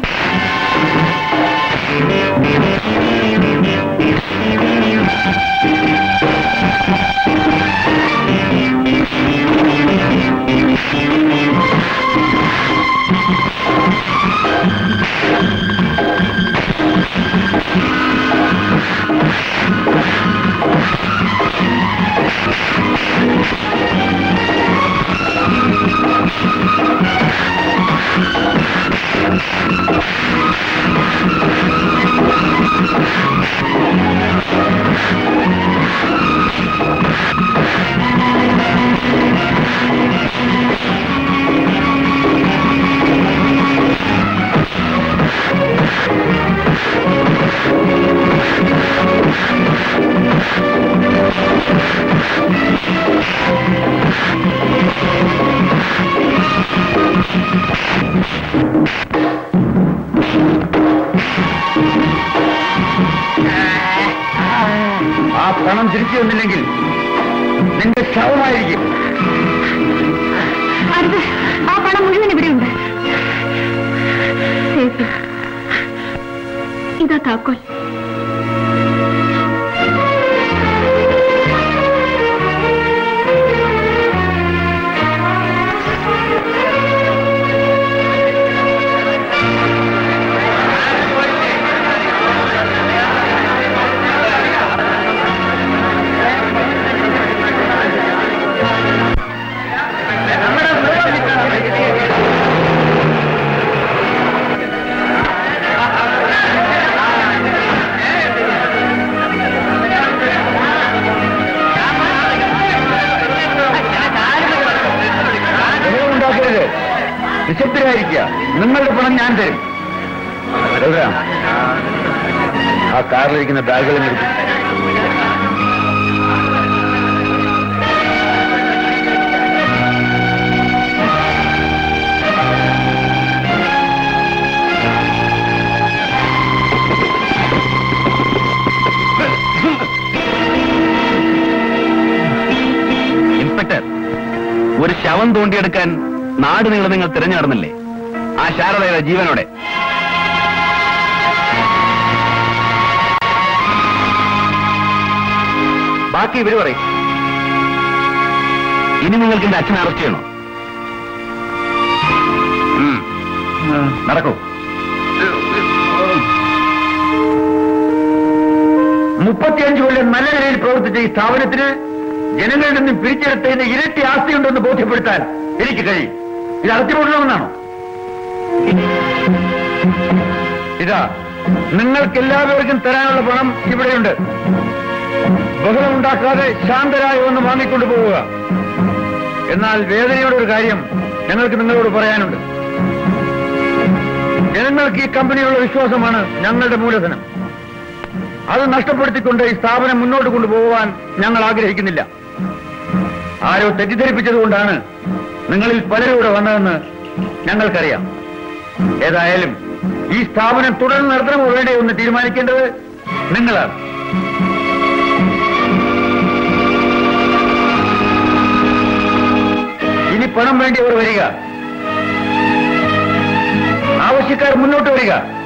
ആ പണം തിരിച്ചു വന്നില്ലെങ്കിൽ നിന്റെ ശവമായിരിക്കും. ആ പണം മുഴുവൻ ഇവിടെയുണ്ട്. ഇതാ താക്കോൽ. നിശബ്ദരായിരിക്കുക. നിങ്ങളുടെ പണം ഞാൻ തരും. ആ കാറിലിരിക്കുന്ന ബാഗുകൾ നിർത്തി. ഇൻസ്പെക്ടർ, ഒരു ശവം തോണ്ടിയെടുക്കാൻ നാട് നീളം നിങ്ങൾ തിരഞ്ഞു നടന്നില്ലേ? ആ ശാരദയുടെ ജീവനോടെ. ബാക്കി ഇവര് പറയും. ഇനി നിങ്ങൾക്ക് എന്റെ അച്ഛനെ അറസ്റ്റ് ചെയ്യണോ? നടക്കൂ. 35 കൊല്ലം നല്ല നിലയിൽ പ്രവർത്തിച്ച ഈ സ്ഥാപനത്തിന് ജനങ്ങളിൽ നിന്നും പിരിച്ചെടുത്തതിന് ഇരട്ടി ആസ്തിയുണ്ടെന്ന് ബോധ്യപ്പെടുത്താൻ എനിക്ക് കഴിയും. ഇത് അടച്ചുപൂടണമെന്നാണോ? ഇതാ നിങ്ങൾക്ക് എല്ലാവർക്കും തരാനുള്ള പണം ഇവിടെയുണ്ട്. ബഹളമുണ്ടാക്കാതെ ശാന്തരായി ഒന്ന് വാങ്ങിക്കൊണ്ടു പോവുക. എന്നാൽ വേദനയുടെ ഒരു കാര്യം ഞങ്ങൾക്ക് നിങ്ങളോട് പറയാനുണ്ട്. ജനങ്ങൾക്ക് ഈ കമ്പനിയുള്ള വിശ്വാസമാണ് ഞങ്ങളുടെ മൂലധനം. അത് നഷ്ടപ്പെടുത്തിക്കൊണ്ട് ഈ സ്ഥാപനം മുന്നോട്ട് കൊണ്ടുപോകാൻ ഞങ്ങൾ ആഗ്രഹിക്കുന്നില്ല. ആരോ തെറ്റിദ്ധരിപ്പിച്ചതുകൊണ്ടാണ് നിങ്ങളിൽ പലരൂടെ വന്നതെന്ന് ഞങ്ങൾക്കറിയാം. ഏതായാലും ഈ സ്ഥാപനം തുടർന്ന് നടത്തണമോ വേണ്ടയോ എന്ന് തീരുമാനിക്കേണ്ടത് നിങ്ങളാണ്. ഇനി പണം വേണ്ടിയവർ വരിക. ആവശ്യക്കാർ മുന്നോട്ട് വരിക.